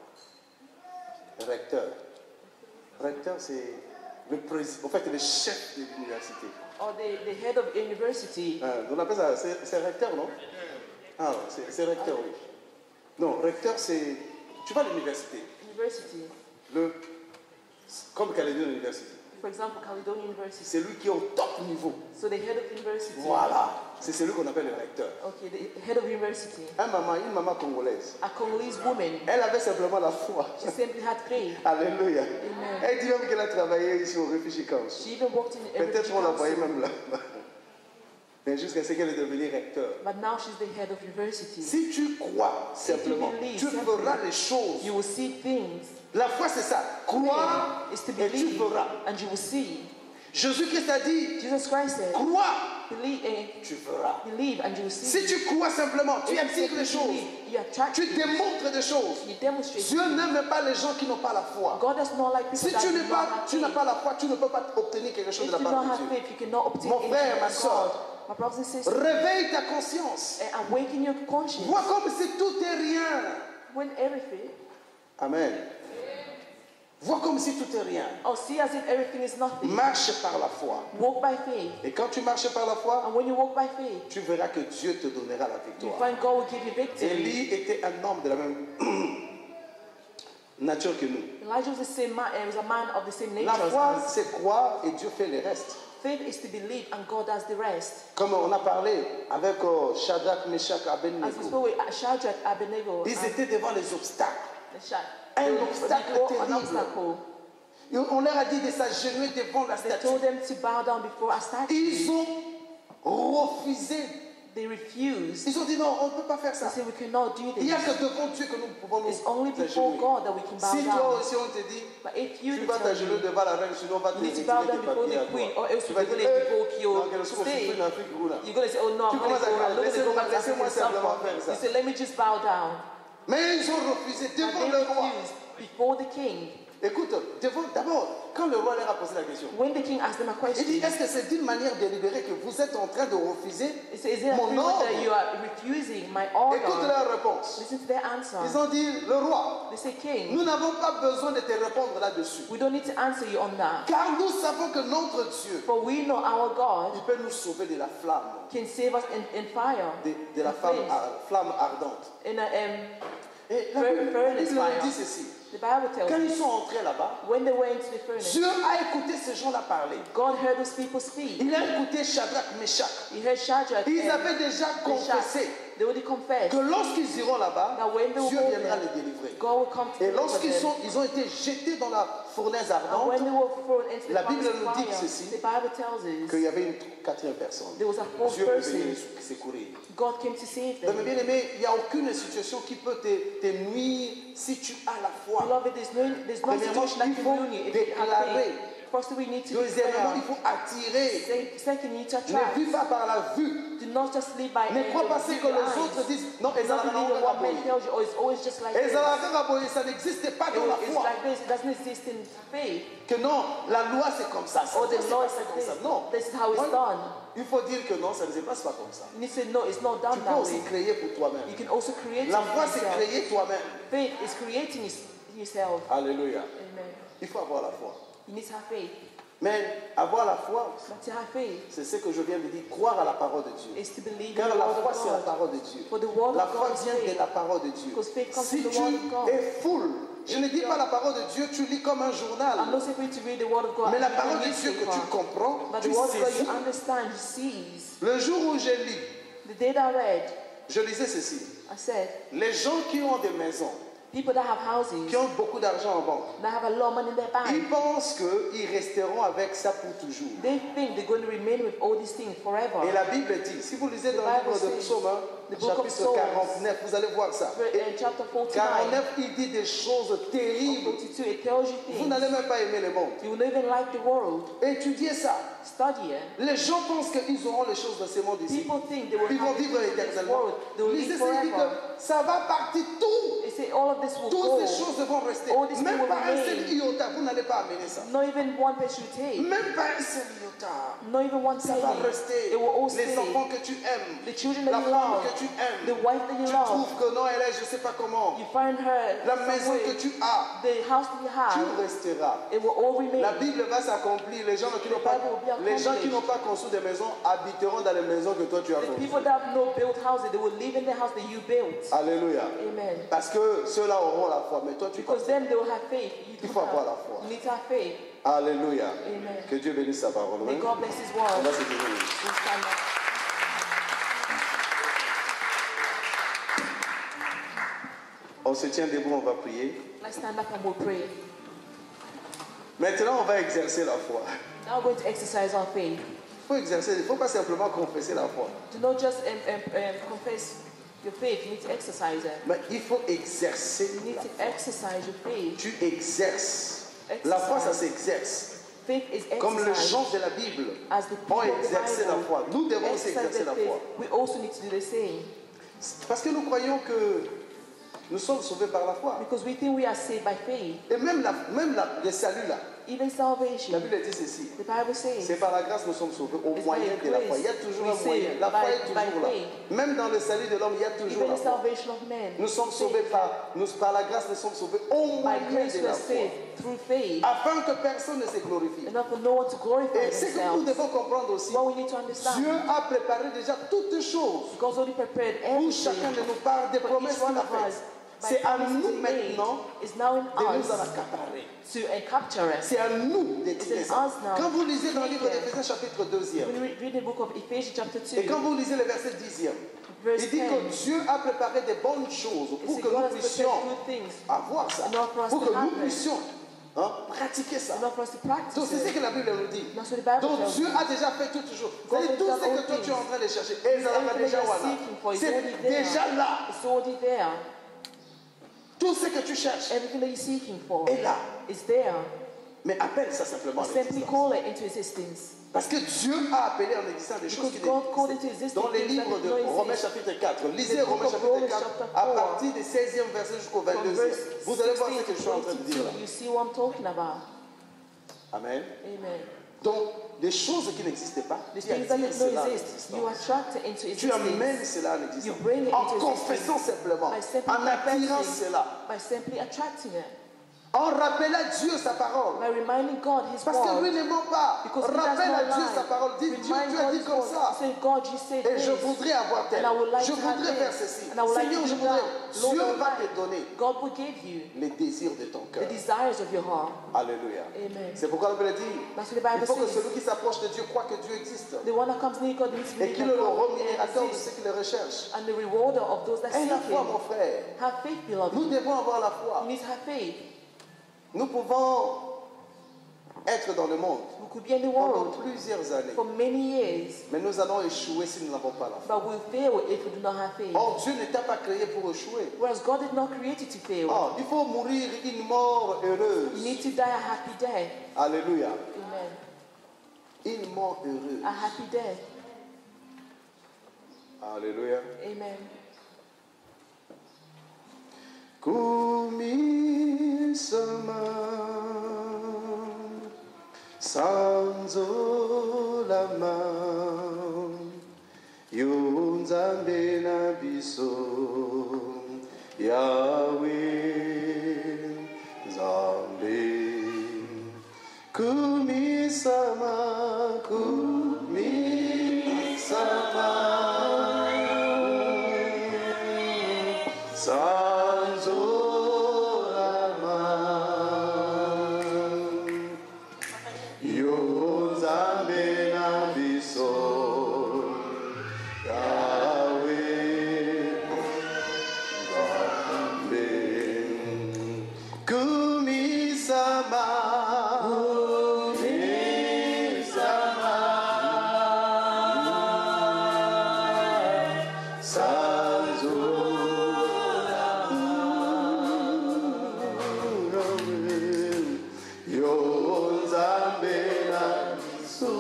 Recteur. Recteur, c'est le président, en fait, le chef de l'université. Or the, the head of university. Ah, on appelle ça, c'est, c'est recteur, non? Ah, c'est, c'est recteur, oui. Non, recteur, c'est, tu vas à l'université, University. le, comme Calédonie University. For example, Caledonian University. C'est lui qui est au top niveau. So the head of university. Voilà, c'est celui qu'on appelle le recteur. Okay, the head of university. Un maman, une maman congolaise, A Congolese woman. elle avait simplement la foi. She simply had faith. Alléluia. Amen. Elle dit même qu'elle a travaillé ici au Refugee Camp. She even worked in a Peut-être refugee on l'a voyé council. même là. Mais jusqu'à ce qu'elle est devenue recteur. But now she's the head of university. Si tu crois simplement, believe tu simply, feras les choses. You will see things. La foi, c'est ça. Croire Is to et tu believe, feras. and you will see. Jésus-Christ a dit, Jesus Christ said, crois, believe and tu feras. believe, and you will see. Si tu crois simplement, tu If you attires simply les choses. believe, you attract. Tu démontres des choses. You demonstrate. Dieu n'aime pas les gens qui n'ont pas la foi. God does not like people Si that tu do n'es not pas, have tu n'as faith. pas la foi, tu ne peux pas obtenir quelque chose If de la you don't part have de Dieu. faith, you cannot obtain Mon anything frère, ma from soeur, God. My brothers and sisters, réveille ta conscience. and awaken your conscience. Vois comme si tout est rien. When everything, Amen. Vois comme si tout est rien. or see as if everything is nothing. Marche par la foi. Walk by faith. Et quand tu marches par la foi, And when you walk by faith, tu verras que Dieu te donnera la you victoire. find God will give you victory. Élie était un homme de la même nature que nous. Elijah was the same man, uh, was a man of the same nature La as foi, us. c'est croire et Dieu fait le reste. Faith is to believe, and God does the rest. Comme on a parlé avec euh, Shadrach, Meshach, As we Abednego. spoke with Shadrach, Abednego, Ils and étaient devant les obstacles. Meshach, Un they were obstacle before an terrible. obstacle. Et on leur a dit de s'agenouiller devant la They statue. told them to bow down before a statue. Ils ont refusé. They refused. Ils ont dit non, on ne peut pas faire They ça. said we cannot do Il n'y a this. que devant Dieu que nous pouvons nous It's only before agenouiller. God that we can bow Si toi down. aussi on te dit, But if you tu vas tell t'agenouiller me devant la reine, sinon on va te you need to retirer bow tes down before papiers à the queen, toi. or else Tu we're vas dire, going to eh, revoke non, your quelle chose, stay. c'est une Afrique, là. You're going to say, oh no, Tu I'm going to commences à go, I'm dire, going to go back to laissez-moi African simplement Suffer. faire ça. You say, let me just bow down. Mais ils ont refusé And devant they le roi. refused before the king. Écoute, devant, d'abord, quand le roi leur a posé la question, When the king asked them a il dit, question, est-ce que c'est d'une manière délibérée que vous êtes en train de refuser he said, is it a mon free will ordre? that you are refusing my Écoute order? leur réponse. Listen to their answer. Ils ont dit, le roi, They say, king, nous n'avons pas besoin de te répondre là-dessus. we don't need to answer you on that. Car nous savons que notre Dieu, For we know our God il peut nous sauver de la flamme, can save us in, in fire, de, de la in flamme, flames, ar- flamme ardente. in a, um, Et la Fur- Bible, la furnace Bible fire. dit ceci. the Bible tells Quand us, ils sont entrés là-bas, when they went to the furnace, Dieu a écouté ces gens-là parler. God heard those people speak. Il a écouté Shadrach, Meshach. He heard Shadrach Ils and avaient déjà Meshach. confessé They already confessed que lorsqu'ils iront là-bas, that when they will Dieu go viendra there, les délivrer. God will come to Et deliver lorsqu'ils them. sont, ils ont été jetés dans la fournaise And ardente, when they were thrown into the La Bible furnace nous of dit fire, ceci, the Bible tells us qu'il y avait une quatrième personne. there was a fourth Dieu est venu person. les secourir. God came to save Donc, mes them. bien-aimés, il n'y a aucune situation qui peut te, te nuire si tu as la foi. Beloved, there's no, there's no Premièrement, situation that il can faut ruin you if you have déclarer. faith. First, we need to Deuxièmement, il declare. faut attirer. Se- Second, you need to Ne attract. vis pas par la vue. Do not just live by Ne crois pas uh, ce que your les eyes. autres disent. Non, Do not believe in what man tells you, or it's always just like this. ça n'existe pas dans la It's foi. like this. It doesn't exist in faith. Que non, la loi c'est comme ça. Or the c'est law pas is like comme ça. this. Non. This is how it's Moi, done. il faut dire que non, ça ne se passe pas comme ça. You need to know it's not Tu done peux that aussi way. créer pour toi-même. You can also create La it foi c'est yourself. créer toi-même. Faith is creating his- yourself. Alléluia. Amen. Il faut avoir la foi. You need to have faith. Mais avoir la foi, But to have faith c'est ce que je viens de dire, croire à la parole de Dieu. is to believe in Car the la word foi, of c'est la God. parole de Dieu. For the word La of foi God is vient de faith. la parole de Dieu. Because faith comes Si from the tu word of God. es full, je ne dis pas la parole de Dieu, tu lis comme un I'm journal. not saying for you to read the word of God. Mais la as you parole read de Dieu que newspaper. tu comprends, But tu the word of God saisis. you understand, you seize. Le jour où j'ai lu, The day that I read, je lisais ceci. I said, Les gens qui ont des maisons, People that have houses, qui ont beaucoup d'argent en banque, that have a lot of money in their ils bank, pensent qu'ils resteront avec ça pour toujours. they think they're going to remain with all these things forever. Et la Bible dit, si vous lisez The dans le livre Bible de says, Psaume, hein, the book of chapitre Psalms, quarante-neuf, vous allez voir ça. in Et chapter forty-nine, quarante-neuf, il dit des choses terribles. forty-two, it tells you Vous things. n'allez même pas aimer le monde. You will not even like the world. Étudiez ça. Study it. Les gens pensent qu'ils auront les choses dans ce monde ici. People think they will Ils vont have vivre this éternellement. world. They will Lisez live ça, il dit forever. que ça va partir tout. They say all of this will Toutes go. ces choses vont rester. All these Même things will pas un seul remain. iota, vous n'allez pas amener ça. Not even one page you take. Même pas un seul iota. Not even one Ça va penny. rester. It will all Les stay. enfants que tu aimes, The children la that you femme love, que tu aimes, the wife that you tu love, trouves que non, elle est, je ne sais pas comment. you find her La some maison way. que tu as, The house that you tu have, resteras. it will all remain. La Bible va s'accomplir. Les gens qui n'ont pas, les gens qui n'ont pas construit des maisons habiteront dans les maisons que toi tu as The construites. people that have not built houses, they will live in the house that you built. Alléluia. Amen. Parce que ceux-là auront la foi, mais toi tu Because then they will have faith. You Il don't faut avoir la have. foi. You need to have faith. Alléluia. Amen. Que Dieu bénisse sa parole. May hein. God bless His On word. va se tenir. We'll stand up. On se tient debout, on va prier. Let's stand up and we'll pray. Maintenant, on va exercer la foi. Now we're going to exercise our faith. Il faut exercer, il ne faut pas simplement confesser la foi. Do not just um, um, um, confess your faith, you need to exercise it. Mais il faut exercer You need la to foi. exercise your faith. Tu exerces. La foi, ça s'exerce. Faith is Comme les exercised. gens de la Bible As the people ont of the exercé la Bible foi. Nous devons aussi exercise exercer la their foi. faith, we also need to do the same. Parce que nous croyons que nous sommes sauvés par la foi. Because we think we are saved by faith. Et même, la, même la, le salut là, Even la salvation, Bible dit ceci. the Bible says, C'est par la grâce que nous sommes sauvés au It's moyen by de la grace foi. Il y a toujours we un moyen. save La foi by- est toujours by là. faith. Même dans le salut de l'homme, il y a toujours even la the foi. salvation of men, Nous sommes faith. sauvés par, nous, par la grâce, nous sommes sauvés au by moyen grace de we la are foi. saved through faith, Afin que personne ne se glorifie. enough for no one to glorify Et ce que nous themselves. devons comprendre aussi, What we need to understand, Dieu a préparé déjà toutes choses God's already prepared pour everything chacun de nous par des for promesses each one qu'il a of us. faites. By C'est à promises nous He made, maintenant it's now in de nous en us accaparer. to uh, capture it. C'est à nous d'étudier It's ça. in us now. Quand vous lisez dans le livre Take it. d'Éphésiens chapitre deux, When we read, read the book of Ephesians chapter et quand two, vous lisez le verset dix, verse il dit ten, que Dieu a préparé des bonnes choses it pour says que God nous has puissions prepared good things avoir ça, enough for us pour to que nous have it. puissions hein, pratiquer ça. enough for us to practice Donc c'est ce it. que la Bible nous dit. That's what the Bible Donc tells Dieu us. a déjà fait toutes choses. God C'est has tout done ce que all toi tu es en things. train de chercher. Et ça va Everything déjà that you're voilà. seeking for is C'est already there. déjà là. It's already there. Tout ce que tu cherches Everything that you're seeking for est là. is there. Mais appelle ça simplement à Simply l'existence. call it into existence. Parce que Dieu a appelé en existence des choses Because qui God called n'existent. into existence Dans les things that livres did de not exist. Romains chapitre quatre, lisez The book Romains of chapitre Romans quatre chapter à four, partir du seizième verset jusqu'au From vingt-deuxième. verse Vous allez voir ce sixteen que je suis en train de dire là. to twenty-two, you see what I'm talking about. Amen. Amen. Donc, des choses qui n'existaient pas, The tu things that attires did cela not en exist, existence. you attract it into Tu amènes existence cela en existence. You bring it En into confessant existence. simplement, by simply en attirant confessing, cela, by simply attracting it, en rappelant Dieu sa parole. by reminding God His Parce que word. lui ne ment pas. Because he does Rappelle à not Dieu lie. sa parole. Dis, Dieu, Remind tu as God dit His comme word. ça. Say, God, you said Et je this. voudrais avoir tel. And I would like Je to have voudrais faire this. ceci. And I would like Seigneur, to je do voudrais. that. Lord, Dieu I would va like- te donner God will give you les désirs de ton the cœur. desires of your heart. Alléluia. Amen. C'est pourquoi la Bible dit, That's what the il Bible faut que says. celui qui s'approche de Dieu croit que Dieu existe. The one that comes near God needs to Et believe qu'il that le God remunérateur de exists. ceux qui le recherchent. And the rewarder of those that Aie seek la foi, mon Him. frère. Have faith, beloved. Nous devons avoir la You foi. need to have faith. Nous pouvons être dans le monde We could be in the pendant world plusieurs années. for many years, Mais nous allons échouer si nous n'avons pas la foi. but we'll fail if we do not have faith. Or, Dieu ne t'a pas créé pour échouer. Whereas God did not create you to fail. Oh, il faut mourir une mort You heureuse. need to die a happy death. Alléluia. Amen. Une mort heureuse. A happy death. Alléluia. Amen. Kumi sama sanzo lama yunzambe na biso Yahweh Zambe Kumi sama Kumi sama sama, umi sama, sanzura, yo nzambe na biso,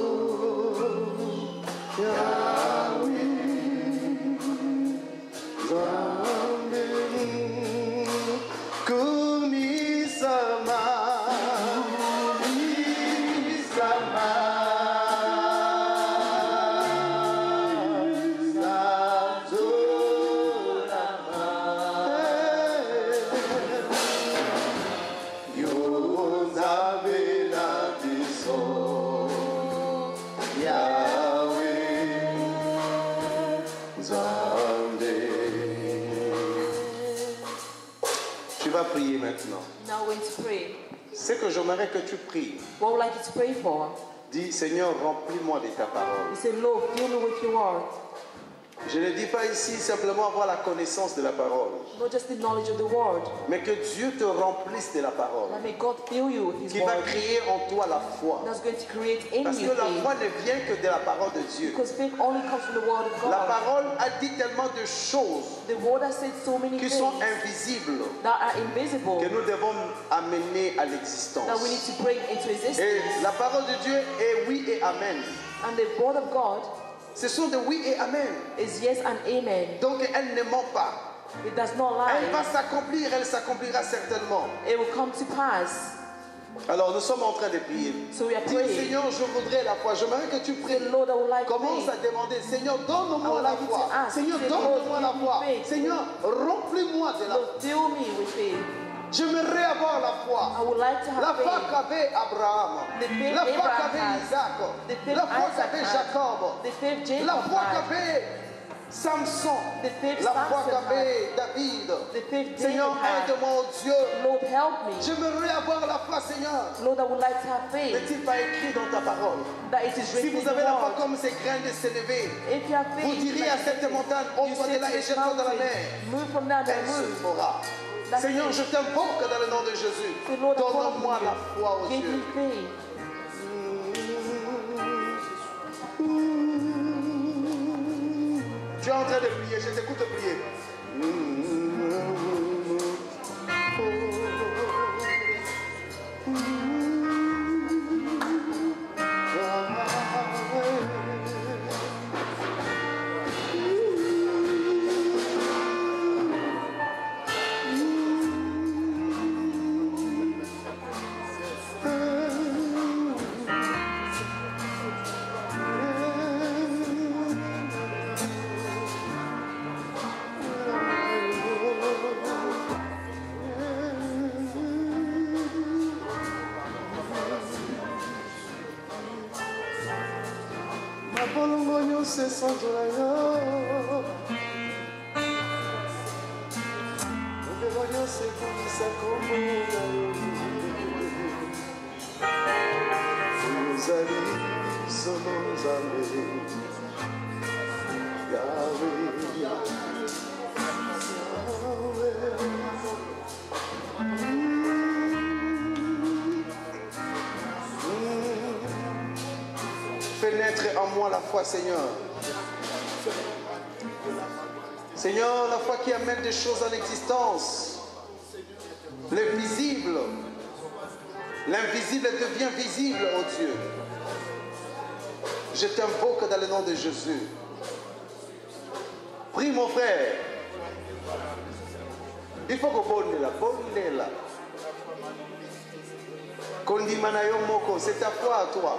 Yahweh, nzambe kumisama, kumisama, sanzorama, yo nzambe na biso, Yahweh, nzambe. Tu vas prier maintenant. Now we're going to pray. Ce que j'aimerais que tu pries, What would I like you to pray for? dis Seigneur, remplis-moi de ta parole. You say, Lord, fill me with your word. Je ne dis pas ici simplement avoir la connaissance de la parole, Not just the knowledge of the word, mais que Dieu te remplisse de la parole, but may God fill you with his qui va word. créer en toi la foi. That's going to create in Parce you que la faith. foi ne vient que de la parole de Dieu. Because faith only comes from the word of La God. parole a dit tellement de choses The word has said so many qui things sont invisibles that are invisible que nous devons amener à that we need l'existence. to bring into Et existence. la parole de Dieu est oui et amen. And the word of God Ce sont de oui et amen. is yes and amen. Donc elle ne ment pas. It does not Elle va lie. s'accomplir, elle s'accomplira certainement. It will come to pass. Alors nous sommes en train de prier. So we are Dis praying. Seigneur, je voudrais la foi. J'aimerais que tu pries. Say, Lord, I would like Commence à faith. demander, Seigneur, I donne-moi would la like you foi. to ask. Seigneur, Say, donne-moi Lord, la give me foi. faith. Seigneur, remplis-moi de la foi. Lord, fill me with faith. J'aimerais avoir la I foi. would like to La have foi faith. qu'avait Abraham. The faith La foi Abraham qu'avait has. Isaac. The faith La foi Isaac qu'avait has. Jacob. The faith Jacob La foi had. qu'avait Samson. The faith La foi Samson qu'avait David. The faith David Seigneur, had. aide-moi, oh Dieu. Lord, help me. J'aimerais avoir la foi, Seigneur. Lord, I would like to have faith N'est-il pas écrit dans ta parole? that it is Si written in vous the avez la foi word. comme ces grains de s'élever, If you have faith, vous diriez like à cette this, montagne, you ôte-toi say de là to et this jette-toi dans la mountain, mer. move from there and Elle se move. fera. That's Seigneur, it. je t'invoque dans le nom de Jésus. Say, Lord, I call Donne-moi upon la you. foi, oh Give Dieu. me faith. Tu es en train de prier, je t'écoute prier. Mabolongo nyonso esanzola yo, mobeko nyonso ekomisa kombo na yo. Ozali solo Nzambe, Yahweh, Fais naître en moi la foi, Seigneur. Seigneur, la foi qui amène des choses en existence. Le visible. L'invisible devient visible, oh Dieu. Je t'invoque dans le nom de Jésus. Prie mon frère. Il faut que bonne là, bonne là. Kondimana yo moko, c'est ta foi à toi.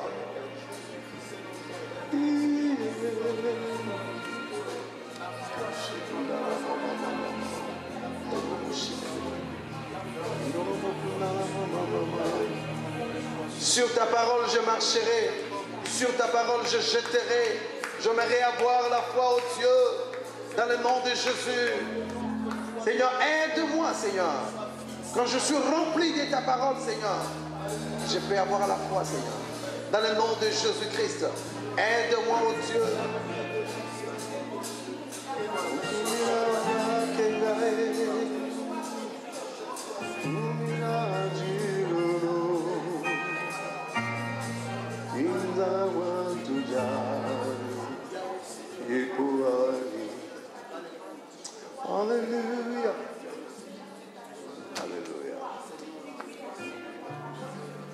Sur ta parole je marcherai, sur ta parole je jetterai. J'aimerais avoir la foi au Dieu, dans le nom de Jésus. Seigneur, aide-moi, Seigneur. Quand je suis rempli de ta parole, Seigneur, je peux avoir la foi, Seigneur. Dans le nom de Jésus-Christ, aide-moi, oh Dieu.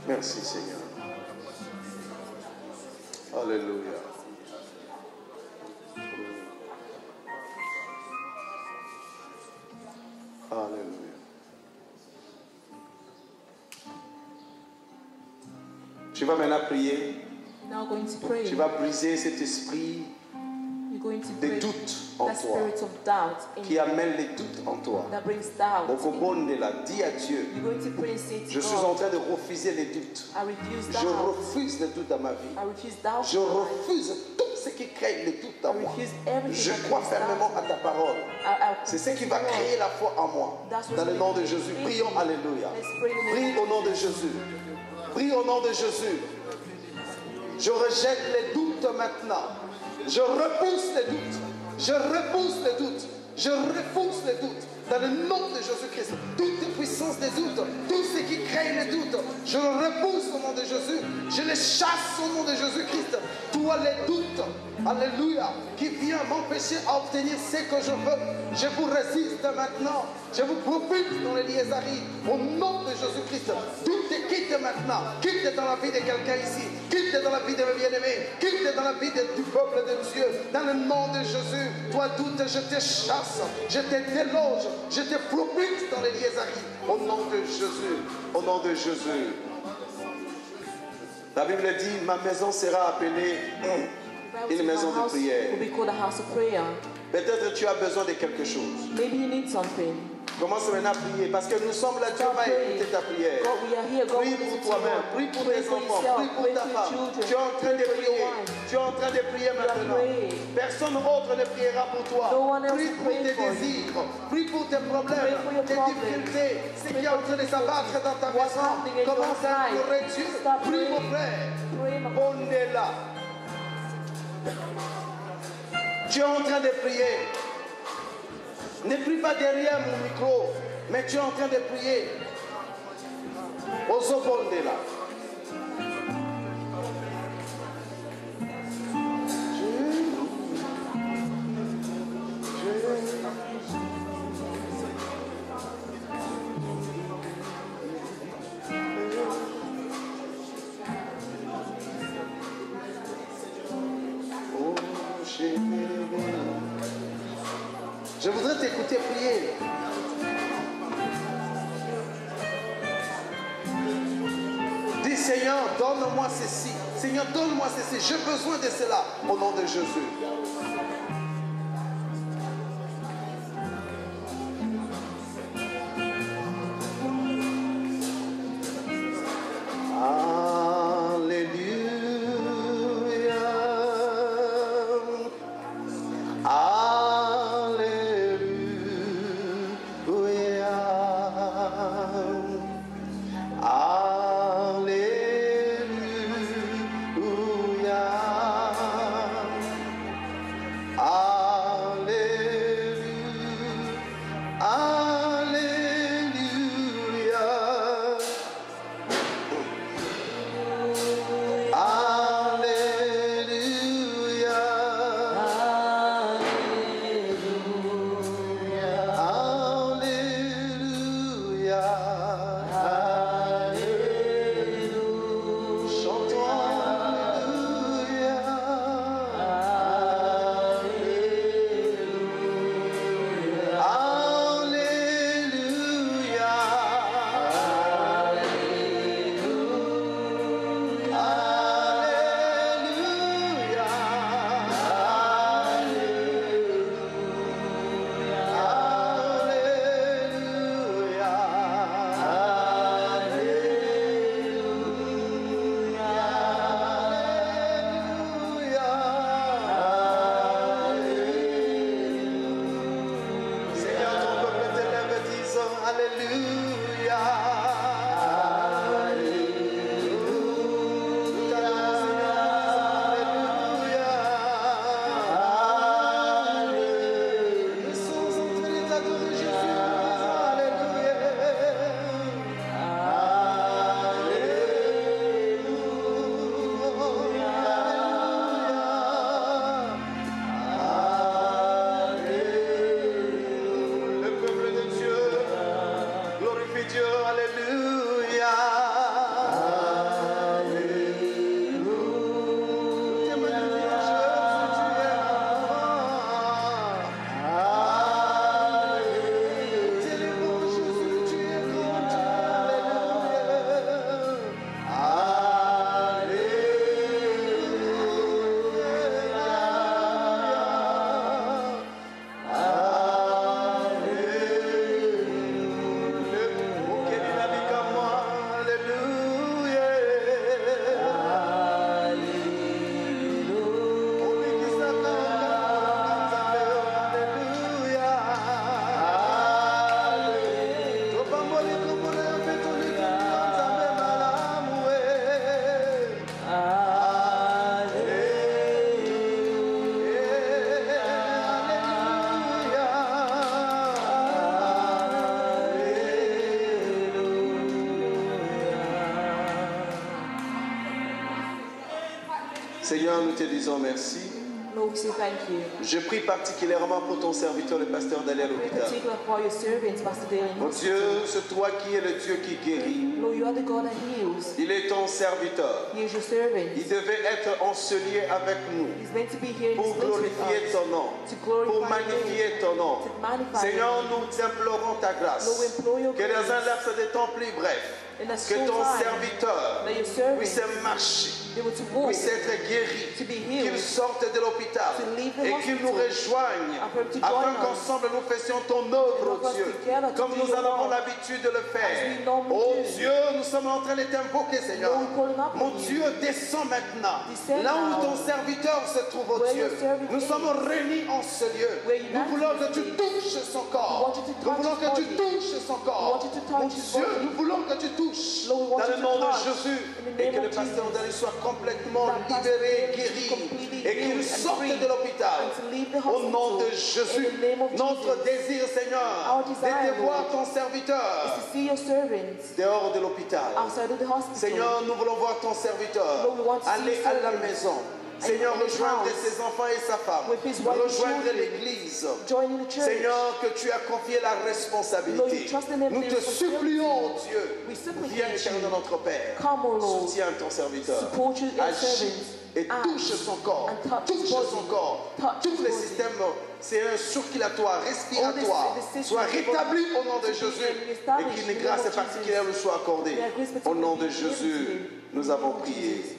Merci Seigneur. Alléluia. Alléluia. Tu vas maintenant prier. Now going to pray. Tu vas briser cet esprit You're going to de break doute en that toi, spirit of doubt in qui you, amène les doutes en toi. that brings doubt. in you. Okobondela, dis à Dieu, You're going to pray and say to je suis en God, train de refuser les doutes. I refuse Je doubt. refuse les doutes dans ma vie. I refuse doubt. Je refuse tout ce qui crée les doutes en I moi. refuse everything Je that crois brings fermement doubt. à ta parole. I- I C'est ce qui va confess créer the la foi en moi. That's what's Dans le nom de going to Jésus. create Prions, me. alléluia. Let's pray in the Prie name au nom de Jésus. Prie au nom de Jésus. Je rejette les doutes maintenant. Je repousse les doutes. Je repousse les doutes. Je repousse les doutes. Dans le nom de Jésus-Christ. Toute puissance des doutes. Tout ce qui crée les doutes. Je le repousse au nom de Jésus. Je les chasse au nom de Jésus-Christ. Toi les doutes. Alléluia. Qui vient m'empêcher à obtenir ce que je veux. Je vous résiste maintenant. Je vous propulse dans les liaisaries. Au nom de Jésus-Christ. Doute quitte maintenant. Quitte dans la vie de quelqu'un ici. Quitte dans la vie de mes bien-aimés. Quitte dans la vie de- du peuple de Dieu. Dans le nom de Jésus. Toi doute, je te chasse. Je te déloge. Je te propulse dans les liaisaries. Au nom de Jésus. Au nom de Jésus. La Bible dit, ma maison sera appelée The Bible une says, maison "My de house prière. will be called a house of prayer." Peut-être tu as besoin de quelque chose. Maybe you need something. Commence maintenant à prier parce que nous sommes là, Dieu va écouter ta prière. God, we are here. God Prie will pour listen to toi-même, you. prie pour Pray tes for enfants, yourself. prie pour Pray ta for your femme. children. Tu es en train de Pray for your prier. wife. Tu es en train de prier maintenant. praying. Personne autre ne priera pour toi. No one else Prie is pour praying tes for you. désirs. Prie pour tes problèmes, Pray for your tes problems. difficultés. Ce qui est en train de s'abattre dans ta What's maison. happening in your Commence à life? implorer Dieu. Stop Prie mon praying. frère. Pray, my Bondez-la. Tu es en train de prier. Ne prie pas derrière mon micro, mais tu es en train de prier. Ozobondela. Je voudrais t'écouter prier. Dis Seigneur, donne-moi ceci. Seigneur, donne-moi ceci. J'ai besoin de cela au nom de Jésus. Seigneur, nous te disons merci. Lord, we say thank you. Je prie particulièrement pour ton serviteur, le pasteur d'aller à In l'hôpital. particular for your servants, Pastor Dale. Mon Dieu, c'est toi qui es le Dieu qui guérit. Lord, you are the God that heals. Il est ton serviteur. He is your servant. Il devait être enselier avec nous He's meant to be here in pour this place with glorifier us. ton nom, To pour glorify your name. magnifier ton nom. To magnify Seigneur, your name. nous t'implorons ta grâce. Lord, we implore your Que dans un grace. laps de temps plus bref, In a que short ton time, serviteur that your servant puisse marcher, be able to walk, puisse être guéri, to be qu'il healed, sorte de l'hôpital to leave the et qu'il nous hospital, rejoigne and for him to afin join us, qu'ensemble nous fassions ton œuvre, and oh help us Dieu, together to comme do nous your en avons work, l'habitude de le faire. as we normally Oh do. Dieu, nous sommes en train de t'invoquer, Seigneur. Lord, we call up Mon on you. Dieu, descends maintenant. Descend Là où now. ton serviteur se trouve, oh Where Dieu. your servant Nous is. sommes réunis en ce lieu. Where you Nous voulons que tu naturally touches son We corps. want you to Nous touch voulons his que tu body. touches son We corps. want you to touch Mon his Dieu, body. nous voulons que tu touches. Lord, we want Dans you le to nom de touch. Jésus. In the Et name que le of pasteur Jesus. Dali soit complètement That Pastor libéré, Dali be guéri. completely Et qu'il healed and sorte free. de l'hôpital. And to leave the Au nom de hospital. Jésus. In the name of Notre Jesus. désir, Seigneur, Our de desire, te voir Lord, ton is serviteur to see your servants dehors de l'hôpital. outside of the hospital. Seigneur, nous voulons voir ton serviteur Lord, we want to see aller your à la servant. maison. Seigneur, in his rejoindre house, ses enfants et sa femme. with his wife and Rejoindre children, l'église. joining the church. Seigneur, que tu as confié la Lord, responsabilité. you trust in them, Nous their te responsibility. supplions, oh Dieu. We supplicate Viens, éternel you. notre Père. Come, O Lord. Soutiens ton serviteur. Support your Agis servants. et Act touche son corps. and touch Touche his body. son corps. Touch Tous his les body. systèmes, c'est un circulatoire, respiratoire, All the- the systems soient of the rétablis body au nom de to be Jésus. established Et qu'une in the name grâce of Jesus. particulière lui soit accordée. May a grace Au nom de particularly be given to Jésus, him. nous In the avons name of prié. Jesus.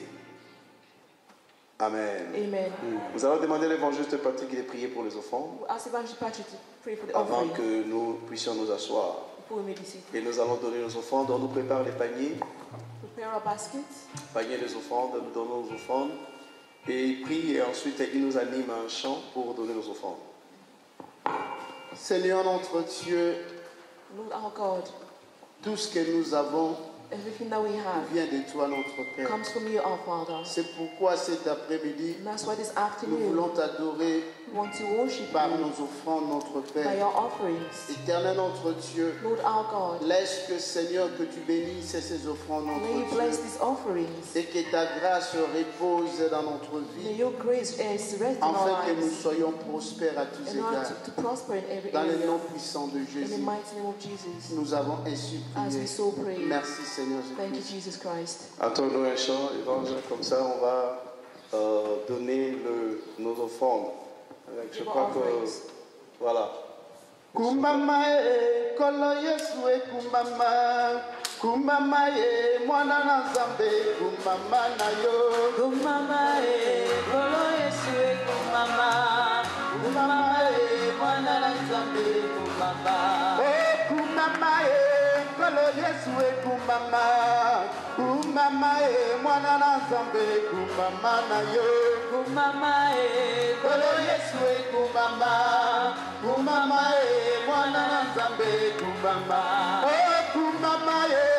Amen. Amen. Nous allons demander à l'évangéliste Patrick de prier pour les offrandes We'll ask Evangelist Patrick to pray for the avant offering que nous puissions nous asseoir. before we may be seated. Et nous allons donner nos offrandes. On nous prépare les paniers, Prepare our baskets. paniers des offrandes, nous donnons nos offrandes. Et il prie et ensuite il nous anime à un chant pour donner nos offrandes. Seigneur notre Dieu, Lord our God, tout ce que nous avons everything that we have vient de toi, notre Père. comes from you, our Father. C'est pourquoi cet après-midi, And that's why this nous afternoon voulons t'adorer we want to worship par you nos offrandes, notre by Père. your offerings. Éternel notre Dieu, Lord our God, laisse que Seigneur, que tu bénisses ces offrandes, may you notre bless Dieu, these offerings. et que ta grâce repose dans notre May vie, your grace uh, rest in our afin que nous lives soyons prospères à tous in order égards. to, to prosper in every Dans le area. nom puissant de In the Jésus, mighty name of Jesus, nous avons ainsi as we prié. so pray. Merci Seigneur Thank you, Jésus. Jesus Christ. Attendons un chant, évangile, comme ça on va euh, donner le, nos offrandes. Avec, je Give crois our que. offerings. Voilà. Kumbama e kolo Yesu e kumbama, kumbama e mwana na Nzambe, kumbama na yo. Kumama e kolo Yesu e kumama, kumama e mwana na Nzambe kumama. Oh kumbama e kolo Yesu e kumbama, kumbama e mwana na Nzambe, kumbama na yo. Kumama e Kolo Yesu e kumbama, kumbama e mwana na Nzambe, kumbama. Oh kumbama e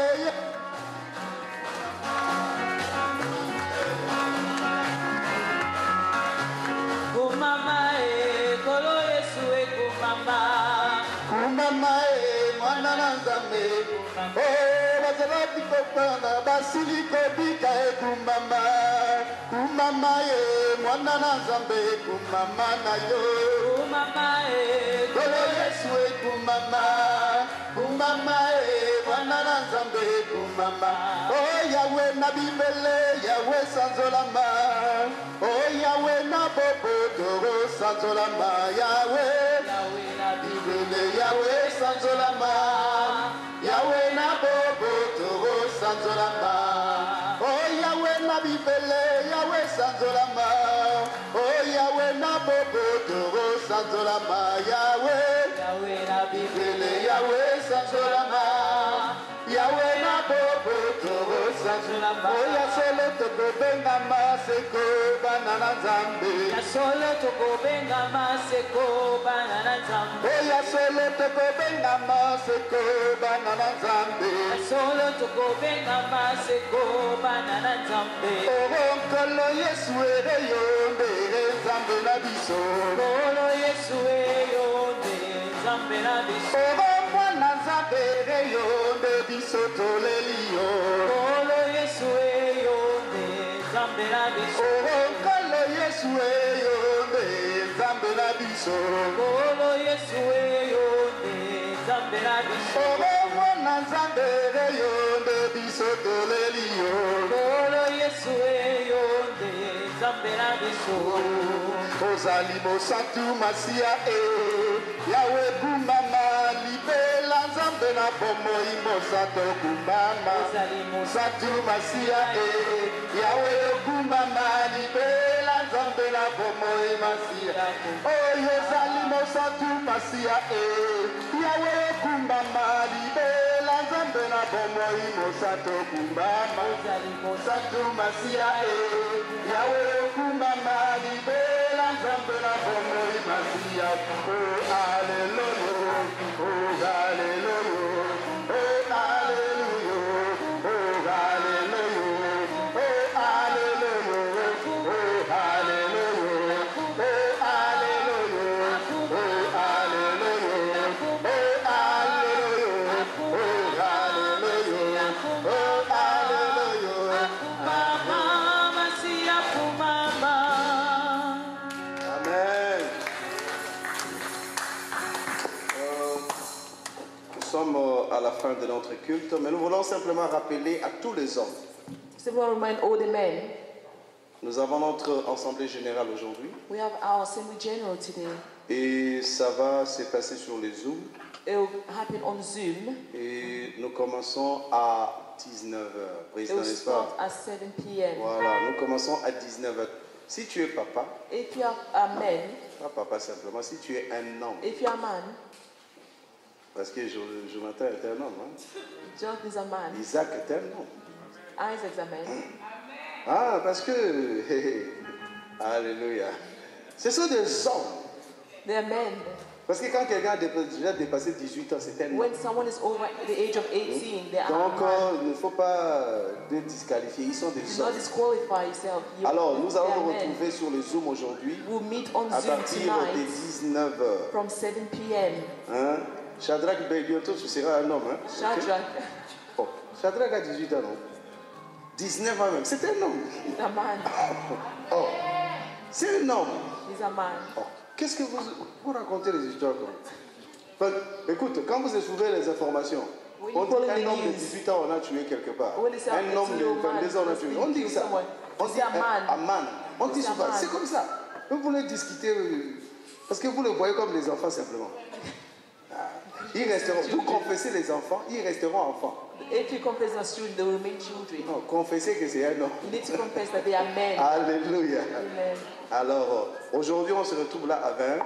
kumama e kolo Yesu e kumama. Kumama e mwana na Nzambe, oh bazalaki kopanda basili kobika e kumama, kumama e mwana na Nzambe, kumama na yo. Kumama e Kolo Yesu e kumama, kumama e mwana na Nzambe, kumama. Oh Yahweh na bibele, Yahweh sanzolama, oh Yahweh na bobo toro sanzolama, Yahweh. Yahweh na Bibele Yahweh sanzolama, Yahweh na bobo toro sanzolama. Oh Yahweh na bibele Yahweh sanzolama, oh Yahweh na bobo toro sanzolama, Yahweh. Yahweh na Bibele Yahweh sanzolama, Yahweh na bobo toro sanzolama. Oh ya solo toko benga maseko banana Nzambe. Ya solo toko benga maseko banana Nzambe. Oya solo toko benga maseko banana Nzambe. Ya solo toko benga maseko banana Nzambe. Oronkolo Yesu ere yonde Nzambe na biso. Kolo Yesu eyonde Nzambe na biso. Oromwana Nzambe ere yonde biso toleli yo. Kolo Yesu eyonde Nzambe na biso. Oronko Yesu eyo nde Nzambe na biso. Nkolo Yesu eyo nde Nzambe na biso. Obe mwana Nzambe eyo nde biso toleli yo. Nkolo Yesu eyo nde Nzambe na biso. Ozali mosantu Masia e Yawe kumama libela Nzambe na bomoi mosantu kumama. Ozali Mosantu Masia e Yawe kumama libela Nzambe na bomoi Masia. Oyo ozali mosantu Masia e Yawe kumama libela Nzambe na bomoi mosantu kumama. Mosantu Masia e Yawe kumama libela Nzambe na bomoi Masia. Oh hallelujah, oh hallelujah, oh hallelujah, oh hallelujah, oh hallelujah, oh hallelujah, oh hallelujah, oh hallelujah, oh hallelujah, oh hallelujah, oh hallelujah. Mama Masia kumama. Amen. Euh, nous sommes euh, à la fin de notre culte, mais nous voulons simplement rappeler à tous les hommes. So we want to remind all the men, Nous avons notre assemblée générale aujourd'hui we have our assembly general today. et ça va se passer sur les Zoom It will happen on Zoom. et nous commençons à dix-neuf heures. It Président, will n'est-ce pas? start at seven p m Voilà, nous commençons à dix-neuf heures. Si tu es papa, If you are a man, pas papa simplement, si tu es un homme, if you are a man, parce que Jo- Jonathan est un homme, hein? John is a man, Isaac est un homme. Isaac's a man. Ah, parce que, alléluia, ce sont des hommes. They are men. Parce que quand quelqu'un a dépa- déjà dépassé dix-huit ans, c'est un homme. When someone is over the age of eighteen, they are Donc, a man. euh, il ne faut pas les disqualifier, ils sont des Do not hommes. disqualify yourself. You, Alors, nous they allons are nous men. retrouver sur le Zoom aujourd'hui We'll meet on à Zoom partir des tonight dix-neuf heures. from seven p m Hein? Shadrach, ben, bientôt tu seras un homme. Hein? Shadrach Oh, Shadrach a dix-huit ans, non? dix-neuf ans même, c'est un homme. is a man. Oh, c'est un homme. He's a man. Oh, qu'est-ce que vous, vous racontez les histoires comme Enfin, écoute, quand vous écoutez les informations, When on you dit follow qu'un the homme de news, dix-huit ans, on a tué quelque part. when they say Un homme de vingt-deux ans, on a tué. On dit ça. On dit a un man. un man. On dit It's a souvent, man. c'est comme ça. Vous voulez discuter, euh, parce que vous les voyez comme les enfants simplement. Ah, Ils resteront, vous confessez les enfants, ils resteront enfants. If you confess as children, they will remain children. Non, confessez que c'est un homme. You need to confess that they are men. Alléluia. Amen. Alors, euh, aujourd'hui, on se retrouve là à vingt,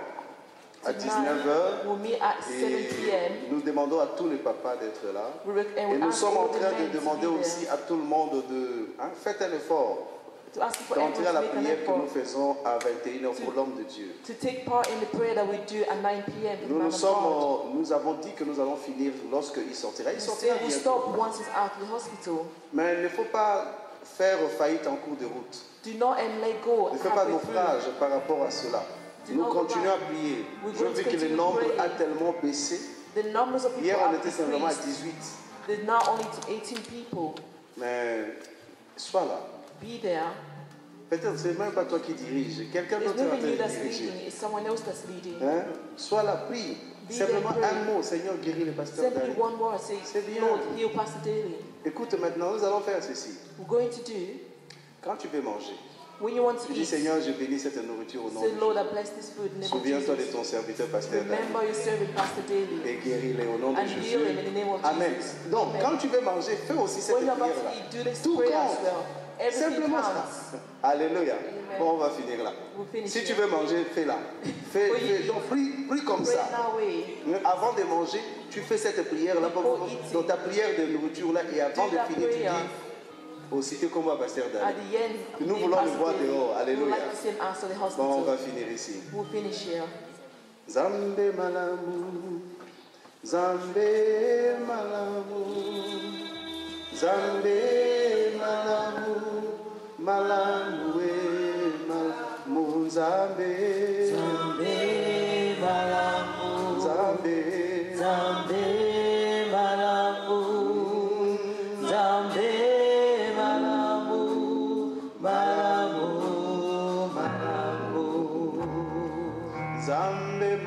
à dix-neuf heures. We'll meet at seven p m Et nous demandons à tous les papas d'être là. We rec- and Et we nous ask sommes en all the train men de to demander be aussi there. à tout le monde de hein, faites un effort To ask for d'entrer à everyone la to make an prière que nous effort faisons à vingt et une heures pour l'homme de Dieu. to take part in the prayer that we do at nine p m Nous, nous, sommes, euh, nous avons dit que nous allons finir lorsqu'il sortira. Il sortira We'll bientôt. stop once he's out of the hospital. Mais il ne faut pas faire faillite en cours de route. Do not and let go. Ne fais pas halfway through. naufrage par rapport à cela. Nous continuons à prier. We're Je going veux to que le continue nombre praying. a tellement baissé. The numbers of people Hier, are on était simplement à decreased. dix-huit. There's now only eighteen people. Mais sois là. Be there. Peut-être c'est même pas toi qui dirige. Quelqu'un There's d'autre est en not train you de that's diriger. leading, it's someone else that's leading. Hein? Sois là, prie. Be Simplement there, pray. un mot, Seigneur, guéris le pasteur Simply David. one word, say, C'est bien. Lord, heal Pastor Daly. Écoute, maintenant, nous allons faire ceci. We're going to do, Quand tu veux manger, when you want to tu dis, eat, Seigneur, je bénis cette nourriture au nom de say, Lord, I Jésus. bless this food in the name of Souviens-toi de Jesus. ton serviteur, pasteur David. Remember your servant, Pastor Daly. Et guéris-les au nom de And Jésus. heal him in the name of Amen. Jesus. Donc, Amen. quand tu veux manger, fais aussi cette When you're about to prière-là. eat, do this Tout prayer as compte. well. Everything Simplement ça. counts. Alléluia. Amen. Bon, on va finir là. We'll finish Si tu here. veux manger, fais-la. Fais, When you fais- donc, prie, prie comme Pray ça. that way. Mais avant de manger, tu fais cette prière-là. Before eating. Dans ta prière de nourriture-là. Et avant Do de that finir, tu prayer. dis, aussi que comme moi, pasteur At David. the end, Nous name voulons le Pastor voir Daly. dehors. We would Alléluia. like to see him answer the Bon, on va hospital. finir ici. We'll finish here. Zambe malamu, Zambe malamu, Zambe malamu, malamu e malamu, Zambe, Zambe malamu, Zambe, Zambe malamu, Zambe malamu, malamu, malamu.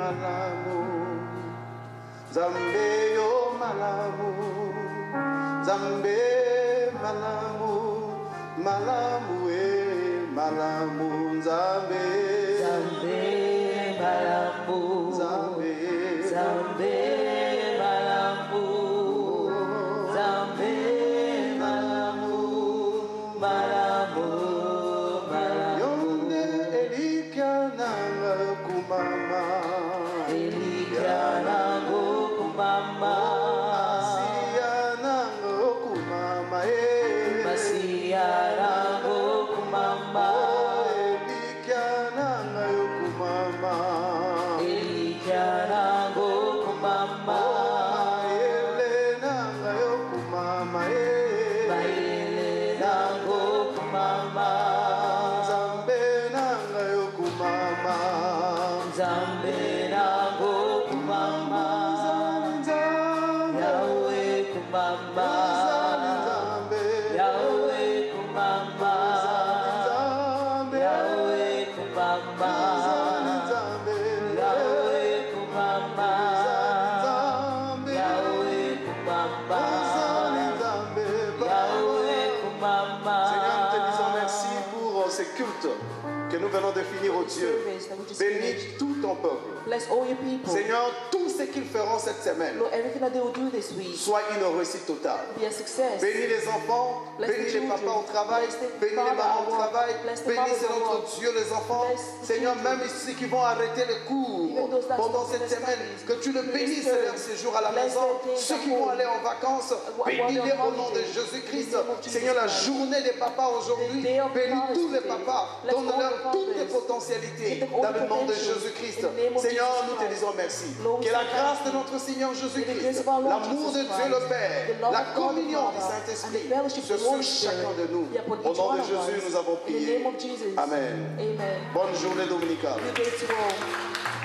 malamu, Zambe yo malamu, Zambe malamu, malamu e malamu, Zambe, Zambe malamu, Zambe, Zambe malamu, Zambe malamu, malamu, malamu. Yonde elika nanga kumama, Elika nango kumama, Masia nanga kumama e, Masia nango kumama, elika nanga yo kumama, Elika nango kumama, Maele nanga yo kumama e, Maele nango kumama, Zambe nanga yo kumama, Zambe nango kumama, Yahweh kumama, Yahweh kumama, Yahweh kumama, Yahweh kumama, Yahweh kumama, Yahweh kumama. Seigneur, nous te disons merci pour ces cultes que nous venons de finir, au Dieu. Service that we just Bénis finished. tout ton peuple. Bless all your people. Seigneur, tout ce qu'ils feront cette semaine Lord, everything that they will do this week soit une réussite totale. be a success. Bénis les enfants, Bless the bénis les children. papas au travail, Bless the bénis les father mamans at au work. travail, Bless the bénis fathers c'est at notre work. Dieu les enfants. Bless the Seigneur, children. même ceux qui vont arrêter les cours Even those that pendant stop cette their semaine, studies. que tu le Bless bénisses them. leur séjour à la Bless maison. their days Ceux at qui vont home. aller en vacances, While bénis-les they're on au nom de holiday. Jésus-Christ. In the name of Jesus Seigneur, la Christ. journée des papas aujourd'hui, The day of bénis fathers tous les today. papas, Bless all donne-leur the toutes les fathers. potentialités Give them all dans the le nom de potential. Jésus-Christ. In the name of Seigneur, Jesus nous te Christ. disons merci. Lord, we Que la say grâce thank de you. notre Seigneur May the Jésus-Christ, grace of our Lord l'amour de Jesus Dieu le Christ, Père, the love la of God the communion du Father, Saint-Esprit, and the fellowship sur of the Holy chacun Spirit de nous. be upon Au each nom one de of Jésus, us. nous avons In the prié. name of Jesus. Amen. Amen. Bonne journée dominicale. Good day to all.